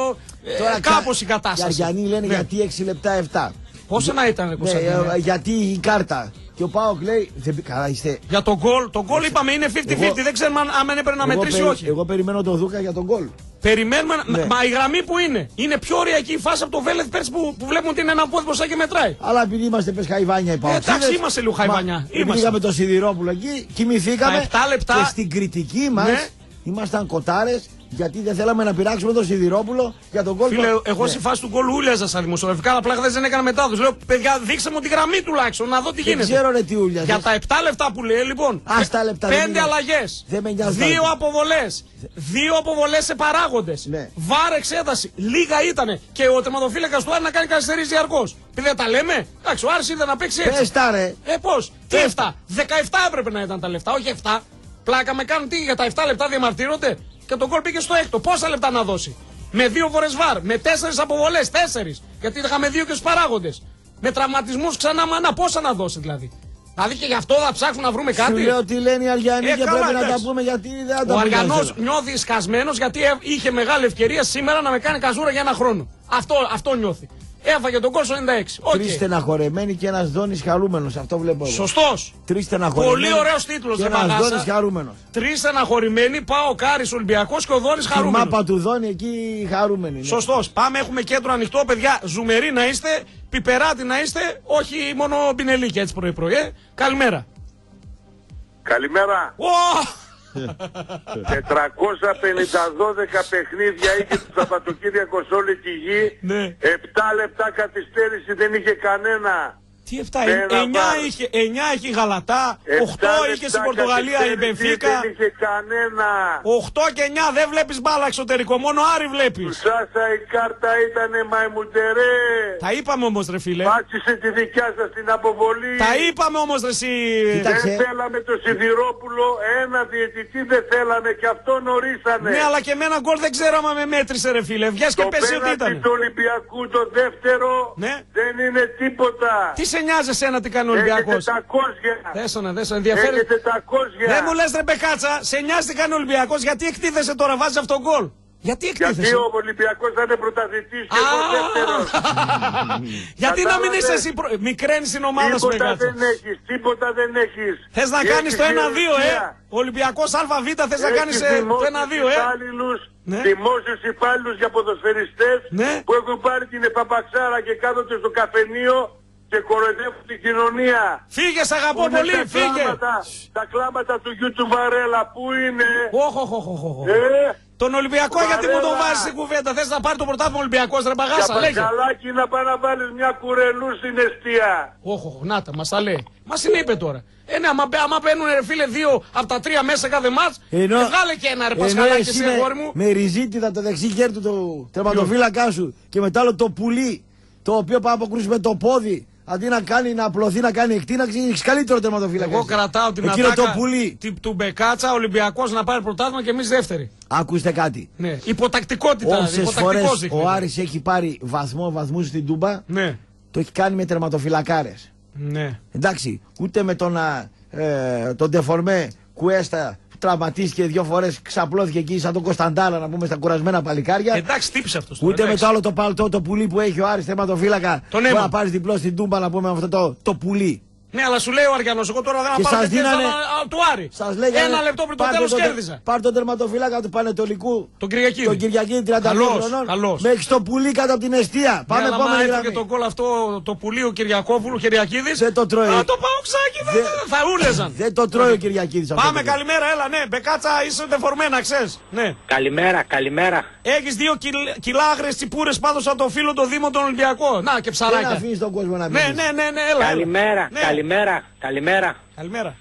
ε, κάπως η κατάσταση. Οι Αριανοί λένε ναι. γιατί έξι λεπτά επτά. Πόσο να ήταν, Κωνσταντίνε. Ναι, γιατί η κάρτα. Και ο Πάοκ λέει. Δεν, καλά είστε. Για τον γκολ, το γκολ είπαμε είναι πενήντα πενήντα. Δεν ξέρουμε αν, αν έπρεπε να μετρήσει ή όχι. Εγώ περιμένω τον Δούκα για τον γκολ. Περιμένουμε, ναι. μα η γραμμή που είναι. Είναι πιο ωριακή η φάση από το Βέλεθ πέρσι που, που βλέπουμε ότι είναι ένα πόδι μπροστά και μετράει. Αλλά επειδή είμαστε πες χαϊβάνια οι Παοξίδες. Ε, εντάξει, είμαστε λίγο χαϊβάνια. Πήγαμε το Σιδηρόπουλο εκεί, κοιμηθήκαμε. επτά λεπτά. Και στην κριτική μας ναι. ήμασταν κοτάρες. Γιατί δεν θέλαμε να πειράξουμε τον Σιδηρόπουλο για τον γκολ. Φίλε, εγώ ναι. στη φάση του γκολ ούλιαζα στα δημοσιογραφικά, απλά χθες δεν έκανα μετάδοση. Λέω, παιδιά, δείξτε μου τη γραμμή τουλάχιστον, να δω τι γίνεται. Δεν ξέρω ρε τι ούλιαζες. Για τα επτά λεπτά που λέει, λοιπόν. Λεπτά, πέντε αλλαγές. Δύο αποβολές. Δύο αποβολές σε παράγοντες. Ναι. Βάρ εξέταση. Λίγα ήτανε. Και ο τερματοφύλακας του Άρη να κάνει καθυστερήσεις διαρκώς. Δεν τα λέμε. Εντάξει, ο Άρης είδε να παίξει έτσι. Πες τα, ρε. Ε, πώς. Τι επτά. δεκαεπτά έπρεπε να ήταν τα λεφτά, όχι επτά. Πλάκα με κάνουν τι για τα επτά λεπτά διαμαρτύρονται. Και τον γκολ πήγε στο έκτο. Πόσα λεπτά να δώσει. Με δύο φορές βαρ. Με τέσσερις αποβολές. Τέσσερις. Γιατί είχαμε δύο και στους παράγοντες. Με τραυματισμούς ξανά μανά. Πόσα να δώσει δηλαδή. Δηλαδή και γι' αυτό θα ψάξουν να βρούμε κάτι. Σου λέω τι λένε οι Αριανοί ε, και καλά, πρέπει εντάξει. να τα πούμε γιατί δεν θα τα πούμε. Ο Αριανός νιώθει σκασμένος γιατί είχε μεγάλη ευκαιρία σήμερα να με κάνει καζούρα για ένα χρόνο. Αυτό, αυτό νιώθει. Έφαγε τον γκολ στο ενενήντα έξι. Okay. Τρεις στεναχωρεμένοι και ένας Δόνης χαρούμενος. Αυτό βλέπω εγώ. Σωστός. Τρεις στεναχωρεμένοι. Πολύ ωραίος τίτλος. Και ένας Δόνης χαρούμενος. Τρεις στεναχωρημένοι. Πάω Κάρης Ολυμπιακός και ο Δόνης χαρούμενος. Η μάπα του Δόνη εκεί χαρούμενη. Ναι. Σωστός. Πάμε, έχουμε κέντρο ανοιχτό. Παιδιά, ζουμεροί να είστε. Πιπεράτη να είστε. Όχι μόνο μπινελίκια έτσι πρωί-πρωί. Ε. Καλημέρα. Καλημέρα. Oh! τετρακόσια πενήντα δώδεκα παιχνίδια είχε το Σαββατοκύριακο σε όλη τη γη. Ναι. επτά λεπτά καθυστέρηση δεν είχε κανένα. Τι επτά, εννιά είχε, εννιά είχε η Γαλατά, οκτώ είχε στην Πορτογαλία η Μπενφίκα. Δεν είχε κανένα. οκτώ και εννιά δεν βλέπεις μπάλα εξωτερικό, μόνο Άρη βλέπεις. Του Σάσα η κάρτα ήτανε μαϊμουτερέ. Τα είπαμε όμως ρε φίλε. Πάξισε τη δικιά σας την αποβολή. Τα είπαμε όμως ρε εσύ. Δεν θέλαμε το Σιδηρόπουλο, ένα διαιτητή δεν θέλαμε και αυτό νωρίσανε. Ναι, αλλά και με ένα γκολ δεν ξέραμε με μέτρησε ρε φίλε. Βγες και πέσει ότι ήταν. Το Ολυμπιακού το δεύτερο ναι. δεν είναι τίποτα. Τι σε νοιάζει εσένα τι κάνει ο Ολυμπιακός. Δέσονα, δέσονα, ενδιαφέρει. Δεν μου λες ρε Μπεκάτσα, σε νοιάζει τι κάνει ο Ολυμπιακός, γιατί εκτίθεσαι τώρα, βάζει αυτόν τον γκολ. Γιατί εκτίθεσαι. Γιατί ο Ολυμπιακός θα είναι πρωταθλητής και εγώ δεύτερος. Γιατί να μην είσαι εσύ, προ... μικραίνεις την ομάδα σου Μπεκάτσα. Τίποτα δεν έχεις, τίποτα δεν έχεις. Θες να κάνεις το ένα δύο ε. Ο Ολυμπιακός ΑΒ θες να κάνεις το ένα δύο ε. Ναι. Δημόσιους υπάλληλους για ποδοσφαιριστές ναι. που έχουν πάρει την επαπαξάρα και κάθονται στο καφενείο και κοροϊδεύουν την κοινωνία. Φύγε, σ' αγαπώ πολύ, τα φύγε. Κλάματα, τα κλάματα του YouTube Βαρέλα που είναι. Όχ, όχ, όχ, όχ. Ε, τον Ολυμπιακό Βαρέλα. Γιατί μου τον βάζεις στην κουβέντα. Θες να πάρει το πρωτάθλημα Ολυμπιακός, ρε Παγάσα, λέγε. Για Παγκαλάκι να πάει να βάλεις μια κουρελού στην εστία. Όχ, όχ, να τα, μας τα λέει. Μας την είπε τώρα. Ε, ναι, άμα, άμα παίρνουν ρε φίλε δύο από τα τρία μέσα κάθε μάτς, ενώ, βγάλε και ένα ρε Πασχαλάκι εσύ αγόρι μου. Με ριζίτιδα το δεξί χέρι του το τερματοφύλακά σου και μετά άλλο το πουλί, το οποίο πάει να αποκρούσει με το πόδι. Αντί να κάνει να απλωθεί, να κάνει εκτείναξη, έχει καλύτερο τερματοφύλακα. Εγώ κρατάω την Εκείνο ατάκα το πουλί του Μπεκάτσα, Ολυμπιακός να πάρει πρωτάθλημα και εμείς δεύτεροι. Ακούστε κάτι. Ναι. Υποτακτικότητα. Όσες φορές ο Άρης έχει πάρει βαθμό βαθμού στην Τούμπα, ναι. το έχει κάνει με τερματοφυλακάρες. Ναι. Εντάξει, ούτε με τον, ε, τον Ντεφορμέ Κουέστα που τραυματίστηκε δύο φορές, ξαπλώθηκε εκεί σαν τον Κωνσταντάρα να πούμε στα κουρασμένα παλικάρια. Εντάξει, τύψε αυτό. Ούτε με το άλλο το παλτό, το πουλί που έχει ο Άρης τερματοφύλακα. Τον μπορεί να πάρει διπλό στην Τούμπα να πούμε με αυτό το, το πουλί. Ναι, αλλά σου λέει ο Αριανός, εγώ τώρα δεν θα πάρω δίνανε... του Άρη. Σας λέγανε, ένα λεπτό πριν το τέλος κέρδιζα. Πάρ' τον τερματοφύλακα του Πανετολικού. Τον Κυριακίδη. Τον Κυριακίδη τριάντα δύο χρονών. Μέχρι στο πουλί κάτω από την εστία. Πάμε ναι, επόμενη γραμμή. Και το γκολ αυτό το πουλί ο Κυριακόβουλου, Κυριακίδης. Δεν το τρώει. Α, το Παοξάκι δεν θα ούλεζαν. Δεν το τρώει ο Κυριακίδης. Πάμε, καλημέρα, έλα, ναι. Μπεκάτσα, είσαι δεφορμένα, ξέρεις. Ναι. Καλημέρα, καλημέρα. Έχεις δύο κιλά άγριες τσιπούρες πάνω σαν το φίλο το Δήμο τον Ολυμπιακό. Να και ψαράκια. Δεν αφήνεις τον κόσμο να πει. Ναι, ναι, ναι, ναι, έλα. Καλημέρα, ναι. καλημέρα, καλημέρα. Καλημέρα.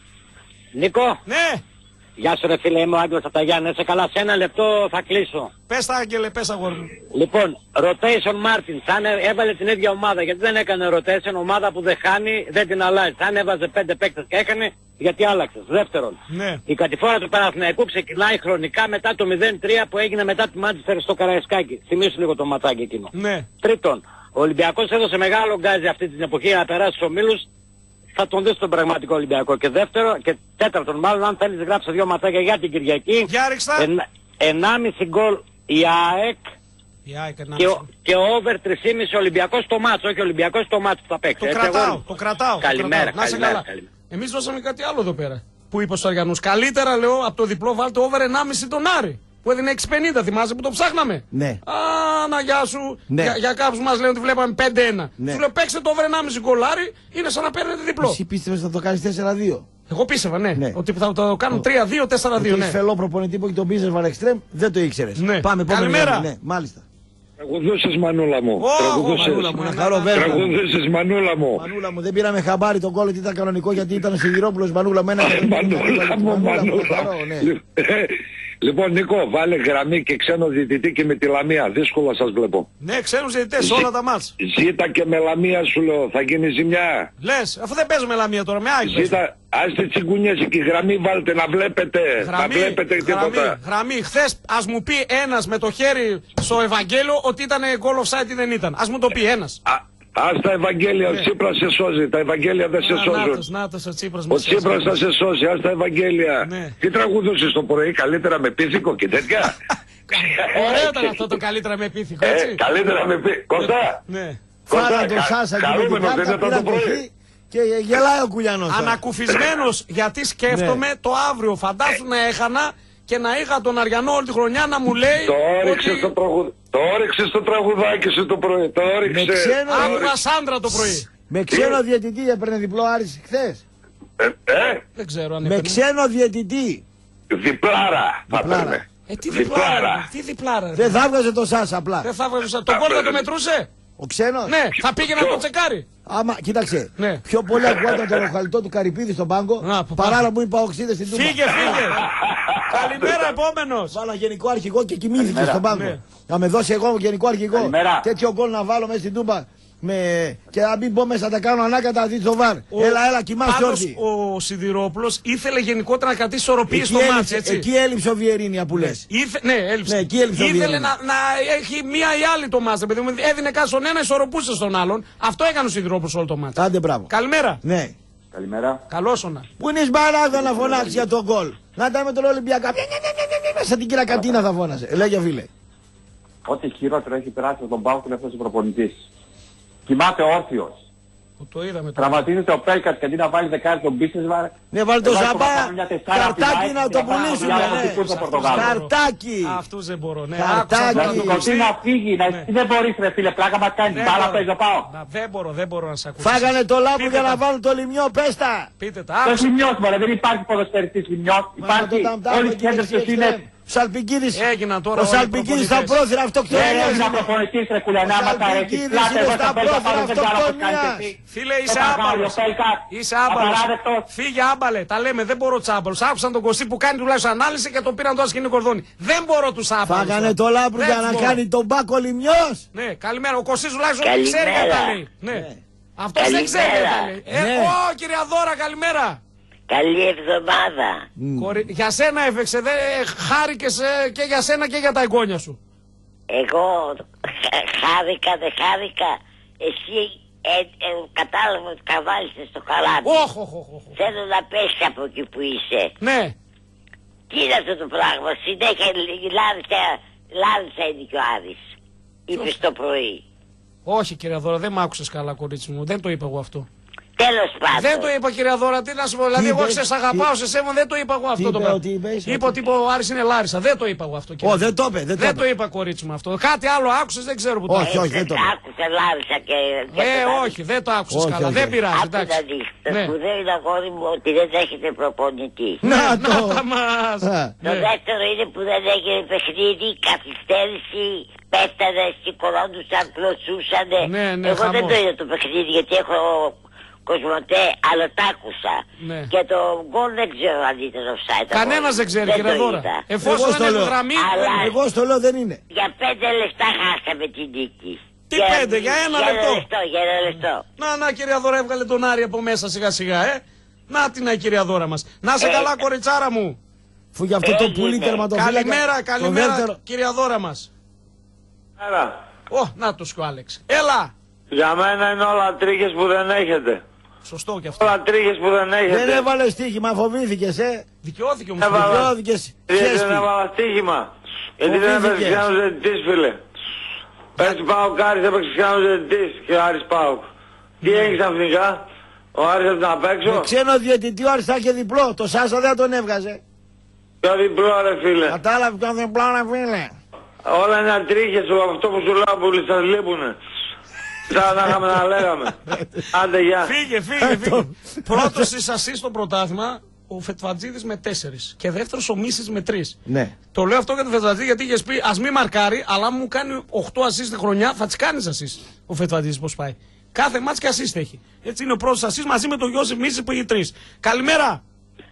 Νίκο. Ναι. Γεια σου ρε φίλε, είμαι ο Άγγελος από τα Γιάννη. Σε καλά, σε ένα λεπτό θα κλείσω. Πες τα Άγγελε, πες αγόρι μου. Λοιπόν, rotation Martins, αν έβαλε την ίδια ομάδα, γιατί δεν έκανε rotation, ομάδα που δεν χάνει, δεν την αλλάζει. Αν έβαζε πέντε παίκτες και έκανε, γιατί άλλαξες. Δεύτερον, ναι. η κατηφόρα του Παναθηναϊκού ξεκινάει χρονικά μετά το μηδέν τρία που έγινε μετά τη Μάντσεστερ στο Καραϊσκάκι. Θυμήσου λίγο το ματάκι εκείνο. Ναι. Τρίτον, ο Ολυμπιακός έδωσε μεγάλο γκάζι αυτή την εποχή να περάσει στους ομίλους. Θα τον δεις στον πραγματικό Ολυμπιακό. Και δεύτερο, και τέταρτον, μάλλον αν θέλεις γράψε δύο ματάκια για την Κυριακή. Για ρίξτα. Εν, ενάμιση γκολ η ΑΕΚ η ΑΕΚ και, και over τρία κόμμα πέντε Ολυμπιακός το μάτσο. Όχι Ολυμπιακός το μάτσο θα παίξει. Το έτσι, κρατάω, εγώ... το κρατάω. Καλημέρα, το κρατάω. Να σε καλημέρα, καλά. καλημέρα. Εμείς δώσαμε κάτι άλλο εδώ πέρα. Που είπε ο Αριανός. Καλύτερα λέω από το διπλό βάλτε over ενάμιση τον Άρη. Που έδινε έξι πενήντα, θυμάσαι που το ψάχναμε. Ναι. Α, να γεια σου. Ναι. Για, για κάποιους μας λένε ότι βλέπαμε πέντε ένα. Ναι. Σου λέω παίξτε το over ενάμιση γκολάρι, είναι σαν να παίρνετε διπλό. Εσύ πίστευες θα το κάνεις τέσσερα δύο. Εγώ πίστευα, ναι. ναι. Ότι θα το κάνουν τρία δύο τέσσερα δύο. Ότι ναι. φελό προπονητή που έχει τον business βαρεξτρέμ, δεν το ήξερες. Ναι. Πάμε, καλημέρα. Ναι, μάλιστα. Τραγουδούσες Μανούλα μου. Μανούλα μου, να χαρώ βέβαια. Τραγουδούσες Μανούλα μου. Μανούλα μου, δεν πήραμε χαμπάρι τον κόλλο ότι ήταν κανονικό γιατί ήταν Σιδηρόπουλος. Μανούλα μου, ένα Μανούλα μου, Μανούλα μου. Λοιπόν, Νίκο, βάλε γραμμή και ξένο διαιτητή και με τη Λαμία. Δύσκολα σας βλέπω. Ναι, ξένους διαιτητές σε όλα τα μάτς. Ζήτα και με Λαμία σου λέω, θα γίνει ζημιά. Λες, αφού δεν παίζουμε Λαμία τώρα, με Άγιο. Ζήτα, άστε τσιγκουνιές και γραμμή βάλτε να βλέπετε. Γραμμή, να βλέπετε γραμμή, τίποτα. γραμμή. Χθες ας μου πει ένας με το χέρι στο Ευαγγέλιο ότι ήταν goal offside ή δεν ήταν. Ας μου το πει ένας. Α, ας τα Ευαγγέλια, ο Τσίπρας σε σώζει. Τα Ευαγγέλια δεν σε σώζουν. Νάτος, νάτος, ο Τσίπρας Ο Τσίπρας θα σε σώσει, ας τα Ευαγγέλια. Ναι. Τι τραγουδούσες το πρωί, καλύτερα με πίθηκο και τέτοια. Ωραίο ήταν αυτό το καλύτερα με πίθηκο, έτσι. Ε, καλύτερα με πίθηκο. Κωστά. Ναι. Φάγα τον Σάσα και με την κάρτα, πήρα το χ και γελάει ο Κουλιανός. Ανακουφισμένος γιατί σκέφτομαι το αύριο. Φαντάσου να έχανα και να είχα τον Αριανό όλη τη χρονιά να μου λέει. Το όριξε στο τραγουδάκι. Το όριξε στο τραγουδάκι σου το πρωί. Το όριξε. Άκουγα Σάντρα το πρωί. Με ξένο διαιτητή έπαιρνε διπλό Άρης χθες. Ε, ε? Δεν ξέρω αν με έπαιρνε. Ξένο διαιτητή. Διπλάρα θα έπαιρνε. Ε, τι διπλάρα. Τι διπλάρα. Δεν θα έβγαζε το Σάσα απλά. Δεν θα έβγαζε το Σάσα. Τον κόλ θα το μετρούσε. Ο ξένος. Ναι, θα πήγαινε να το τσεκάρει. Άμα, κοίταξε. Ναι. Πιο πολύ ακούγονταν το ροχαλιτό του Καρυπίδη στον πάγκο παρά να μου είπα οξύδε στην Τούμπα. Φύγε, φύγε. Καλημέρα, επόμενος. Βάλα γενικό αρχηγό και κοιμήθηκε στον πάγκο. Ναι. Να με δώσει εγώ γενικό αρχηγό. Καλημέρα. Τέτοιο γκολ να βάλω μέσα στην Τούμπα. Με... Και να μην πω μέσα τα κάνω ανάκατα, δει το βαρ. Ο... Έλα, έλα, κοιμάσαι όρθιοι. Ο Σιδηρόπουλος ήθελε γενικότερα να κρατήσει ισορροπίες στο μάτς, έτσι. Εκεί έλειψε ο Βιερίνια που λες. Ήθε... Ναι, έλειψε. Ναι, εκεί έλειψε ήθελε να, να έχει μία ή άλλη το μάτς. Έδινε κάτι στον ένα, ισορροπούσε στον άλλον. Αυτό έκανε ο Σιδηρόπουλος όλο το μάτς. Άντε, μπράβο. Καλημέρα. Ναι. Καλημέρα. Καλόσονα. Πού είναι Σμαράγδα να φωνάξει για τον γκολ. Να ήταν με τον Ολυμπιακό. Σαν την κύρα Κατίνα θα φώνασε. Λέγε φίλε. Ό,τι χειρότερο έχει περάσει από τον Πάο είναι αυτός ο προπονητής. Κοιμάται όρθιος. Το είδαμε. Τραυματίζεται ο Πέλκας και αντί να βάλει δεκάρι τον Μπίσεσβαρ. Ναι, βάλει το Ζαμπά. Καρτάκι να το πουλήσουμε. Καρτάκι. Αυτούς δεν μπορώ. Ναι, Καρτάκι. Να φύγει. Δεν μπορείς ρε φίλε, πλάκα μας κάνει. Μπάλα παίζει ο Πάο. Δεν μπορώ, δεν μπορώ να σε ακούσω. Φάγανε το λάμπου για να βάλουν το Λιμιό, πες τα. Πείτε τα. Το Λιμιός μωρέ, δεν υπάρχει ποδοσφαιριστής Λιμιός. Υπάρχει. Όλοι οι κέντρες τους είναι. Σαλπικίδης, τώρα ο Σαλπικίδης στα πρόθυρα αυτοκτονίας. Έγινα προπονητής ρε κουλιανά, άμα τα αρέσει. Πλάτε εγώ στα πρόθυρα αυτοκτονίας. Φίλε, είσαι άμπαλος. Είσαι άμπαλος. Φύγε άμπαλε, τα λέμε, δεν μπορώ τους άμπαλους. Άκουσαν τον Κωστή που κάνει τουλάχιστον ανάλυση και το πήραν τώρα σκηνή κορδόνι. Δεν μπορώ τους άμπαλους. Φάγανε το λάμπρου για να κάνει τον Μπάκο Λιμιός. Ναι, καλημέρα, ο Κωστής τουλάχιστον ξέρει και τα λέει. Αυτός δεν ξέρει και τα λέει. Ω, κυρία Δώρα, καλημέρα. Καλή εβδομάδα. Mm. Κορι... Για σένα έφεξε, δε χάρηκες ε, και για σένα και για τα εγγόνια σου. Εγώ χάρηκα, δεν χάρηκα. Εσύ ε, ε, κατάλαβα ότι καβάλισες στο καλάμι. Όχ, όχ, όχ, όχ. Θέλω να πέσει από εκεί που είσαι. Ναι. Τι είναι αυτό το πράγμα, συνέχεια Λάρισα, Λάρισα είναι και ο Άρης. Είπες το πρωί. Όχι κυρία Δώρα, δεν μ' άκουσες καλά κορίτσι μου, δεν το είπα εγώ αυτό. Τέλος πάντων. Δεν το είπα κυρία Δώρα, τι να σου πω, δηλαδή εγώ σε αγαπάω, σε σέβομαι, δεν το είπα εγώ αυτό τι το είπε, πράγμα. τι είπες, είπα ότι είπε ο Άρης είναι Λάρισα, δεν το είπα εγώ αυτό. Ω, δεν το είπε, δεν το, δεν το είπα κορίτσι μου αυτό. Κάτι άλλο άκουσες, δεν ξέρω που το όχι, όχι, δεν το είπα. Άκουσα Λάρισα και... Ε, όχι, δεν το άκουσες καλά, δεν πειράζει, εντάξει. Άκου να δεις, το σπουδαίο είναι αγόρι μου ότι δεν έχετε προπονητή. Να το μας. Το δεύτερο είναι που δεν έγινε παιχνίδι, καθυστέρηση, πέφτανε, σηκωνόντουσαν, κλωτσούσανε. Εγώ δεν το είδα το παιχνίδι γιατί έχω... Κοσμοτέ, αλλά τ' άκουσα. Ναι. Και το γκολ δεν ξέρω αν ήταν offside. Κανένας δεν ξέρει, κύριε Δώρα. Εφόσον είναι το γραμμή. Αλλά εγώ στο λέω δεν είναι. Για πέντε λεπτά χάσαμε την νίκη. Τι για, πέντε, για ένα για λεπτό. λεπτό. Για ένα λεπτό. Να, να, κυρία Δώρα, έβγαλε τον Άρη από μέσα σιγά σιγά, ε. Να την, κυρία Δώρα μας. Να σε ε, καλά, κοριτσάρα μου. Φου για αυτό ε, το πουλί τερματοφύλακα. Καλημέρα, καλημέρα, κυρία Δώρα μας. Έλα. Ω, να το σου Άλεξ. Έλα. Για μένα είναι όλα τρίχες που δεν έχετε. Σωστό και αυτό. Όλα τρίχες που δεν έχετε. Δεν έβαλε στοίχημα, φοβήθηκες, ε. Δικαιώθηκε όμως. Δικαιώθηκες. Γιατί δεν έβαλα στοίχημα. Γιατί δεν έπαιξε ξανά ζητητής, φίλε. Πέρσι πάω Κάρις, έπαιξε ξανά ζητητής και ο Άρης πάω. Τι έγινε ξαφνικά, ο Άρης έπαιξε να παίξω. Με ξένο διαιτητή ο Άρης θα είχε διπλό, το Σάσα δεν τον έβγαζε. Ποιο διπλό ρε φίλε. Κατάλαβε ποιο διπλό ρε φίλε. Όλα είναι τρίχες, αυτό που σου λέω που σας λείπουνε. Σαν να είχαμε να λέγαμε. Άντε γεια. Φύγε, φύγε, φύγε. Πρώτος εις ασίστ στο πρωτάθλημα ο Φετβατζίδης με τέσσερις και δεύτερος ο Μίσης με τρεις. Ναι. Το λέω αυτό για τον Φετβατζίδη γιατί είχες πει ας μη μαρκάρει, αλλά μου κάνει οκτώ ασίστ τη χρονιά, θα τις κάνεις ασίστ ο Φετβατζίδης πώς πάει. Κάθε μάτς και ασίστ έχει. Έτσι είναι ο πρώτος ασίστ μαζί με τον Γιώργο Μίση που έχει τρεις. Καλημέρα.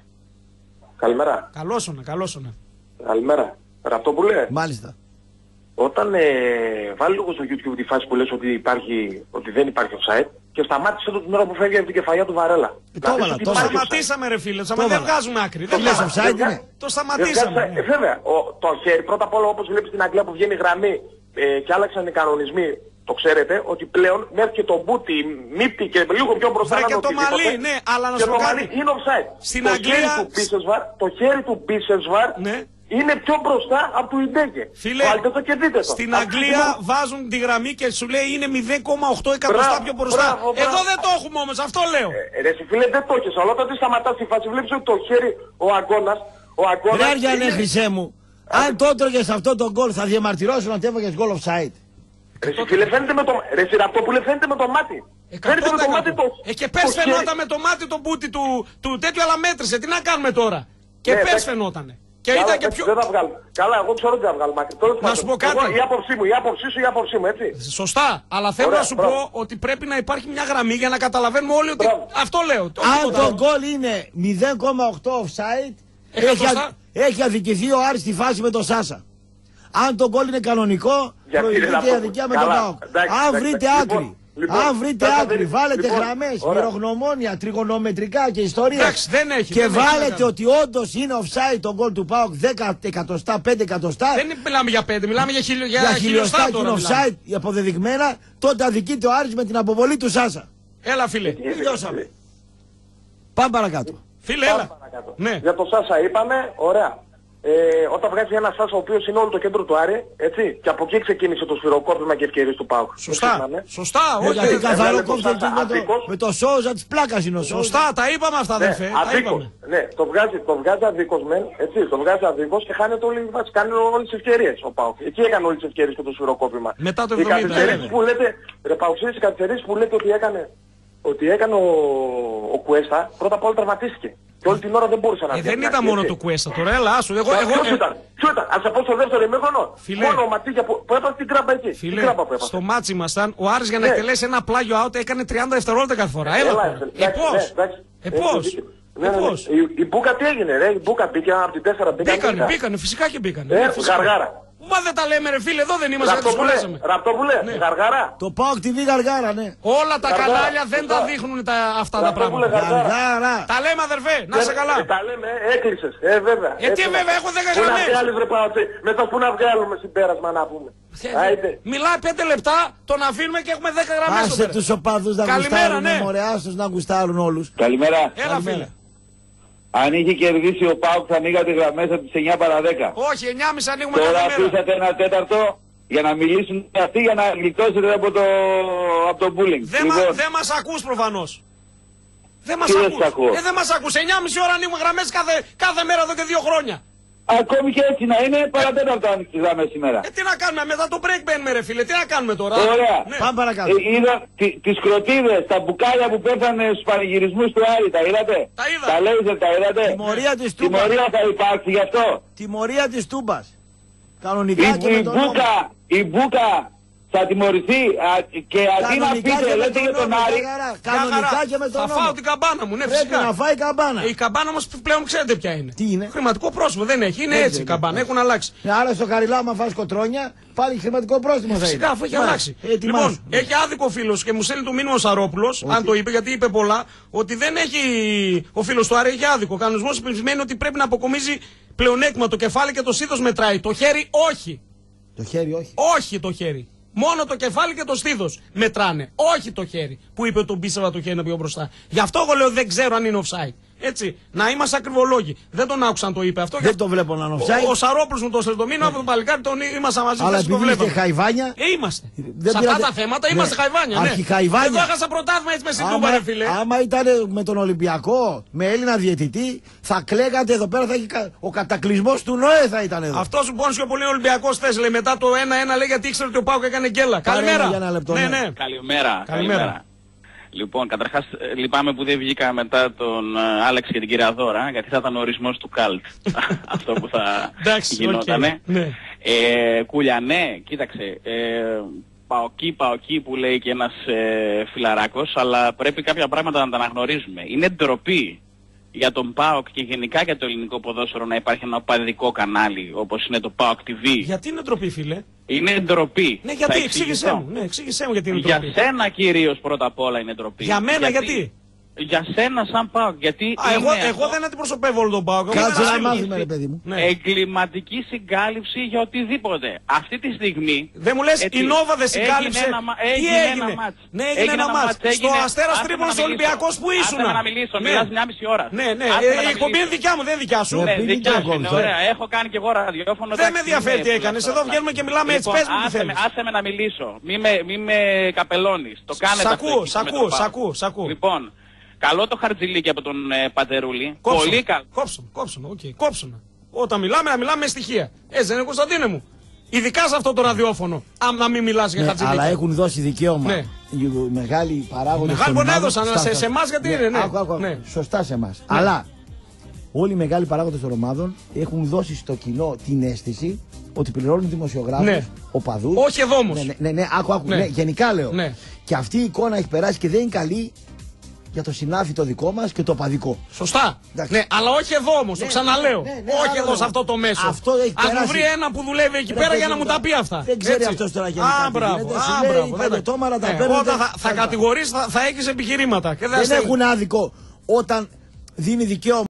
Καλημέρα. Καλώσονα, καλώσονα. Καλημέρα. Ραπτόπουλε. Μάλιστα. Όταν ε, βάλει λίγο στο YouTube τη φάση που λες ότι, υπάρχει, ότι δεν υπάρχει offside και σταμάτησε το την ώρα που φεύγει από την κεφαλιά του Βαρέλα. Ε, το έβαλα, το σταματήσαμε ρε φίλε, το δεν βγάζουμε άκρη. Δεν λες offside είναι. Το σταματήσαμε. Ε, βέβαια, ο, το χέρι πρώτα απ' όλα όπως βλέπεις στην Αγγλία που βγαίνει γραμμή ε, και άλλαξαν οι κανονισμοί, το ξέρετε, ότι πλέον μέχρι και το μπούτι, μύπτη και λίγο πιο μπροστά Βρε και το μαλλί, ναι, αλλά να σου πω κάτι. Είναι offside. Στην το Αγγλία... Χέρι του Μπίσεσβαρ, το χέρι του Μπίσεσβαρ ναι. είναι πιο μπροστά από το Ιντέκε. Φίλε, το και δείτε το. στην Αγγλία αυτό βάζουν τη γραμμή και σου λέει είναι μηδέν κόμμα οκτώ εκατοστά πιο μπροστά. Μπράβο, μπράβο. Εδώ δεν το έχουμε όμως, αυτό λέω. Ε, ρε φίλε δεν το έχεις, αλλά όταν σταματάς τη φάση βλέπεις ότι το χέρι ο αγώνας, ο αγώνας... Ρε Άργιανε είναι... χρυσέ μου, αν το έτρωγες αυτό το γκολ θα διαμαρτυρώσουν ότι έβαγες γκολ offside. Ρε φίλε φαίνεται με το... Ρε Σιραπτόπουλε φαίνεται με το μάτι. Φαίνεται με το μάτι το... Ε, και πες φαινόταν με το μάτι το μπούτι του, του τέτοιου αλλά μέτρησε, τι να κάνουμε τώρα. Και ναι, πες φαινότανε. Και καλά, ήταν και πιο... Δεν θα βγάλουμε. Καλά, εγώ ξέρω ότι θα βγάλουμε. Να σου πω κάτι. Εγώ, η άποψή μου, η άποψή σου, η άποψή μου, έτσι. Σωστά. Αλλά θέλω Ωραία, να σου μπράβο. πω ότι πρέπει να υπάρχει μια γραμμή για να καταλαβαίνουμε όλοι ότι. Μπράβο. Αυτό λέω. Αν το γκολ είναι μηδέn κόμμα οκτώ offside, έχει, α... έχει αδικηθεί ο Άρης στη φάση με τον Σάσα. Αν το γκολ είναι κανονικό, προηγείται η αδικία με τον ΠΑΟΚ. Αν βρείτε άκρη. Λοιπόν, Αν βρείτε άκρη, βάλετε λοιπόν, γραμμές, μυρογνωμόνια, τριγωνομετρικά και ιστορίες. Εντάξει, δεν έχει, και δεν βάλετε έχει ότι όντως είναι offside το γκολ του ΠΑΟΚ δέκα εκατοστά, πέντε εκατοστά. Δεν μιλάμε για πέντε, μιλάμε για, χιλιο, για, για χιλιοστά και είναι offside αποδεδειγμένα. Τότε αδικείται ο Άρης με την αποβολή του Σάσα. Έλα, φίλε. Τελειώσαμε. Πάμε παρακάτω. Φίλε, έλα. Παρακάτω. Ναι. Για το Σάσα είπαμε, ωραία. Ε, όταν βγάζει ένα Σάσα ο οποίος είναι όλο το κέντρο του Άρη, έτσι, και από εκεί ξεκίνησε το σφυροκόπημα και ευκαιρίες του ΠΑΟΚ. Σωστά, σωστά, όχι. Γιατί καθαρό κόφτελ με το Σόουζα της πλάκας είναι ο Σόουζα. Σωστά, τα είπαμε αυτά, αδερφέ. Ναι, αδίκως, ναι, το βγάζει, το βγάζει αδίκως μεν, έτσι, το βγάζει αδίκως και χάνεται όλη, κάνει όλες τις ευκαιρίες ο ΠΑΟΚ. Εκεί έκανε όλες τις ευκαιρίες και το σφυροκόπημα. Μετά το οι καθυστερήσεις που λέτε, ρε Παουξίδης, οι καθυστερήσεις που λέτε ότι έκανε, ότι έκανε ο, ο Κουέστα, πρώτα απ' όλα τραυματίστηκε. Και όλη την ώρα δεν μπορούσε να βγει. Ε, δεν ήταν μόνο το Κουέστα τώρα, έλα, άσου. Εγώ, εγώ, ποιος ήταν, ποιος ήταν, ας σε πω στο δεύτερο ημίχρονο. Μόνο ο Ματίγια που, που έπασε την κράμπα εκεί. Φίλε, την που στο μάτσι ήμασταν, ο Άρης για να εκτελέσει ένα πλάγιο out έκανε τριάντα δευτερόλεπτα κάθε φορά. Έλα, ε, πώς, ε, πώς. Ναι, ναι, ναι. Η, η Μπούκα τι έγινε ρε, η Μπούκα μπήκε από την τέσσερα μπήκαν. Μπήκανε, μπήκανε, φυσικά και μπήκανε. Ε, γαργάρα. Μα δεν τα λέμε ρε φίλε, εδώ δεν είμαστε, δεν τους σχολέσαμε. Ραπτόπουλε, ναι. Γαργάρα. Το ΠΑΟΚ τι βή γαργάρα, ναι. Όλα τα γαργάρα, κανάλια δεν σωστά. τα δείχνουν τα, αυτά τα πράγματα. Γαργάρα. Τα λέμε αδερφέ, να είσαι καλά. Ε, τα λέμε, έκλεισες, ε βέβαια. Γιατί ε, βέβαια, έχω δέκα γραμμές. Πού να βγάλεις ρε Παοτσί, μετά πού να βγάλουμε συμπέρασμα να πούμε. Μιλάει πέντε λεπτά, τον αφήνουμε και έχουμε δέκα γραμμές. Άσε τους οπαδούς να γουστάρουν, μωρέ, άσους να γουστάρουν όλους. Καλημέρα. Έλα φίλε. Αν είχε κερδίσει ο ΠΑΟΚ θα ανοίγατε γραμμές από τις εννιά παρά δέκα. Όχι, εννιά και μισή ανοίγουμε Τώρα κάθε μέρα. Τώρα αφήσατε ένα τέταρτο για να μιλήσουν αυτοί για να γλιτώσετε από το, από το bullying. Δεν λοιπόν, μα, δε μας ακούς προφανώς. Δεν μας τι ακούς. ακούω. Ε, δεν μας ακούς. εννιά και μισή ώρα ανοίγουμε γραμμές κάθε, κάθε μέρα εδώ και δύο χρόνια. Ακόμη και έτσι να είναι, παρατέταρτο άνοιξε τις γραμμές σήμερα. Ε, τι να κάνουμε, μετά το break μπαίνουμε ρε φίλε, τι να κάνουμε τώρα. Ωραία. Ναι. Πάμε παρακάτω. Ε, είδα τις κροτίδες, τα μπουκάλια που πέφτανε στους πανηγυρισμούς του Άρη, τα είδατε. Τα είδα. Τα λέιζερ, τα είδατε. Τιμωρία της Τούμπας. Τιμωρία θα υπάρξει γι' αυτό. Τιμωρία της Τούμπας. Κανονικά η, και η με τον Μπούκα, η Μπούκα θα τιμωρηθεί α, και αντί να πείτε λέτε για τον Άρη. Κανονικά και με τον νόμο. Θα φάω την καμπάνα μου, ναι πρέπει φυσικά. να φάει καμπάνα. Η καμπάνα όμως πλέον ξέρετε ποια είναι. Τι είναι. Χρηματικό πρόστιμο δεν έχει, είναι έτσι η καμπάνα, έχουν αλλάξει. Άρα στο Χαριλάου άμα φας κοτρόνια πάλι χρηματικό πρόστιμο θα είναι. Φυσικά αφού έχει αλλάξει. Λοιπόν, έχει άδικο φίλος και μου στέλνει το μήνυμα ο Σαρόπουλος, αν το είπε γιατί είπε πολλά, ότι δεν έχει ο φίλος του Άρη, έχει άδικο. Ο κανονισμός σημαίνει ότι πρέπει να αποκομίζει πλεονέκτημα το κεφάλι και το στήθος μετράει. Το χέρι όχι. Το χέρι όχι. Όχι το χέρι. Μόνο το κεφάλι και το στήθος μετράνε. Όχι το χέρι. Που είπε τον πίστευα το χέρι να πει μπροστά. Γι' αυτό εγώ λέω δεν ξέρω αν είναι offside. Έτσι. Να είμαστε ακριβολόγοι. Δεν τον άκουσα αν το είπε αυτό. Δεν το βλέπω να είναι offside. Ο, ο Σαρόπουλος μου το στέλνει το μήνυμα από τον παλικάρι τον ήμασταν μαζί. Αλλά επειδή είστε χαϊβάνια. Ε, είμαστε. Σε αυτά τα θέματα είμαστε ναι. χαϊβάνια. Ναι. Αρχιχαϊβάνια. Εγώ έχασα πρωτάθλημα έτσι με συντούμπα, ρε φίλε. Άμα ήταν με τον Ολυμπιακό, με Έλληνα διαιτητή, θα κλαίγατε εδώ πέρα. Θα έχει, ο κατακλυσμός του ΝΟΕ θα ήταν εδώ. Αυτό σου πόνει πιο πολύ Ολυμπιακό θε. Λέει μετά το ένα ένα λέει γιατί ήξερε ότι ο Πάουκ έκανε γκέλα. Καλημέρα. Ναι, ναι. Καλημέρα. Καλημέρα. Λοιπόν, καταρχάς λυπάμαι που δεν βγήκα μετά τον uh, Άλεξ και την κυρία Δώρα, γιατί θα ήταν ο ορισμός του καλτ. Αυτό που θα γινότανε. Okay. Ναι. Ε, Κουλιανέ, κοίταξε, ε, παοκί, παοκί που λέει και ένας ε, φιλαράκος, αλλά πρέπει κάποια πράγματα να τα αναγνωρίζουμε. Είναι ντροπή για τον ΠΑΟΚ και γενικά για το ελληνικό ποδόσφαιρο να υπάρχει ένα οπαδικό κανάλι όπως είναι το ΠΑΟΚ τι βι. Γιατί είναι ντροπή, φίλε? Είναι ντροπή. Ναι, γιατί, εξήγησέ μου. Ναι, εξήγησέ μου γιατί είναι ντροπή. Για σένα κυρίως πρώτα απ' όλα είναι ντροπή. Για μένα γιατί? γιατί? Για σένα σαν ΠΑΟΚ, γιατί Α, εγώ, εγώ δεν αντιπροσωπεύω όλο τον ΠΑΟΚ. Κάτσε να μάθουμε ρε παιδί μου. Ναι. Εγκληματική συγκάλυψη για οτιδήποτε. Αυτή τη στιγμή... Δεν μου λες η Νόβα δεν συγκάλυψε. Έγινε ένα, έγινε Τι έγινε? Ένα μάτς. Ναι, έγινε, έγινε ένα μάτς. Στο Αστέρας Τρίπολης Ολυμπιακός που ήσουν. Άσε να μιλήσω, ναι. Μιλάς μια μισή ώρα. Ναι, ναι, η εκπομπή είναι δικιά μου, δεν δικιά σου. Ναι, δικιά σου είναι, ωραία. Έχω κάνει και εγώ ραδιόφωνο. Δεν με ενδιαφέρει τι έκανες. Εδώ βγαίνουμε και μιλάμε έτσι. Πες μου τι θέλεις. Άσε με να μιλήσω. Μη με καπελώνεις. Το κάνετε αυτό. Σ' ακούω. Λοιπόν, καλό το Χαρτζηλίκι από τον ε, Πατερούλη. Κόψον, πολύ καλό. Κόψον, κόψον, οκ. Okay. Κόψον. Όταν μιλάμε, να μιλάμε με στοιχεία. Έτσι δεν είναι, Κωνσταντίνε μου? Ειδικά σε αυτό το ραδιόφωνο. Αν να μην μιλάς για ναι, Χαρτζηλίκι. Αλλά έχουν δώσει δικαίωμα. Ναι. Οι μεγάλοι παράγοντες. Μεγάλοι τον έδωσαν, αλλά σε εμάς γιατί ναι, είναι, ναι. Άκου, άκου, ναι. Σωστά σε εμάς. Ναι. Αλλά όλοι οι μεγάλοι παράγοντες των ομάδων έχουν δώσει στο κοινό την αίσθηση ότι πληρώνουν δημοσιογράφους, ναι. οπαδούς. Όχι εδώ όμως. Ναι, ναι, ναι, ναι, άκου, άκου, ναι. ναι, γενικά λέω. Ναι. Και αυτή η εικόνα έχει περάσει και δεν είναι καλή για το συνάφι το δικό μας και το οπαδικό. Σωστά. Ναι, αλλά όχι εδώ όμως, ναι, το ξαναλέω. Ναι, ναι, ναι, όχι εδώ σε αυτό το μέσο. Αυτό έχει Ας μου βρει ένα που δουλεύει εκεί πέρα για να μου τα πει αυτά. Δεν ξέρει αυτός τώρα γενικά. Α, μπράβο. Θα κατηγορείς, θα έχεις επιχειρήματα. Δεν έχουν άδικο όταν δίνει δικαίωμα.